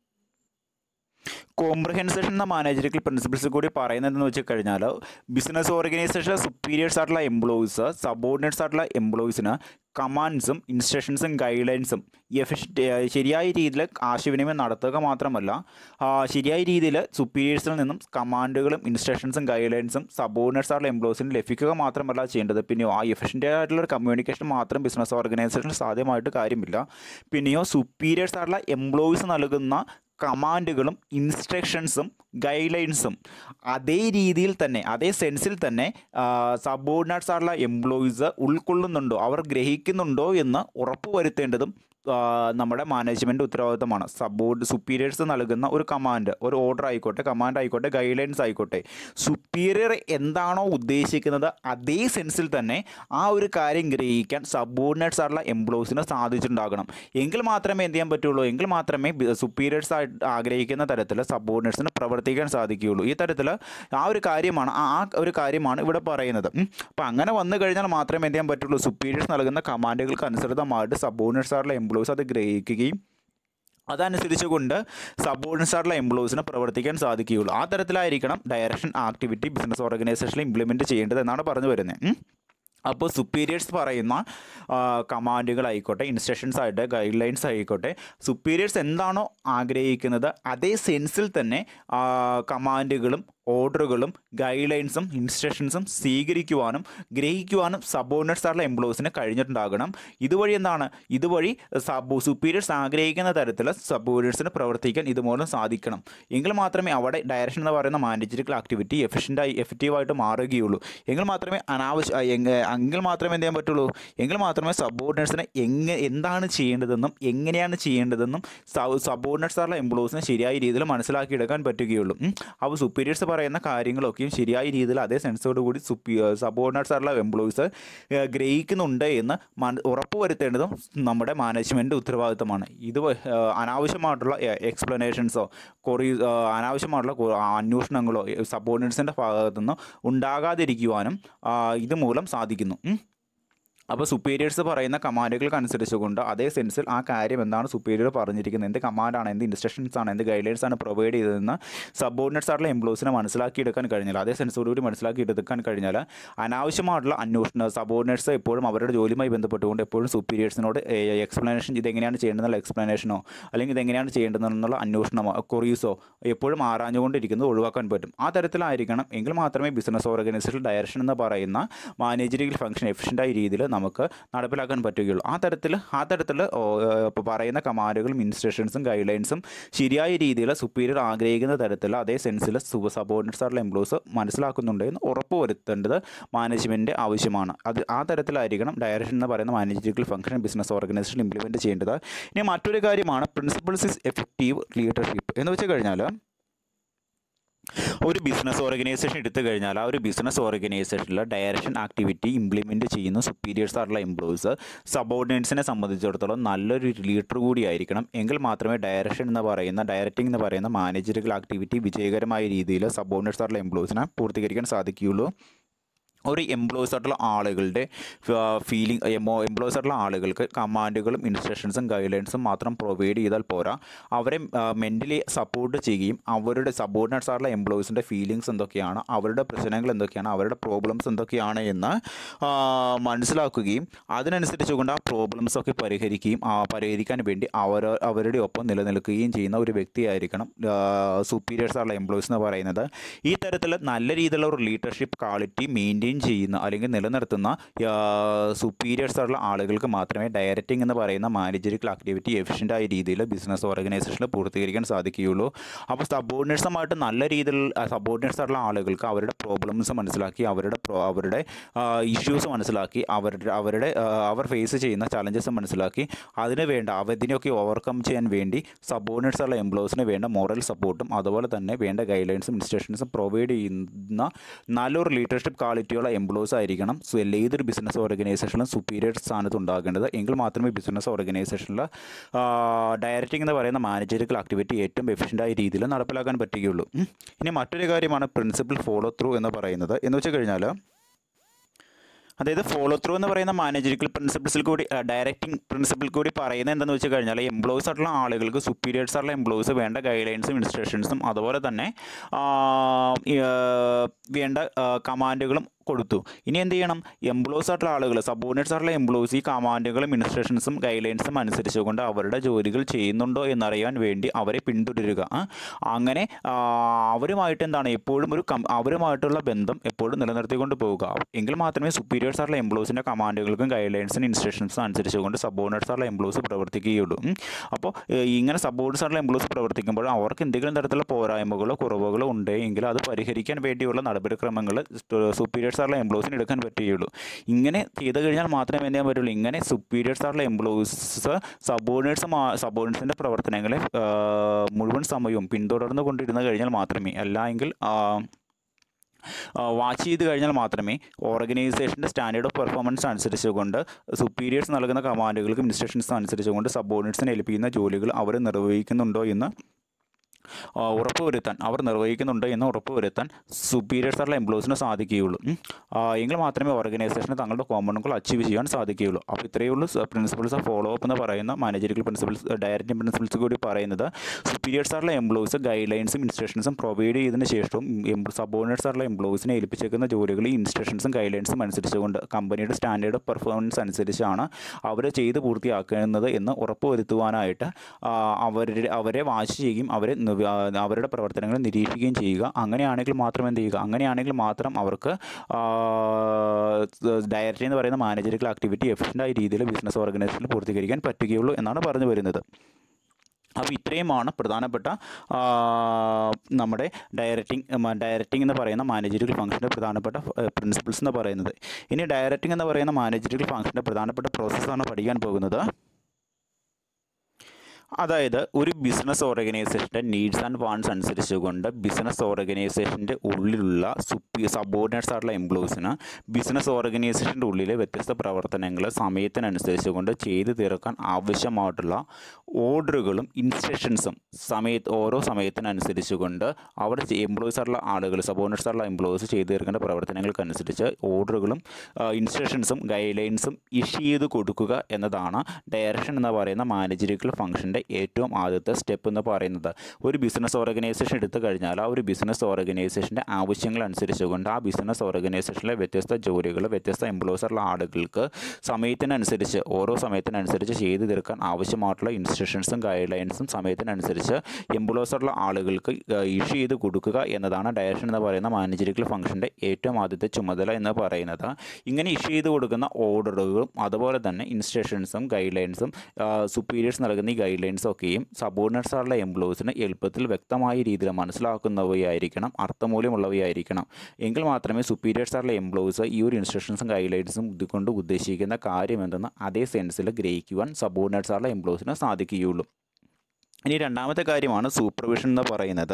കോംപ്രഹെൻസേഷൻ എന്ന മാനേജറിക്കൽ പ്രിൻസിപ്പിൾസ് കൂടി പറയുന്നതെന്ന് വെച്ച് കഴിഞ്ഞാൽ ബിസിനസ് ഓർഗനൈസേഷനിലെ സുപ്പീരിയേഴ്സ് ആയിട്ടുള്ള എംപ്ലോയീസ് സബോർഡിനേറ്റ്സ് ആയിട്ടുള്ള എംപ്ലോയീസിന് കമാൻഡ്സും ഇൻസ്ട്രക്ഷൻസും ഗൈഡ് ലൈൻസും എഫിഷ്യ ശരിയായ രീതിയിൽ ആശയവിനിമയം നടത്തുക മാത്രമല്ല ശരിയായ രീതിയിൽ സുപ്പീരിയേഴ്സിൽ നിന്നും കമാൻഡുകളും ഇൻസ്ട്രക്ഷൻസും ഗൈഡ് ലൈൻസും സബോർഡിനേറ്റ്സ് ആയിട്ടുള്ള എംപ്ലോയീസിന് ലഭിക്കുക മാത്രമല്ല ചെയ്യേണ്ടത്. പിന്നെയോ ആ എഫിഷ്യൻ്റ് ആയിട്ടുള്ള ഒരു കമ്മ്യൂണിക്കേഷൻ മാത്രം ബിസിനസ് ഓർഗനൈസേഷനിൽ സാധ്യമായിട്ട് കാര്യമില്ല. പിന്നെയോ സുപ്പീരിയേഴ്സ് ആയിട്ടുള്ള എംപ്ലോയീസ് നൽകുന്ന കമാൻഡുകളും ഇൻസ്ട്രക്ഷൻസും ഗൈഡ് ലൈൻസും അതേ രീതിയിൽ തന്നെ അതേ സെൻസിൽ തന്നെ സബോർഡിനേറ്റ്സ് ആയിട്ടുള്ള എംപ്ലോയീസ് ഉൾക്കൊള്ളുന്നുണ്ടോ, അവർ ഗ്രഹിക്കുന്നുണ്ടോ എന്ന് ഉറപ്പുവരുത്തേണ്ടതും നമ്മുടെ മാനേജ്മെൻറ്റ് ഉത്തരവാദിത്തമാണ്. സബോർഡ് സുപ്പീരിയേഴ്സ് നൽകുന്ന ഒരു കമാൻഡ്, ഒരു ഓർഡർ ആയിക്കോട്ടെ, കമാൻഡ് ആയിക്കോട്ടെ, ഗൈഡ് ലൈൻസ് ആയിക്കോട്ടെ, സുപ്പീരിയർ എന്താണോ ഉദ്ദേശിക്കുന്നത് അതേ സെൻസിൽ തന്നെ ആ ഒരു കാര്യം ഗ്രഹിക്കാൻ സബോർഡിനേറ്റ്സ് ആയിട്ടുള്ള എംപ്ലോയീസിന് സാധിച്ചിട്ടുണ്ടാകണം. എങ്കിൽ മാത്രമേ എന്ത് ചെയ്യാൻ പറ്റുള്ളൂ, എങ്കിൽ മാത്രമേ സുപ്പീരിയേഴ്സ് ആയിട്ട് ആഗ്രഹിക്കുന്ന തരത്തിൽ സബോർഡിനേറ്റ്സിന് പ്രവർത്തിക്കാൻ സാധിക്കുകയുള്ളൂ. ഈ തരത്തിൽ ആ ഒരു കാര്യമാണ് ആ ഒരു കാര്യമാണ് ഇവിടെ പറയുന്നത്. അപ്പോൾ അങ്ങനെ വന്നു കഴിഞ്ഞാൽ മാത്രമേ എന്ത് ചെയ്യാൻ പറ്റുള്ളൂ, സുപ്പീരിയേഴ്സ് നൽകുന്ന കമാൻഡുകൾക്ക് അനുസൃതമായിട്ട് സബോർഡിനേറ്റ്സ് ആയിട്ടുള്ള എംപ്ലോയീസ് അത് ഗ്രഹിക്കുകയും അതനുസരിച്ചുകൊണ്ട് സബോർഡിനേറ്റ്സ് ആയിട്ടുള്ള എംപ്ലോയീസിന് പ്രവർത്തിക്കാൻ സാധിക്കുകയുള്ളൂ. ആ തരത്തിലായിരിക്കണം ഡയറക്ഷൻ ആക്ടിവിറ്റി ബിസിനസ് ഓർഗനൈസേഷനിൽ ഇംപ്ലിമെൻറ്റ് ചെയ്യേണ്ടത് എന്നാണ് പറഞ്ഞു വരുന്നത്. അപ്പോൾ സുപ്പീരിയേഴ്സ് പറയുന്ന കമാൻഡുകളായിക്കോട്ടെ, ഇൻസ്ട്രക്ഷൻസ് ആയിട്ട് ഗൈഡ് ലൈൻസ് ആയിക്കോട്ടെ, സുപ്പീരിയേഴ്സ് എന്താണോ ആഗ്രഹിക്കുന്നത് അതേ സെൻസിൽ തന്നെ കമാൻഡുകളും ഓർഡറുകളും ഗൈഡ് ലൈൻസും ഇൻസ്ട്രക്ഷൻസും സ്വീകരിക്കുവാനും ഗ്രഹിക്കുവാനും സബോർഡിനേറ്റ്സ് ആയിട്ടുള്ള എംപ്ലോയീസിന് കഴിഞ്ഞിട്ടുണ്ടാകണം. ഇതുവഴി എന്താണ് ഇതുവഴി സബ് സുപ്പീരിയേഴ്സ് ആഗ്രഹിക്കുന്ന തരത്തിൽ സബോർഡിനേറ്റ്സിന് പ്രവർത്തിക്കാൻ ഇതുമൂലം സാധിക്കണം. എങ്കിൽ മാത്രമേ അവിടെ ഡയറക്ഷൻ എന്ന് പറയുന്ന മാനേജറിക്കൽ ആക്ടിവിറ്റി എഫിഷ്യൻ്റായി എഫക്റ്റീവായിട്ട് മാറുകയുള്ളൂ. എങ്കിൽ മാത്രമേ അനാവശ്യ എങ്കിൽ മാത്രമേ എന്ത് ചെയ്യാൻ പറ്റുള്ളൂ എങ്കിൽ മാത്രമേ സബോർഡിനേറ്റ്സിനെ എങ്ങനെ എന്താണ് ചെയ്യേണ്ടതെന്നും എങ്ങനെയാണ് ചെയ്യേണ്ടതെന്നും സബോർഡിനേറ്റ്സ് ആയിട്ടുള്ള എംപ്ലോയീസിനെ ശരിയായ രീതിയിൽ മനസ്സിലാക്കിയെടുക്കാൻ പറ്റുകയുള്ളൂ. അപ്പോൾ സുപ്പീരിയേഴ്സ് പറയുന്ന കാര്യങ്ങളൊക്കെയും ശരിയായ രീതിയിൽ അതേ സെൻസോട് കൂടി സുപ്പീ സബോർഡിനേറ്റ്സ് ആയിട്ടുള്ള എംപ്ലോയീസ് ഗ്രഹിക്കുന്നുണ്ട് എന്ന് ഉറപ്പുവരുത്തേണ്ടതും നമ്മുടെ മാനേജ്മെൻറ്റ് ഉത്തരവാദിത്തമാണ്. ഇത് അനാവശ്യമായിട്ടുള്ള എക്സ്പ്ലനേഷൻസോ കൊറി അനാവശ്യമായിട്ടുള്ള അന്വേഷണങ്ങളോ സബോർഡിനേറ്റ്സിൻ്റെ ഭാഗത്തുനിന്ന് ഉണ്ടാകാതിരിക്കുവാനും ഇതുമൂലം സാധിക്കുന്നു. അപ്പോൾ സുപ്പീരിയേഴ്സ് പറയുന്ന കമാൻഡുകൾക്ക് അനുസരിച്ചുകൊണ്ട് അതേ സെൻസിൽ ആ കാര്യം എന്താണ് സുപ്പീരിയർ പറഞ്ഞിരിക്കുന്നത്, എന്ത് കമാൻഡാണ്, എന്ത് ഇൻസ്ട്രക്ഷൻസ് ആണ്, എന്ത് ഗൈഡ് ലൈൻസ് ആണ് പ്രൊവൈഡ് ചെയ്തതെന്ന് സബോർഡിനേറ്റ്സ് ആയിട്ടുള്ള എംപ്ലോയീസിനെ മനസ്സിലാക്കിയെടുക്കാൻ കഴിഞ്ഞാൽ അതേ സെൻസോടുകൂടി മനസ്സിലാക്കിയെടുക്കാൻ കഴിഞ്ഞാൽ അനാവശ്യമായിട്ടുള്ള അന്വേഷണം സബോർഡിനേറ്റ്സ് എപ്പോഴും അവരുടെ ജോലിയുമായി ബന്ധപ്പെട്ടുകൊണ്ട് എപ്പോഴും സുപ്പീരിയേഴ്സിനോട് എക്സ്പ്ലനേഷൻ ഇതെങ്ങനെയാണ് ചെയ്യേണ്ടതെന്നുള്ള എക്സ്പ്ലനേഷനോ അല്ലെങ്കിൽ ഇതെങ്ങനെയാണ് ചെയ്യേണ്ടതെന്നുള്ള അന്വേഷണമോ കൊറീസോ എപ്പോഴും ആരാഞ്ഞുകൊണ്ടിരിക്കുന്നത് ഒഴിവാക്കാൻ പറ്റും. ആ തരത്തിലായിരിക്കണം. എങ്കിൽ മാത്രമേ ബിസിനസ് ഓർഗനൈസേഷൻ ഡയറക്ഷൻ എന്ന് പറയുന്ന മാനേജറിയൽ ഫംഗ്ഷൻ എഫിഷ്യൻ്റായ രീതിയിൽ നമുക്ക് നടപ്പിലാക്കാൻ പറ്റുകയുള്ളൂ. ആ തരത്തിൽ ആ തരത്തിൽ ഇപ്പോൾ പറയുന്ന കമാൻഡുകളും ഇൻസ്ട്രക്ഷൻസും ഗൈഡ് ലൈൻസും ശരിയായ രീതിയിൽ സുപ്പീരിയർ ആഗ്രഹിക്കുന്ന തരത്തിൽ അതേ സെൻസിൽ സബോർഡിനേറ്റ്സ് ആയിട്ടുള്ള എംപ്ലോയീസ് മനസ്സിലാക്കുന്നുണ്ട് എന്ന് ഉറപ്പുവരുത്തേണ്ടത് മാനേജ്മെൻറ്റ് ആവശ്യമാണ്. അത് ആ തരത്തിലായിരിക്കണം ഡയറക്ഷൻ എന്ന് പറയുന്ന managerial function business organisation implement ചെയ്യേണ്ടത്. ഇനി മറ്റൊരു കാര്യമാണ് പ്രിൻസിപ്പിൾസ് ഇസ് എഫക്റ്റീവ് ലീഡർഷിപ്പ് എന്ന് വെച്ച് കഴിഞ്ഞാൽ ഒരു ബിസിനസ് ഓർഗനൈസേഷൻ എടുത്തു കഴിഞ്ഞാൽ ആ ഒരു ബിസിനസ് ഓർഗനൈസേഷനിൽ ഡയറക്ഷൻ ആക്ടിവിറ്റി ഇംപ്ലിമെൻറ്റ് ചെയ്യുന്ന സുപ്പീരിയേഴ്സ് ആയിട്ടുള്ള എംപ്ലോയീസ് സബോർഡിനേറ്റ്സിനെ സംബന്ധിച്ചിടത്തോളം നല്ലൊരു ലീഡർ കൂടിയായിരിക്കണം. എങ്കിൽ മാത്രമേ ഡയറക്ഷൻ എന്ന് പറയുന്ന ഡയറക്റ്റിംഗ് എന്ന് പറയുന്ന മാനേജറിക്കൽ ആക്ടിവിറ്റി വിജയകരമായ രീതിയിൽ സബോർഡിനേറ്റ്സ് ആയിട്ടുള്ള എംപ്ലോയീസിനെ പൂർത്തീകരിക്കാൻ സാധിക്കുകയുള്ളൂ. ഒരു എംപ്ലോയീസ് ആയിട്ടുള്ള ആളുകളുടെ ഫീലിംഗ് എമോ എംപ്ലോയീസ് ആയിട്ടുള്ള ആളുകൾക്ക് കമാൻഡുകളും ഇൻസ്ട്രക്ഷൻസും ഗൈഡ് ലൈൻസും മാത്രം പ്രൊവൈഡ് ചെയ്താൽ പോരാ, അവരെ മെൻ്റലി സപ്പോർട്ട് ചെയ്യുകയും അവരുടെ സബോർഡിനേറ്റ്സ് ആയിട്ടുള്ള എംപ്ലോയീസിൻ്റെ ഫീലിങ്സ് എന്തൊക്കെയാണ്, അവരുടെ പ്രശ്നങ്ങൾ എന്തൊക്കെയാണ്, അവരുടെ പ്രോബ്ലംസ് എന്തൊക്കെയാണ് എന്ന് മനസ്സിലാക്കുകയും അതിനനുസരിച്ചുകൊണ്ട് ആ പ്രോബ്ലംസൊക്കെ പരിഹരിക്കുകയും പരിഹരിക്കാൻ വേണ്ടി അവർ അവരുടെ ഒപ്പം നിലനിൽക്കുകയും ചെയ്യുന്ന ഒരു വ്യക്തിയായിരിക്കണം സുപ്പീരിയേഴ്സ് ആയിട്ടുള്ള എംപ്ലോയീസ് എന്ന് പറയുന്നത്. ഈ തരത്തിൽ നല്ല രീതിയിലുള്ള ഒരു ലീഡർഷിപ്പ് ക്വാളിറ്റി മെയിൻറ്റെയിൻ ചെയ്യുന്ന അല്ലെങ്കിൽ നിലനിർത്തുന്ന സുപ്പീരിയേഴ്സ് ആയിട്ടുള്ള ആളുകൾക്ക് മാത്രമേ ഡയറക്റ്റിംഗ് എന്ന് പറയുന്ന മാനേജറിക്കൽ ആക്ടിവിറ്റി എഫിഷ്യൻ്റായ രീതിയിൽ ബിസിനസ് ഓർഗനൈസേഷനിൽ പൂർത്തീകരിക്കാൻ സാധിക്കുകയുള്ളൂ. അപ്പോൾ സബോർഡിനേറ്റ്സുമായിട്ട് നല്ല രീതിയിൽ സബോർഡിനേറ്റ്സ് ആയിട്ടുള്ള ആളുകൾക്ക് അവരുടെ പ്രോബ്ലംസ് മനസ്സിലാക്കി അവരുടെ അവരുടെ ഇഷ്യൂസ് മനസ്സിലാക്കി അവരുടെ അവരുടെ അവർ ഫേസ് ചെയ്യുന്ന ചലഞ്ചസ് മനസ്സിലാക്കി അതിന് വേണ്ട അവതിനെയൊക്കെ ഓവർകം ചെയ്യാൻ വേണ്ടി സബോർഡിനേറ്റ്സ് ആയിട്ടുള്ള എംപ്ലോയീസിന് വേണ്ട മോറൽ സപ്പോർട്ടും അതുപോലെ തന്നെ വേണ്ട ഗൈഡ് ലൈൻസും ഇൻസ്ട്രക്ഷൻസും പ്രൊവൈഡ് ചെയ്യുന്ന നല്ലൊരു ലീഡർഷിപ്പ് ക്വാളിറ്റി എംപ്ലോയീസ് ആയിരിക്കണം ഏതൊരു ബിസിനസ് ഓർഗനൈസേഷനിലും സുപ്പീരിയർ സ്ഥാനത്ത് ഉണ്ടാകേണ്ടത്. എങ്കിൽ മാത്രമേ ബിസിനസ് ഓർഗനൈസേഷനിൽ ഡയറക്റ്റിംഗ് എന്ന് പറയുന്ന മാനേജറിക്കൽ ആക്ടിവിറ്റി ഏറ്റവും എഫിഷ്യൻ്റായ രീതിയിൽ നടപ്പിലാക്കാൻ പറ്റുകയുള്ളൂ. ഇനി മറ്റൊരു കാര്യമാണ് പ്രിൻസിപ്പിൾ ഫോളോ ത്രൂ എന്ന് പറയുന്നത്. എന്ന് വെച്ച് കഴിഞ്ഞാൽ അതായത് ഫോളോ ത്രൂ എന്ന് പറയുന്ന മാനേജറിക്കൽ പ്രിൻസിപ്പിൾസിൽ കൂടി ഡയറക്റ്റിംഗ് പ്രിൻസിപ്പിൾ കൂടി പറയുന്നത് എന്താണെന്ന് വെച്ച് കഴിഞ്ഞാൽ എംപ്ലോയീസ് ആയിട്ടുള്ള ആളുകൾക്ക് സുപ്പീരിയേഴ്സ് ആയിട്ടുള്ള എംപ്ലോയീസ് വേണ്ട ഗൈഡ് ലൈൻസും ഇൻസ്ട്രക്ഷൻസും അതുപോലെ തന്നെ വേണ്ട കമാൻഡുകളും കൊടുത്തു. ഇനി എന്ത് ചെയ്യണം, എംപ്ലോയീസ് ആയിട്ടുള്ള ആളുകൾ സബോർഡിനേറ്റ്സ് ആയിട്ടുള്ള എംപ്ലോയീസ് ഈ കമാൻഡുകളും ഇൻസ്ട്രക്ഷൻസും ഗൈഡ് ലൈൻസും അനുസരിച്ചുകൊണ്ട് അവരുടെ ജോലികൾ ചെയ്യുന്നുണ്ടോ എന്നറിയാൻ വേണ്ടി അവരെ പിന്തുടരുക. അങ്ങനെ അവരുമായിട്ട് എന്താണ് എപ്പോഴും ഒരു അവരുമായിട്ടുള്ള ബന്ധം എപ്പോഴും നിലനിർത്തിക്കൊണ്ട് പോവുക. എങ്കിൽ മാത്രമേ സുപ്പീരിയേഴ്സ് ആയിട്ടുള്ള എംപ്ലോയീസിൻ്റെ കമാൻഡുകൾക്കും ഗൈഡ് ലൈൻസിനും ഇൻസ്ട്രക്ഷൻസും അനുസരിച്ചുകൊണ്ട് സബോർഡിനേറ്റ്സ് ആയിട്ടുള്ള എംപ്ലോയീസ് പ്രവർത്തിക്കുകയുള്ളൂ. അപ്പോൾ ഇങ്ങനെ സബോർഡിനേറ്റ്സ് ആയിട്ടുള്ള എംപ്ലോയീസ് പ്രവർത്തിക്കുമ്പോൾ അവർക്ക് എന്തെങ്കിലും തരത്തിലുള്ള പോരായ്മകളോ കുറവുകളോ ഉണ്ടെങ്കിൽ അത് പരിഹരിക്കാൻ വേണ്ടിയുള്ള നടപടിക്രമങ്ങൾ സുപ്പീരിയേഴ്സ് ആയിട്ടുള്ള എംപ്ലോയീസിന് എടുക്കാൻ പറ്റുകയുള്ളൂ. ഇങ്ങനെ ചെയ്ത് കഴിഞ്ഞാൽ മാത്രമേ എന്ത് ചെയ്യാൻ പറ്റുള്ളൂ, ഇങ്ങനെ സുപ്പീരിയേഴ്സ് ആയിട്ടുള്ള എംപ്ലോയീസ് സബോർഡിനേറ്റ്സ് സബോർഡിനേറ്റ്സിൻ്റെ പ്രവർത്തനങ്ങളെ മുഴുവൻ സമയവും പിന്തുടർന്നു കൊണ്ടിരുന്നു കഴിഞ്ഞാൽ മാത്രമേ, അല്ലെങ്കിൽ വാച്ച് ചെയ്ത് കഴിഞ്ഞാൽ മാത്രമേ ഓർഗനൈസേഷൻ്റെ സ്റ്റാൻഡേർഡ് ഓഫ് പെർഫോമൻസ് അനുസരിച്ചുകൊണ്ട് സുപ്പീരിയേഴ്സ് നൽകുന്ന കമാൻഡുകൾക്കും ഇൻസ്ട്രക്ഷൻസും അനുസരിച്ചുകൊണ്ട് സബോർഡിനേറ്റ്സിനെ ഏൽപ്പിക്കുന്ന ജോലികൾ അവർ നിർവഹിക്കുന്നുണ്ടോ എന്ന് ഉറപ്പുവരുത്താൻ അവർ നിർവഹിക്കുന്നുണ്ട് എന്ന് ഉറപ്പുവരുത്താൻ സുപ്പീരിയേഴ്സ് ആയിട്ടുള്ള എംപ്ലോയീസിന് സാധിക്കുകയുള്ളൂ. എങ്കിൽ മാത്രമേ ഓർഗനൈസേഷന് തങ്ങളുടെ കോമൺ ഗോൾ അച്ചീവ് ചെയ്യാൻ സാധിക്കുകയുള്ളൂ. അപ്പോൾ ഇത്രയേ ഉള്ളൂ പ്രിൻസിപ്പിൾസ് ഓഫ് ഫോളോ അപ്പ് എന്ന് പറയുന്ന മാനേജറിക്കൽ പ്രിൻസിപ്പിൾസ്, ഡയറക്റ്റിംഗ് പ്രിൻസിപ്പിൾസ് കൂടി പറയുന്നത്. സുപ്പീരിയേഴ്സ് ആയിട്ടുള്ള എംപ്ലോയീസ് ഗൈഡ് ലൈൻസും ഇൻസ്ട്രക്ഷൻസും പ്രൊവൈഡ് ചെയ്തതിന് ശേഷവും സബോർഡിനേറ്റ്സ് ആയിട്ടുള്ള എംപ്ലോയീസിനെ ഏൽപ്പിച്ചേക്കുന്ന ജോലികൾ ഈ ഇൻസ്ട്രക്ഷൻസും ഗൈഡ് ലൈൻസും അനുസരിച്ചുകൊണ്ട് കമ്പനിയുടെ സ്റ്റാൻഡേർഡ് പെർഫോമൻസ് അനുസരിച്ചാണ് അവർ ചെയ്ത് പൂർത്തിയാക്കുന്നത് എന്ന് ഉറപ്പുവരുത്തുവാനായിട്ട് അവരുടെ അവരെ വാച്ച് ചെയ്യുകയും അവരെ അവരുടെ പ്രവർത്തനങ്ങൾ നിരീക്ഷിക്കുകയും ചെയ്യുക. അങ്ങനെയാണെങ്കിൽ മാത്രം എന്ത് ചെയ്യുക അങ്ങനെയാണെങ്കിൽ മാത്രം അവർക്ക് ഡയറക്റ്റ് എന്ന് പറയുന്ന മാനേജറിക്കൽ ആക്ടിവിറ്റി എഫിഷ്യൻ്റായ രീതിയിൽ ബിസിനസ് ഓർഗനൈസേഷനിൽ പൂർത്തീകരിക്കാൻ പറ്റുകയുള്ളൂ എന്നാണ് പറഞ്ഞു വരുന്നത്. അപ്പോൾ ഇത്രയുമാണ് പ്രധാനപ്പെട്ട നമ്മുടെ ഡയറക്റ്റിംഗ് ഡയറക്റ്റിംഗ് എന്ന് പറയുന്ന മാനേജറിക്കൽ ഫംഗ്ഷൻ്റെ പ്രധാനപ്പെട്ട പ്രിൻസിപ്പിൾസ് എന്ന് പറയുന്നത്. ഇനി ഡയറക്റ്റിംഗ് എന്ന് പറയുന്ന മാനേജറിക്കൽ ഫംഗ്ഷൻ്റെ പ്രധാനപ്പെട്ട പ്രോസസ്സാണ് പഠിക്കാൻ പോകുന്നത്. അതായത് ഒരു ബിസിനസ് ഓർഗനൈസേഷൻ്റെ നീഡ്സ് ആൻഡ് വാണ്ട്സ് അനുസരിച്ചുകൊണ്ട് ബിസിനസ് ഓർഗനൈസേഷൻ്റെ ഉള്ളിലുള്ള സുപ്പി സബോർഡിനേറ്റ്സ് ആയിട്ടുള്ള എംപ്ലോയീസിന് ബിസിനസ് ഓർഗനൈസേഷൻ്റെ ഉള്ളിലെ വ്യത്യസ്ത പ്രവർത്തനങ്ങൾ സമയത്തിനനുസരിച്ചുകൊണ്ട് ചെയ്തു തീർക്കാൻ ആവശ്യമായിട്ടുള്ള ഓർഡറുകളും ഇൻസ്ട്രക്ഷൻസും സമയത്ത് ഓരോ സമയത്തിനനുസരിച്ചുകൊണ്ട് അവിടെ എംപ്ലോയീസ് ആയിട്ടുള്ള ആളുകൾ സബോർഡിനേറ്റ്സ് ആയിട്ടുള്ള എംപ്ലോയീസ് ചെയ്തു തീർക്കേണ്ട പ്രവർത്തനങ്ങൾക്കനുസരിച്ച് ഓർഡറുകളും ഇൻസ്ട്രക്ഷൻസും ഗൈഡ് ലൈൻസും ഇഷ്യൂ ചെയ്ത് കൊടുക്കുക എന്നതാണ് ഡയറക്ഷൻ എന്ന് പറയുന്ന മാനേജറിക്കൽ ഫംഗ്ഷൻ്റെ ഏറ്റവും ആദ്യത്തെ സ്റ്റെപ്പ് എന്ന് പറയുന്നത്. ഒരു ബിസിനസ് ഓർഗനൈസേഷൻ എടുത്തു കഴിഞ്ഞാൽ ആ ഒരു ബിസിനസ് ഓർഗനൈസേഷൻ്റെ ആവശ്യങ്ങൾ അനുസരിച്ചുകൊണ്ട് ആ ബിസിനസ് ഓർഗനൈസേഷനിലെ വ്യത്യസ്ത ജോലികൾ വ്യത്യസ്ത എംപ്ലോയീസുള്ള ആളുകൾക്ക് സമയത്തിനനുസരിച്ച് ഓരോ സമയത്തിനനുസരിച്ച് ചെയ്തു തീർക്കാൻ ആവശ്യമായിട്ടുള്ള ഇൻസ്ട്രക്ഷൻസും ഗൈഡ് ലൈൻസും സമയത്തിനനുസരിച്ച് എംപ്ലോയീസുള്ള ആളുകൾക്ക് ഇഷ്യൂ ചെയ്ത് കൊടുക്കുക എന്നതാണ് ഡയറക്ഷൻ എന്ന് പറയുന്ന മാനേജറിക്കൽ ഫംഗ്ഷൻ്റെ ഏറ്റവും ആദ്യത്തെ ചുമതല എന്ന് പറയുന്നത്. ഇങ്ങനെ ഇഷ്യൂ ചെയ്ത് കൊടുക്കുന്ന ഓർഡറുകളും അതുപോലെ തന്നെ ഇൻസ്ട്രക്ഷൻസും ഗൈഡ് ലൈൻസും സുപ്പീരിയേഴ്സ് നൽകുന്ന ഈ ഗൈഡ് ഒക്കെയും സബോർഡിനേറ്റ്സ് ആയിട്ടുള്ള എംപ്ലോയീസിന് എളുപ്പത്തിൽ വ്യക്തമായ രീതിയിൽ മനസ്സിലാക്കുന്നവയായിരിക്കണം, അർത്ഥമൂല്യമുള്ളവയായിരിക്കണം. എങ്കിൽ മാത്രമേ സുപ്പീരിയേഴ്സ് ആയിട്ടുള്ള എംപ്ലോയീസ് ഈ ഒരു ഇൻസ്ട്രക്ഷൻസും ഗൈഡ് ലൈൻസും ഇതുകൊണ്ട് ഉദ്ദേശിക്കുന്ന കാര്യം എന്തെന്ന് അതേ സെൻസിൽ ഗ്രഹിക്കുവാൻ സബോർഡിനേറ്റ്സ് ആയിട്ടുള്ള എംപ്ലോയീസിന് സാധിക്കുകയുള്ളൂ. ഇനി രണ്ടാമത്തെ കാര്യമാണ് സൂപ്പർവിഷൻ എന്ന് പറയുന്നത്.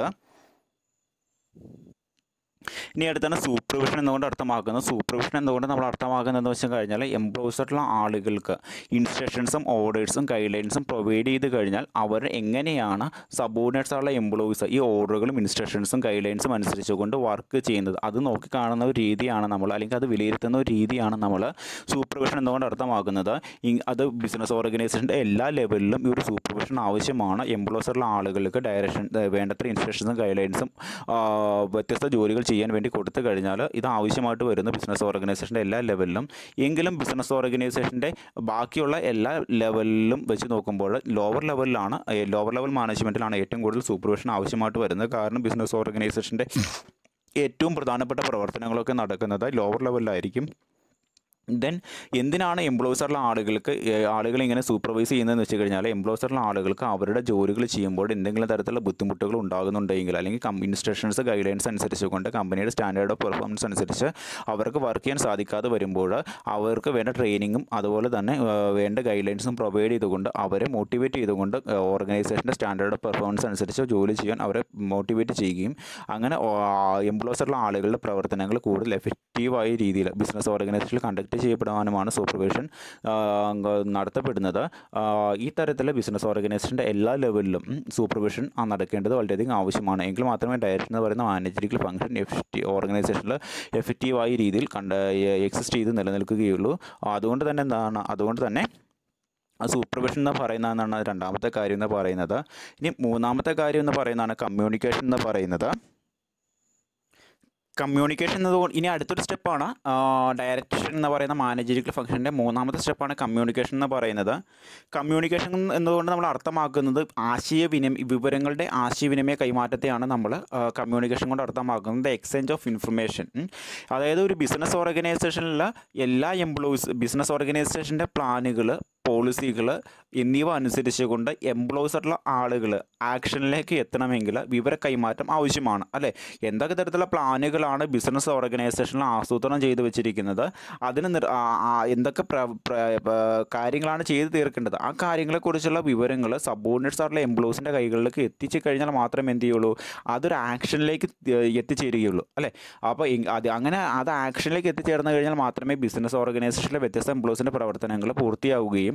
ഇനി അടുത്താണ് സൂപ്പർവിഷൻ എന്നുകൊണ്ട് അർത്ഥമാക്കുന്നത്. സൂപ്പർവിഷൻ എന്നുകൊണ്ട് നമ്മൾ അർത്ഥമാക്കുന്നതെന്ന് വെച്ച് കഴിഞ്ഞാൽ എംപ്ലോയീസ് ആയിട്ടുള്ള ആളുകൾക്ക് ഇൻസ്ട്രക്ഷൻസും ഓർഡേഴ്സും ഗൈഡ് ലൈൻസും പ്രൊവൈഡ് ചെയ്ത് കഴിഞ്ഞാൽ അവർ എങ്ങനെയാണ് സബോർഡിനേറ്റ്സ് ആയിട്ടുള്ള എംപ്ലോയീസ് ഈ ഓർഡറുകളും ഇൻസ്ട്രക്ഷൻസും ഗൈഡ് ലൈൻസും അനുസരിച്ചുകൊണ്ട് വർക്ക് ചെയ്യുന്നത് അത് നോക്കിക്കാണുന്ന ഒരു രീതിയാണ് നമ്മൾ, അല്ലെങ്കിൽ അത് വിലയിരുത്തുന്ന ഒരു രീതിയാണ് നമ്മൾ സൂപ്പർവിഷൻ എന്നുകൊണ്ട് അർത്ഥമാക്കുന്നത്. അത് ബിസിനസ് ഓർഗനൈസേഷൻ്റെ എല്ലാ ലെവലിലും ഈ ഒരു സൂപ്പർവിഷൻ ആവശ്യമാണ്. എംപ്ലോയീസ് ആയിട്ടുള്ള ആളുകൾക്ക് ഡയറക്ഷൻ വേണ്ടത്ര ഇൻസ്ട്രക്ഷൻസും ഗൈഡ് ലൈൻസും വ്യത്യസ്ത ജോലികൾ ചെയ്യാൻ വേണ്ടി കൊടുത്തു കഴിഞ്ഞാൽ ഇത് ആവശ്യമായിട്ട് വരുന്ന ബിസിനസ് ഓർഗനൈസേഷൻ്റെ എല്ലാ ലെവലിലും. എങ്കിലും ബിസിനസ് ഓർഗനൈസേഷൻ്റെ ബാക്കിയുള്ള എല്ലാ ലെവലിലും വെച്ച് നോക്കുമ്പോൾ ലോവർ ലെവലിലാണ് ലോവർ ലെവൽ മാനേജ്മെൻറ്റിലാണ് ഏറ്റവും കൂടുതൽ സൂപ്പർവിഷൻ ആവശ്യമായിട്ട് വരുന്നത്. കാരണം ബിസിനസ് ഓർഗനൈസേഷൻ്റെ ഏറ്റവും പ്രധാനപ്പെട്ട പ്രവർത്തനങ്ങളൊക്കെ നടക്കുന്നത് ലോവർ ലെവലിലായിരിക്കും. ദെൻ എന്തിനാണ് എംപ്ലോയീസ് ആയിട്ടുള്ള ആളുകൾക്ക് ആളുകൾ ഇങ്ങനെ സൂപ്പർവൈസ് ചെയ്യുന്നതെന്ന് വെച്ച് കഴിഞ്ഞാൽ എംപ്ലോയീസ് ആയിട്ടുള്ള ആളുകൾക്ക് അവരുടെ ജോലികൾ ചെയ്യുമ്പോൾ എന്തെങ്കിലും തരത്തിലുള്ള ബുദ്ധിമുട്ടുകൾ ഉണ്ടാകുന്നുണ്ടെങ്കിൽ അല്ലെങ്കിൽ ഇൻസ്ട്രക്ഷൻസ് ഗൈഡ് ലൈൻസ് അനുസരിച്ചുകൊണ്ട് കമ്പനിയുടെ സ്റ്റാൻഡേർഡ് ഓഫ് പെർഫോമൻസ് അനുസരിച്ച് അവർക്ക് വർക്ക് ചെയ്യാൻ സാധിക്കാതെ വരുമ്പോൾ അവർക്ക് വേണ്ട ട്രെയിനിങ്ങും അതുപോലെ തന്നെ വേണ്ട ഗൈഡ് ലൈൻസും പ്രൊവൈഡ് ചെയ്തുകൊണ്ട് അവരെ മോട്ടിവേറ്റ് ചെയ്തുകൊണ്ട് ഓർഗനൈസേഷൻ്റെ സ്റ്റാൻഡേർഡ് ഓഫ് പെർഫോമൻസ് അനുസരിച്ച് ജോലി ചെയ്യാൻ അവരെ മോട്ടിവേറ്റ് ചെയ്യുകയും അങ്ങനെ എംപ്ലോയീസ് ആയിട്ടുള്ള ആളുകളുടെ പ്രവർത്തനങ്ങൾ കൂടുതൽ എഫക്റ്റീവായ രീതിയിൽ ബിസിനസ് ഓർഗനൈസേഷനിൽ കണ്ടക്ട് ചെയ്യപ്പെടാനുമാണ് സൂപ്പർവിഷൻ നടത്തപ്പെടുന്നത്. ഈ തരത്തിലെ ബിസിനസ് ഓർഗനൈസേഷൻ്റെ എല്ലാ ലെവലിലും സൂപ്പർവിഷൻ നടക്കേണ്ടത് വളരെയധികം ആവശ്യമാണ്. എങ്കിൽ മാത്രമേ ഡയറക്ഷൻ എന്ന് പറയുന്ന മാനേജറിക്കൽ ഫംഗ്ഷൻ എഫക്റ്റീവ് ഓർഗനൈസേഷനിൽ എഫക്റ്റീവായ രീതിയിൽ കണ്ട എക്സിസ്റ്റ് ചെയ്ത് നിലനിൽക്കുകയുള്ളൂ. അതുകൊണ്ട് തന്നെ എന്താണ് അതുകൊണ്ട് തന്നെ സൂപ്പർവിഷൻ എന്ന് പറയുന്നതാണ് രണ്ടാമത്തെ കാര്യം എന്ന് പറയുന്നത്. ഇനി മൂന്നാമത്തെ കാര്യം എന്ന് പറയുന്നതാണ് കമ്മ്യൂണിക്കേഷൻ എന്ന് പറയുന്നത്. കമ്മ്യൂണിക്കേഷൻ എന്നതുകൊണ്ട് ഇനി അടുത്തൊരു സ്റ്റെപ്പാണ് ഡയറക്ഷൻ എന്ന് പറയുന്ന മാനേജറിക്കൽ ഫംഗ്ഷൻ്റെ മൂന്നാമത്തെ സ്റ്റെപ്പാണ് കമ്മ്യൂണിക്കേഷൻ എന്ന് പറയുന്നത്. കമ്മ്യൂണിക്കേഷൻ എന്നതുകൊണ്ട് നമ്മൾ അർത്ഥമാക്കുന്നത് ആശയവിനിമയ വിവരങ്ങളുടെ ആശയവിനിമയ കൈമാറ്റത്തെയാണ് നമ്മൾ കമ്മ്യൂണിക്കേഷൻ കൊണ്ട് അർത്ഥമാക്കുന്നത്. Exchange of information. അതായത് ഒരു ബിസിനസ് ഓർഗനൈസേഷനിലെ എല്ലാ എംപ്ലോയീസ് ബിസിനസ് ഓർഗനൈസേഷൻ്റെ പ്ലാനുകൾ പോളിസികൾ എന്നിവ അനുസരിച്ചുകൊണ്ട് എംപ്ലോയീസ് ആയിട്ടുള്ള ആളുകൾ ആക്ഷനിലേക്ക് എത്തണമെങ്കിൽ വിവര കൈമാറ്റം ആവശ്യമാണ് അല്ലേ. എന്തൊക്കെ തരത്തിലുള്ള പ്ലാനുകളാണ് ബിസിനസ് ഓർഗനൈസേഷനിൽ ആസൂത്രണം ചെയ്തു വെച്ചിരിക്കുന്നത്, അതിന് എന്തൊക്കെ കാര്യങ്ങളാണ് ചെയ്തു തീർക്കേണ്ടത്, ആ കാര്യങ്ങളെക്കുറിച്ചുള്ള വിവരങ്ങൾ സബോർഡിനേറ്റ്സ് ആയിട്ടുള്ള എംപ്ലോയീസിൻ്റെ കൈകളിലേക്ക് എത്തിച്ചു കഴിഞ്ഞാൽ മാത്രമേ എന്ത് ചെയ്യുള്ളൂ അതൊരു ആക്ഷനിലേക്ക് എത്തിച്ചേരുകയുള്ളൂ അല്ലേ. അപ്പോൾ അത് അങ്ങനെ അത് ആക്ഷനിലേക്ക് എത്തിച്ചേർന്ന് കഴിഞ്ഞാൽ മാത്രമേ ബിസിനസ് ഓർഗനൈസേഷനിലെ വ്യത്യസ്ത എംപ്ലോയീസിൻ്റെ പ്രവർത്തനങ്ങൾ പൂർത്തിയാവുകയും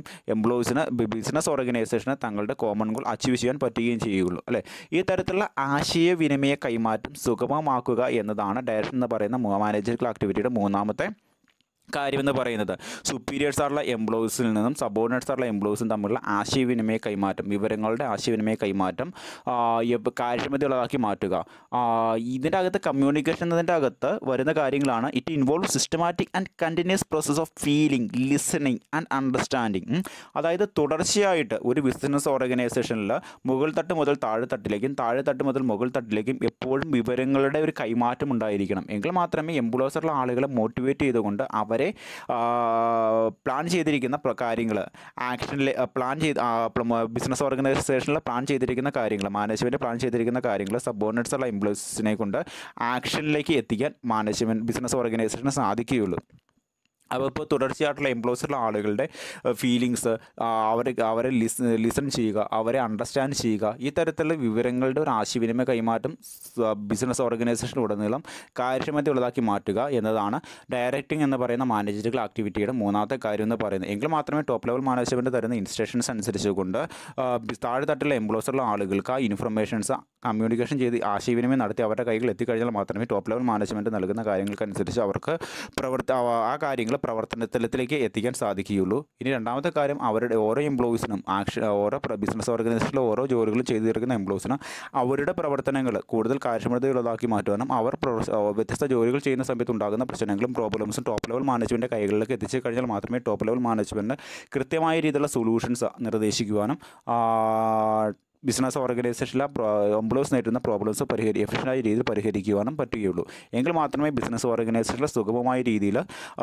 ചെയ്യുകയും എംപ്ലോയീസിന് ബിസിനസ് ഓർഗനൈസേഷന് തങ്ങളുടെ കോമൺ ഗോൾ അച്ചീവ് ചെയ്യാൻ പറ്റുകയും ചെയ്യുകയുള്ളൂ അല്ലേ. ഈ തരത്തിലുള്ള ആശയവിനിമയ കൈമാറ്റം സുഗമമാക്കുക എന്നതാണ് ഡയറക്ഷൻ എന്ന് പറയുന്ന മാനേജറിക്കൽ ആക്ടിവിറ്റിയുടെ മൂന്നാമത്തെ കാര്യമെന്ന് പറയുന്നത്. സുപ്പീരിയേഴ്സ് ആയിട്ടുള്ള എംപ്ലോയീസിൽ നിന്നും സബോർഡിനേറ്റ്സ് ആയിട്ടുള്ള എംപ്ലോയീസും തമ്മിലുള്ള ആശയവിനിമയ കൈമാറ്റം, വിവരങ്ങളുടെ ആശയവിനിമയ കൈമാറ്റം കാര്യക്ഷമതയുള്ളതാക്കി മാറ്റുക. ഇതിൻ്റെ അകത്ത് കമ്മ്യൂണിക്കേഷൻ എന്നതിൻ്റെ അകത്ത് വരുന്ന കാര്യങ്ങളാണ് it involve systematic and continuous process of feeling, listening and understanding. അതായത് തുടർച്ചയായിട്ട് ഒരു ബിസിനസ് ഓർഗനൈസേഷനിൽ മുകൾ തട്ട് മുതൽ താഴെ തട്ടിലേക്കും താഴെ തട്ട് മുതൽ മുകൾ തട്ടിലേക്കും എപ്പോഴും വിവരങ്ങളുടെ ഒരു കൈമാറ്റം ഉണ്ടായിരിക്കണം. എങ്കിൽ മാത്രമേ എംപ്ലോയീസുള്ള ആളുകളെ മോട്ടിവേറ്റ് ചെയ്തുകൊണ്ട് അവരെ പ്ലാൻ ചെയ്തിരിക്കുന്ന കാര്യങ്ങൾ ആക്ഷനിൽ പ്ലാൻ ചെയ്ത് ബിസിനസ് ഓർഗനൈസേഷനിൽ പ്ലാൻ ചെയ്തിരിക്കുന്ന കാര്യങ്ങൾ മാനേജ്മെൻറ്റ് പ്ലാൻ ചെയ്തിരിക്കുന്ന കാര്യങ്ങൾ സബോർഡിനേറ്റ്സ് ഉള്ള എംപ്ലോയീസിനെ കൊണ്ട് ആക്ഷനിലേക്ക് എത്തിക്കാൻ മാനേജ്മെൻറ്റ് ബിസിനസ് ഓർഗനൈസേഷന് സാധിക്കുകയുള്ളൂ. അപ്പോൾ ഇപ്പോൾ തുടർച്ചയായിട്ടുള്ള എംപ്ലോയീസുള്ള ആളുകളുടെ ഫീലിങ്സ് അവരെ അവരെ ലിസ് ലിസൺ ചെയ്യുക, അവരെ അണ്ടർസ്റ്റാൻഡ് ചെയ്യുക, ഈ തരത്തിലുള്ള വിവരങ്ങളുടെ ഒരു ആശയവിനിമയ കൈമാറ്റം ബിസിനസ് ഓർഗനൈസേഷനിലുടനീളം കാര്യക്ഷമതയുള്ളതാക്കി മാറ്റുക എന്നതാണ് ഡയറക്റ്റിംഗ് എന്ന് പറയുന്ന മാനേജറിക്കൽ ആക്ടിവിറ്റിയുടെ മൂന്നാമത്തെ കാര്യം എന്ന് പറയുന്നത്. എങ്കിൽ മാത്രമേ ടോപ്പ് ലെവൽ മാനേജ്മെൻറ്റ് തരുന്ന ഇൻസ്ട്രക്ഷൻസ് അനുസരിച്ചുകൊണ്ട് താഴെ തട്ടിലുള്ള എംപ്ലോയീസുള്ള ആളുകൾക്ക് ആ ഇൻഫർമേഷൻസ് കമ്മ്യൂണിക്കേഷൻ ചെയ്ത് ആശയവിനിമയം നടത്തി അവരുടെ കൈകൾ എത്തിക്കഴിഞ്ഞാൽ മാത്രമേ ടോപ്പ് ലെവൽ മാനേജ്മെൻറ്റ് നൽകുന്ന കാര്യങ്ങൾക്കനുസരിച്ച് അവർക്ക് പ്രവർത്തി ആ കാര്യങ്ങൾ പ്രവർത്തനത്തിലേക്ക് എത്തിക്കാൻ സാധിക്കുകയുള്ളൂ. ഇനി രണ്ടാമത്തെ കാര്യം, അവരുടെ ഓരോ എംപ്ലോയീസിനും ആക്ഷൻ ഓരോ ബിസിനസ് ഓർഗനൈസേഷനിലെ ഓരോ ജോലികളും ചെയ്തു തീർക്കുന്ന എംപ്ലോയീസിനും അവരുടെ പ്രവർത്തനങ്ങൾ കൂടുതൽ കാര്യക്ഷമതയുള്ളതാക്കി മാറ്റുവാനും അവർ വ്യത്യസ്ത ജോലികൾ ചെയ്യുന്ന സമയത്ത് ഉണ്ടാകുന്ന പ്രശ്നങ്ങളും പ്രോബ്ലംസും ടോപ്പ് ലെവൽ മാനേജ്മെൻറ്റ് കൈകളിലേക്ക് എത്തിച്ചു കഴിഞ്ഞാൽ മാത്രമേ ടോപ്പ് ലെവൽ മാനേജ്മെൻറ്റ് കൃത്യമായ രീതിയിലുള്ള സൊല്യൂഷൻസ് നിർദ്ദേശിക്കുവാനും ബിസിനസ് ഓർഗനൈസേഷനിലെ എംപ്ലോയീസ് നേരിടുന്ന പ്രോബ്ലംസ് പരിഹരി എഫിഷ്യൻ്റായ രീതിയിൽ പരിഹരിക്കുവാനും പറ്റുകയുള്ളൂ. എങ്കിൽ മാത്രമേ ബിസിനസ് ഓർഗനൈസേഷനിലെ സുഗമമായ രീതിയിൽ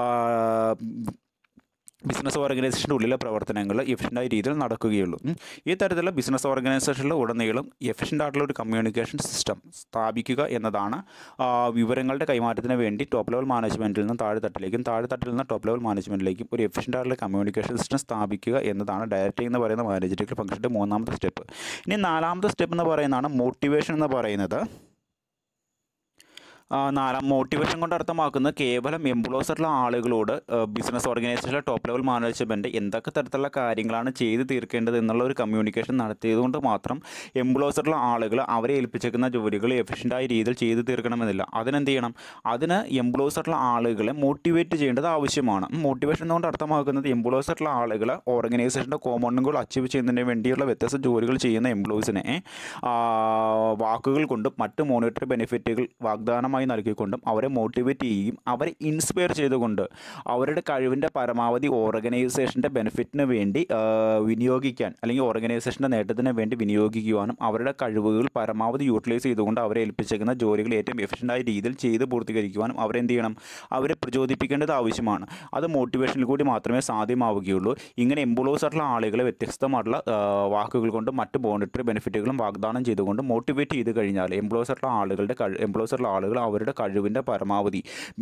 ബിസിനസ് ഓർഗനൈസേഷൻ്റെ ഉള്ളിലെ പ്രവർത്തനങ്ങൾ എഫിഷ്യൻ്റായ രീതിയിൽ നടക്കുകയുള്ളൂ. ഈ തരത്തിലുള്ള ബിസിനസ് ഓർഗനൈസേഷനിൽ ഉടനീളം എഫിഷ്യൻ്റ് ആയിട്ടുള്ള ഒരു കമ്മ്യൂണിക്കേഷൻ സിസ്റ്റം സ്ഥാപിക്കുക എന്നതാണ് വിവരങ്ങളുടെ കൈമാറ്റത്തിന് വേണ്ടി ടോപ്പ് ലെവൽ മാനേജ്മെൻറ്റിൽ നിന്ന് താഴെ തട്ടിലേക്കും താഴെ തട്ടിൽ നിന്ന് ടോപ്പ് ലെവൽ മാനേജ്മെൻറ്റിലേക്കും ഒരു എഫിഷ്യൻ്റ് ആയിട്ടുള്ള കമ്മ്യൂണിക്കേഷൻ സിസ്റ്റം സ്ഥാപിക്കുക എന്നതാണ് ഡയറക്റ്റിംഗ് എന്ന് പറയുന്ന മാനേജറിക്കൽ ഫംഗ്ഷൻ്റെ മൂന്നാമത്തെ സ്റ്റെപ്പ്. ഇനി നാലാമത്തെ സ്റ്റെപ്പ് എന്ന് പറയുന്നതാണ് മോട്ടിവേഷൻ എന്ന് പറയുന്നത്. നാലാം മോട്ടിവേഷൻ കൊണ്ട് അർത്ഥമാക്കുന്നത് കേവലം എംപ്ലോയീസുള്ള ആളുകളോട് ബിസിനസ് ഓർഗനൈസേഷനിലെ ടോപ്പ് ലെവൽ മാനേജ്മെൻറ്റ് എന്തൊക്കെ തരത്തിലുള്ള കാര്യങ്ങളാണ് ചെയ്ത് തീർക്കേണ്ടത് എന്നുള്ള ഒരു കമ്മ്യൂണിക്കേഷൻ നടത്തിയതുകൊണ്ട് മാത്രം എംപ്ലോയീസുള്ള ആളുകൾ അവരെ ഏൽപ്പിച്ചേക്കുന്ന ജോലികൾ എഫിഷ്യൻ്റായ രീതിയിൽ ചെയ്ത് തീർക്കണമെന്നില്ല. അതിനെന്ത് ചെയ്യണം? അതിന് എംപ്ലോയീസുള്ള ആളുകളെ മോട്ടിവേറ്റ് ചെയ്യേണ്ടത് ആവശ്യമാണ്. മോട്ടിവേഷൻ എന്നുകൊണ്ട് അർത്ഥമാക്കുന്നത് എംപ്ലോയീസുള്ള ആളുകളെ ഓർഗനൈസേഷൻ്റെ കോമൺ ഗോൾ അച്ചീവ് ചെയ്യുന്നതിന് വേണ്ടിയുള്ള വ്യത്യസ്ത ജോലികൾ ചെയ്യുന്ന എംപ്ലോയീസിനെ വാക്കുകൾ കൊണ്ടും മറ്റ് മോണിറ്ററി ബെനിഫിറ്റുകൾ വാഗ്ദാനമായി നൽകിക്കൊണ്ടും അവരെ മോട്ടിവേറ്റ് ചെയ്യുകയും അവരെ ഇൻസ്പയർ ചെയ്തുകൊണ്ട് അവരുടെ കഴിവിൻ്റെ പരമാവധി ഓർഗനൈസേഷൻ്റെ ബെനിഫിറ്റിന് വേണ്ടി വിനിയോഗിക്കാൻ അല്ലെങ്കിൽ ഓർഗനൈസേഷൻ്റെ നേട്ടത്തിന് വേണ്ടി വിനിയോഗിക്കുവാനും അവരുടെ കഴിവുകൾ പരമാവധി യൂട്ടിലൈസ് ചെയ്തുകൊണ്ട് അവരെ ഏൽപ്പിച്ചേക്കുന്ന ജോലികൾ ഏറ്റവും എഫിഷ്യൻ്റായ രീതിയിൽ ചെയ്ത് പൂർത്തീകരിക്കുവാനും അവരെന്ത് ചെയ്യണം? അവരെ പ്രചോദിപ്പിക്കേണ്ടത് ആവശ്യമാണ്. അത് മോട്ടിവേഷനിൽ കൂടി മാത്രമേ സാധ്യമാവുകയുള്ളൂ. ഇങ്ങനെ എംപ്ലോയീസ് ആയിട്ടുള്ള ആളുകളെ വ്യത്യസ്തമായിട്ടുള്ള വാക്കുകൾ കൊണ്ട് മറ്റ് മോണിറ്ററി ബെനിഫിറ്റുകളും വാഗ്ദാനം ചെയ്തുകൊണ്ട് മോട്ടിവേറ്റ് ചെയ്ത് കഴിഞ്ഞാൽ എംപ്ലോയീസ് ആയിട്ടുള്ള ആളുകളുടെ എംപ്ലോയീസ് ആയിട്ടുള്ള ആളുകൾ അവരുടെ കഴിവിൻ്റെ പരമാവധി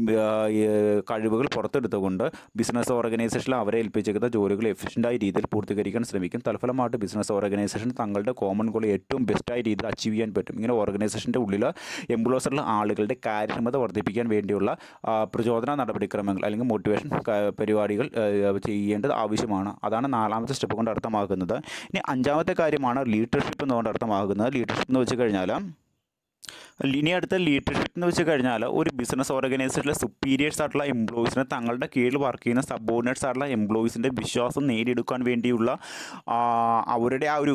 കഴിവുകൾ പുറത്തെടുത്തുകൊണ്ട് ബിസിനസ് ഓർഗനൈസേഷനിൽ അവരെ ഏൽപ്പിച്ചിരിക്കുന്ന ജോലികൾ എഫിഷ്യൻ്റായ രീതിയിൽ പൂർത്തീകരിക്കാൻ ശ്രമിക്കും. തൽഫലമായിട്ട് ബിസിനസ് ഓർഗനൈസേഷൻ തങ്ങളുടെ കോമൺ ഗോൾ ഏറ്റവും ബെസ്റ്റായ രീതിയിൽ അച്ചീവ് ചെയ്യാൻ പറ്റും. ഇങ്ങനെ ഓർഗനൈസേഷൻ്റെ ഉള്ളിൽ എംപ്ലോയീസുള്ള ആളുകളുടെ കാര്യക്ഷമത വർദ്ധിപ്പിക്കാൻ വേണ്ടിയുള്ള പ്രചോദന നടപടിക്രമങ്ങൾ അല്ലെങ്കിൽ മോട്ടിവേഷൻ പരിപാടികൾ ചെയ്യേണ്ടത് ആവശ്യമാണ്. അതാണ് നാലാമത്തെ സ്റ്റെപ്പ് കൊണ്ട് അർത്ഥമാക്കുന്നത്. ഇനി അഞ്ചാമത്തെ കാര്യമാണ് ലീഡർഷിപ്പ് എന്നുകൊണ്ട് അർത്ഥമാക്കുന്നത്. ലീഡർഷിപ്പ് എന്ന് വെച്ച് കഴിഞ്ഞാൽ ഇനി അടുത്ത ലീഡർഷിപ്പ് എന്ന് വെച്ച് കഴിഞ്ഞാൽ ഒരു ബിസിനസ് ഓർഗനൈസേഷനിലെ സുപ്പീരിയേഴ്സ് ആയിട്ടുള്ള എംപ്ലോയീസിനെ തങ്ങളുടെ കീഴിൽ വർക്ക് ചെയ്യുന്ന സബോർഡിനേറ്റ്സ് ആയിട്ടുള്ള എംപ്ലോയീസിൻ്റെ വിശ്വാസം നേടിയെടുക്കാൻ വേണ്ടിയുള്ള അവരുടെ ആ ഒരു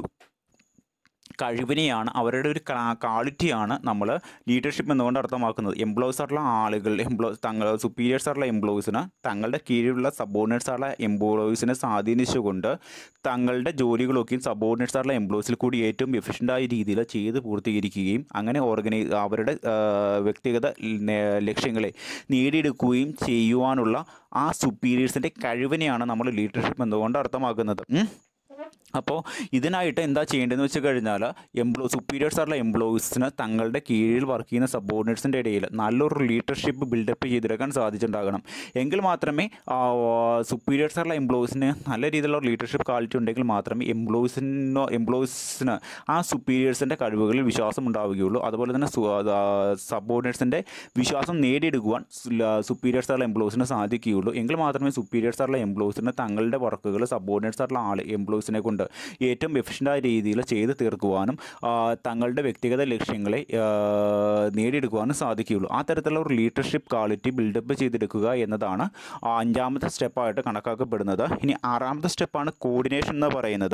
കഴിവിനെയാണ് അവരുടെ ഒരു ക്വാളിറ്റിയാണ് നമ്മൾ ലീഡർഷിപ്പ് എന്നുകൊണ്ട് അർത്ഥമാക്കുന്നത്. എംപ്ലോയീസ് ആയിട്ടുള്ള ആളുകൾ എംപ്ലോയീസ് തങ്ങൾ സുപ്പീരിയേഴ്സ് ആയിട്ടുള്ള എംപ്ലോയീസിന് തങ്ങളുടെ കീഴിലുള്ള സബോർഡിനേറ്റ്സ് ആയിട്ടുള്ള എംപ്ലോയീസിനെ സ്വാധീനിച്ചുകൊണ്ട് തങ്ങളുടെ ജോലികളൊക്കെയും സബോർഡിനേറ്റ്സ് ആയിട്ടുള്ള എംപ്ലോയീസിൽ കൂടി ഏറ്റവും എഫിഷ്യൻ്റായ രീതിയിൽ ചെയ്ത് പൂർത്തീകരിക്കുകയും അങ്ങനെ ഓർഗനൈ അവരുടെ വ്യക്തിഗത ലക്ഷ്യങ്ങളെ നേടിയെടുക്കുകയും ചെയ്യുവാനുള്ള ആ സുപ്പീരിയേഴ്സിൻ്റെ കഴിവിനെയാണ് നമ്മൾ ലീഡർഷിപ്പ് എന്നുകൊണ്ട് അർത്ഥമാക്കുന്നത്. അപ്പോൾ ഇതിനായിട്ട് എന്താ ചെയ്യേണ്ടതെന്ന് വെച്ച് കഴിഞ്ഞാൽ എംപ്ലോ സുപ്പീരിയേഴ്സ് ആയിട്ടുള്ള എംപ്ലോയീസിന് തങ്ങളുടെ കീഴിൽ വർക്ക് ചെയ്യുന്ന സബോർഡിനേറ്റ്സിൻ്റെ ഇടയിൽ നല്ലൊരു ലീഡർഷിപ്പ് ബിൽഡപ്പ് ചെയ്തെടുക്കാൻ സാധിച്ചിട്ടുണ്ടാകണം. എങ്കിൽ മാത്രമേ സുപ്പീരിയേഴ്സ് ആയിട്ടുള്ള എംപ്ലോയീസിന് നല്ല രീതിയിലുള്ള ലീഡർഷിപ്പ് ക്വാളിറ്റി ഉണ്ടെങ്കിൽ മാത്രമേ എംപ്ലോയീസിനോ എംപ്ലോയീസിന് ആ സുപ്പീരിയേഴ്സിൻ്റെ കഴിവുകളിൽ വിശ്വാസം ഉണ്ടാവുകയുള്ളൂ. അതുപോലെ തന്നെ സബോർഡിനേറ്റ്സിൻ്റെ വിശ്വാസം നേടിയെടുക്കുവാൻ സുപ്പീരിയേഴ്സ് ആയിട്ടുള്ള എംപ്ലോയീസിന് സാധിക്കുകയുള്ളൂ. എങ്കിൽ മാത്രമേ സുപ്പീരിയേഴ്സ് ആയിട്ടുള്ള എംപ്ലോയീസിന് തങ്ങളുടെ വർക്കുകൾ സബോർഡിനേറ്റ്സ് ആയിട്ടുള്ള ആൾ എംപ്ലോയീസിനെ കൊണ്ട് ഏറ്റവും എഫിഷ്യൻ്റായ രീതിയിൽ ചെയ്ത് തീർക്കുവാനും തങ്ങളുടെ വ്യക്തിഗത ലക്ഷ്യങ്ങളെ നേടിയെടുക്കുവാനും സാധിക്കുകയുള്ളൂ. ആ തരത്തിലുള്ള ഒരു ലീഡർഷിപ്പ് ക്വാളിറ്റി ബിൽഡപ്പ് ചെയ്തെടുക്കുക എന്നതാണ് അഞ്ചാമത്തെ സ്റ്റെപ്പായിട്ട് കണക്കാക്കപ്പെടുന്നത്. ഇനി ആറാമത്തെ സ്റ്റെപ്പാണ് കോർഡിനേഷൻ എന്ന് പറയുന്നത്.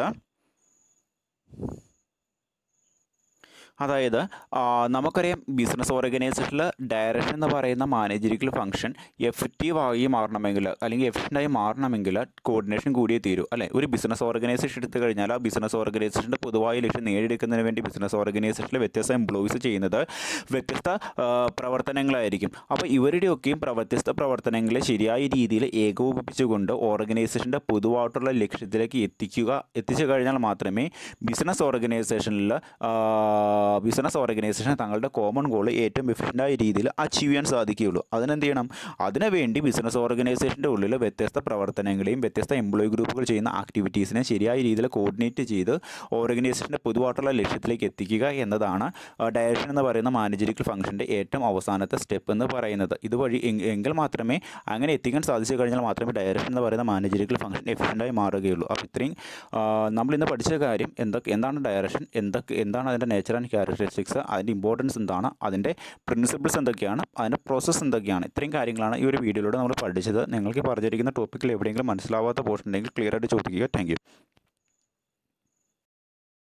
അതായത് നമുക്കറിയാം ബിസിനസ് ഓർഗനൈസേഷനിൽ ഡയറക്ഷൻ എന്ന് പറയുന്ന മാനേജറിക്കൽ ഫംഗ്ഷൻ എഫക്റ്റീവായി മാറണമെങ്കിൽ അല്ലെങ്കിൽ എഫിഷ്യൻ്റായി മാറണമെങ്കിൽ കോർഡിനേഷൻ കൂടിയേ തീരൂ അല്ലേ. ഒരു ബിസിനസ് ഓർഗനൈസേഷൻ എടുത്തു കഴിഞ്ഞാൽ ആ ബിസിനസ് ഓർഗനൈസേഷൻ്റെ പൊതുവായ ലക്ഷ്യം നേടിയെടുക്കുന്നതിന് വേണ്ടി ബിസിനസ് ഓർഗനൈസേഷനിൽ വ്യത്യസ്ത എംപ്ലോയീസ് ചെയ്യുന്നത് വ്യത്യസ്ത പ്രവർത്തനങ്ങളായിരിക്കും. അപ്പോൾ ഇവരുടെയൊക്കെയും വ്യത്യസ്ത പ്രവർത്തനങ്ങളെ ശരിയായ രീതിയിൽ ഏകോപിപ്പിച്ചുകൊണ്ട് ഓർഗനൈസേഷൻ്റെ പൊതുവായിട്ടുള്ള ലക്ഷ്യത്തിലേക്ക് എത്തിക്കുക എത്തിച്ചു കഴിഞ്ഞാൽ മാത്രമേ ബിസിനസ് ഓർഗനൈസേഷനിൽ ബിസിനസ് ഓർഗനൈസേഷൻ തങ്ങളുടെ കോമൺ ഗോൾ ഏറ്റവും എഫിഷ്യൻ്റായ രീതിയിൽ അച്ചീവ് ചെയ്യാൻ സാധിക്കുകയുള്ളൂ. അതിനെന്ത് ചെയ്യണം? അതിനുവേണ്ടി ബിസിനസ് ഓർഗനൈസേഷൻ്റെ ഉള്ളിൽ വ്യത്യസ്ത പ്രവർത്തനങ്ങളെയും വ്യത്യസ്ത എംപ്ലോയി ഗ്രൂപ്പുകൾ ചെയ്യുന്ന ആക്ടിവിറ്റീസിനെ ശരിയായ രീതിയിൽ കോർഡിനേറ്റ് ചെയ്ത് ഓർഗനൈസേഷൻ്റെ പൊതുവായിട്ടുള്ള ലക്ഷ്യത്തിലേക്ക് എത്തിക്കുക എന്നതാണ് ഡയറക്ഷൻ എന്ന് പറയുന്ന മാനേജറിക്കൽ ഫംഗ്ഷൻ്റെ ഏറ്റവും അവസാനത്തെ സ്റ്റെപ്പ് എന്ന് പറയുന്നത്. ഇതുവഴി എങ്കിൽ മാത്രമേ അങ്ങനെ എത്തിക്കാൻ സാധിച്ചു കഴിഞ്ഞാൽ മാത്രമേ ഡയറക്ഷൻ എന്ന് പറയുന്ന മാനേജറിക്കൽ ഫംഗ്ഷൻ എഫിഷ്യൻ്റായി മാറുകയുള്ളൂ. അപ്പോൾ ഇത്രയും നമ്മളിന്ന് പഠിച്ച കാര്യം എന്തൊക്കെ എന്താണ് ഡയറക്ഷൻ, എന്തൊക്കെ എന്താണ് അതിൻ്റെ നേച്ചർ ആൻഡ് ക്യാരക്ടറിസ്റ്റിക്സ്, അതിൻ്റെ ഇമ്പോർട്ടൻസ് എന്താണ്, അതിൻ്റെ പ്രിൻസിപ്പിൾസ് എന്തൊക്കെയാണ്, അതിൻ്റെ പ്രോസസ്സ് എന്തൊക്കെയാണ്, ഇത്രയും കാര്യങ്ങളാണ് ഈ ഒരു വീഡിയോയിലൂടെ നമ്മൾ പഠിച്ചത്. നിങ്ങൾക്ക് പറഞ്ഞിരിക്കുന്ന ടോപ്പിക്കിൽ എവിടെയെങ്കിലും മനസ്സിലാവാത്ത പോർഷൻ ഉണ്ടെങ്കിൽ ക്ലിയർ ആയിട്ട് ചോദിക്കുക. Thank U.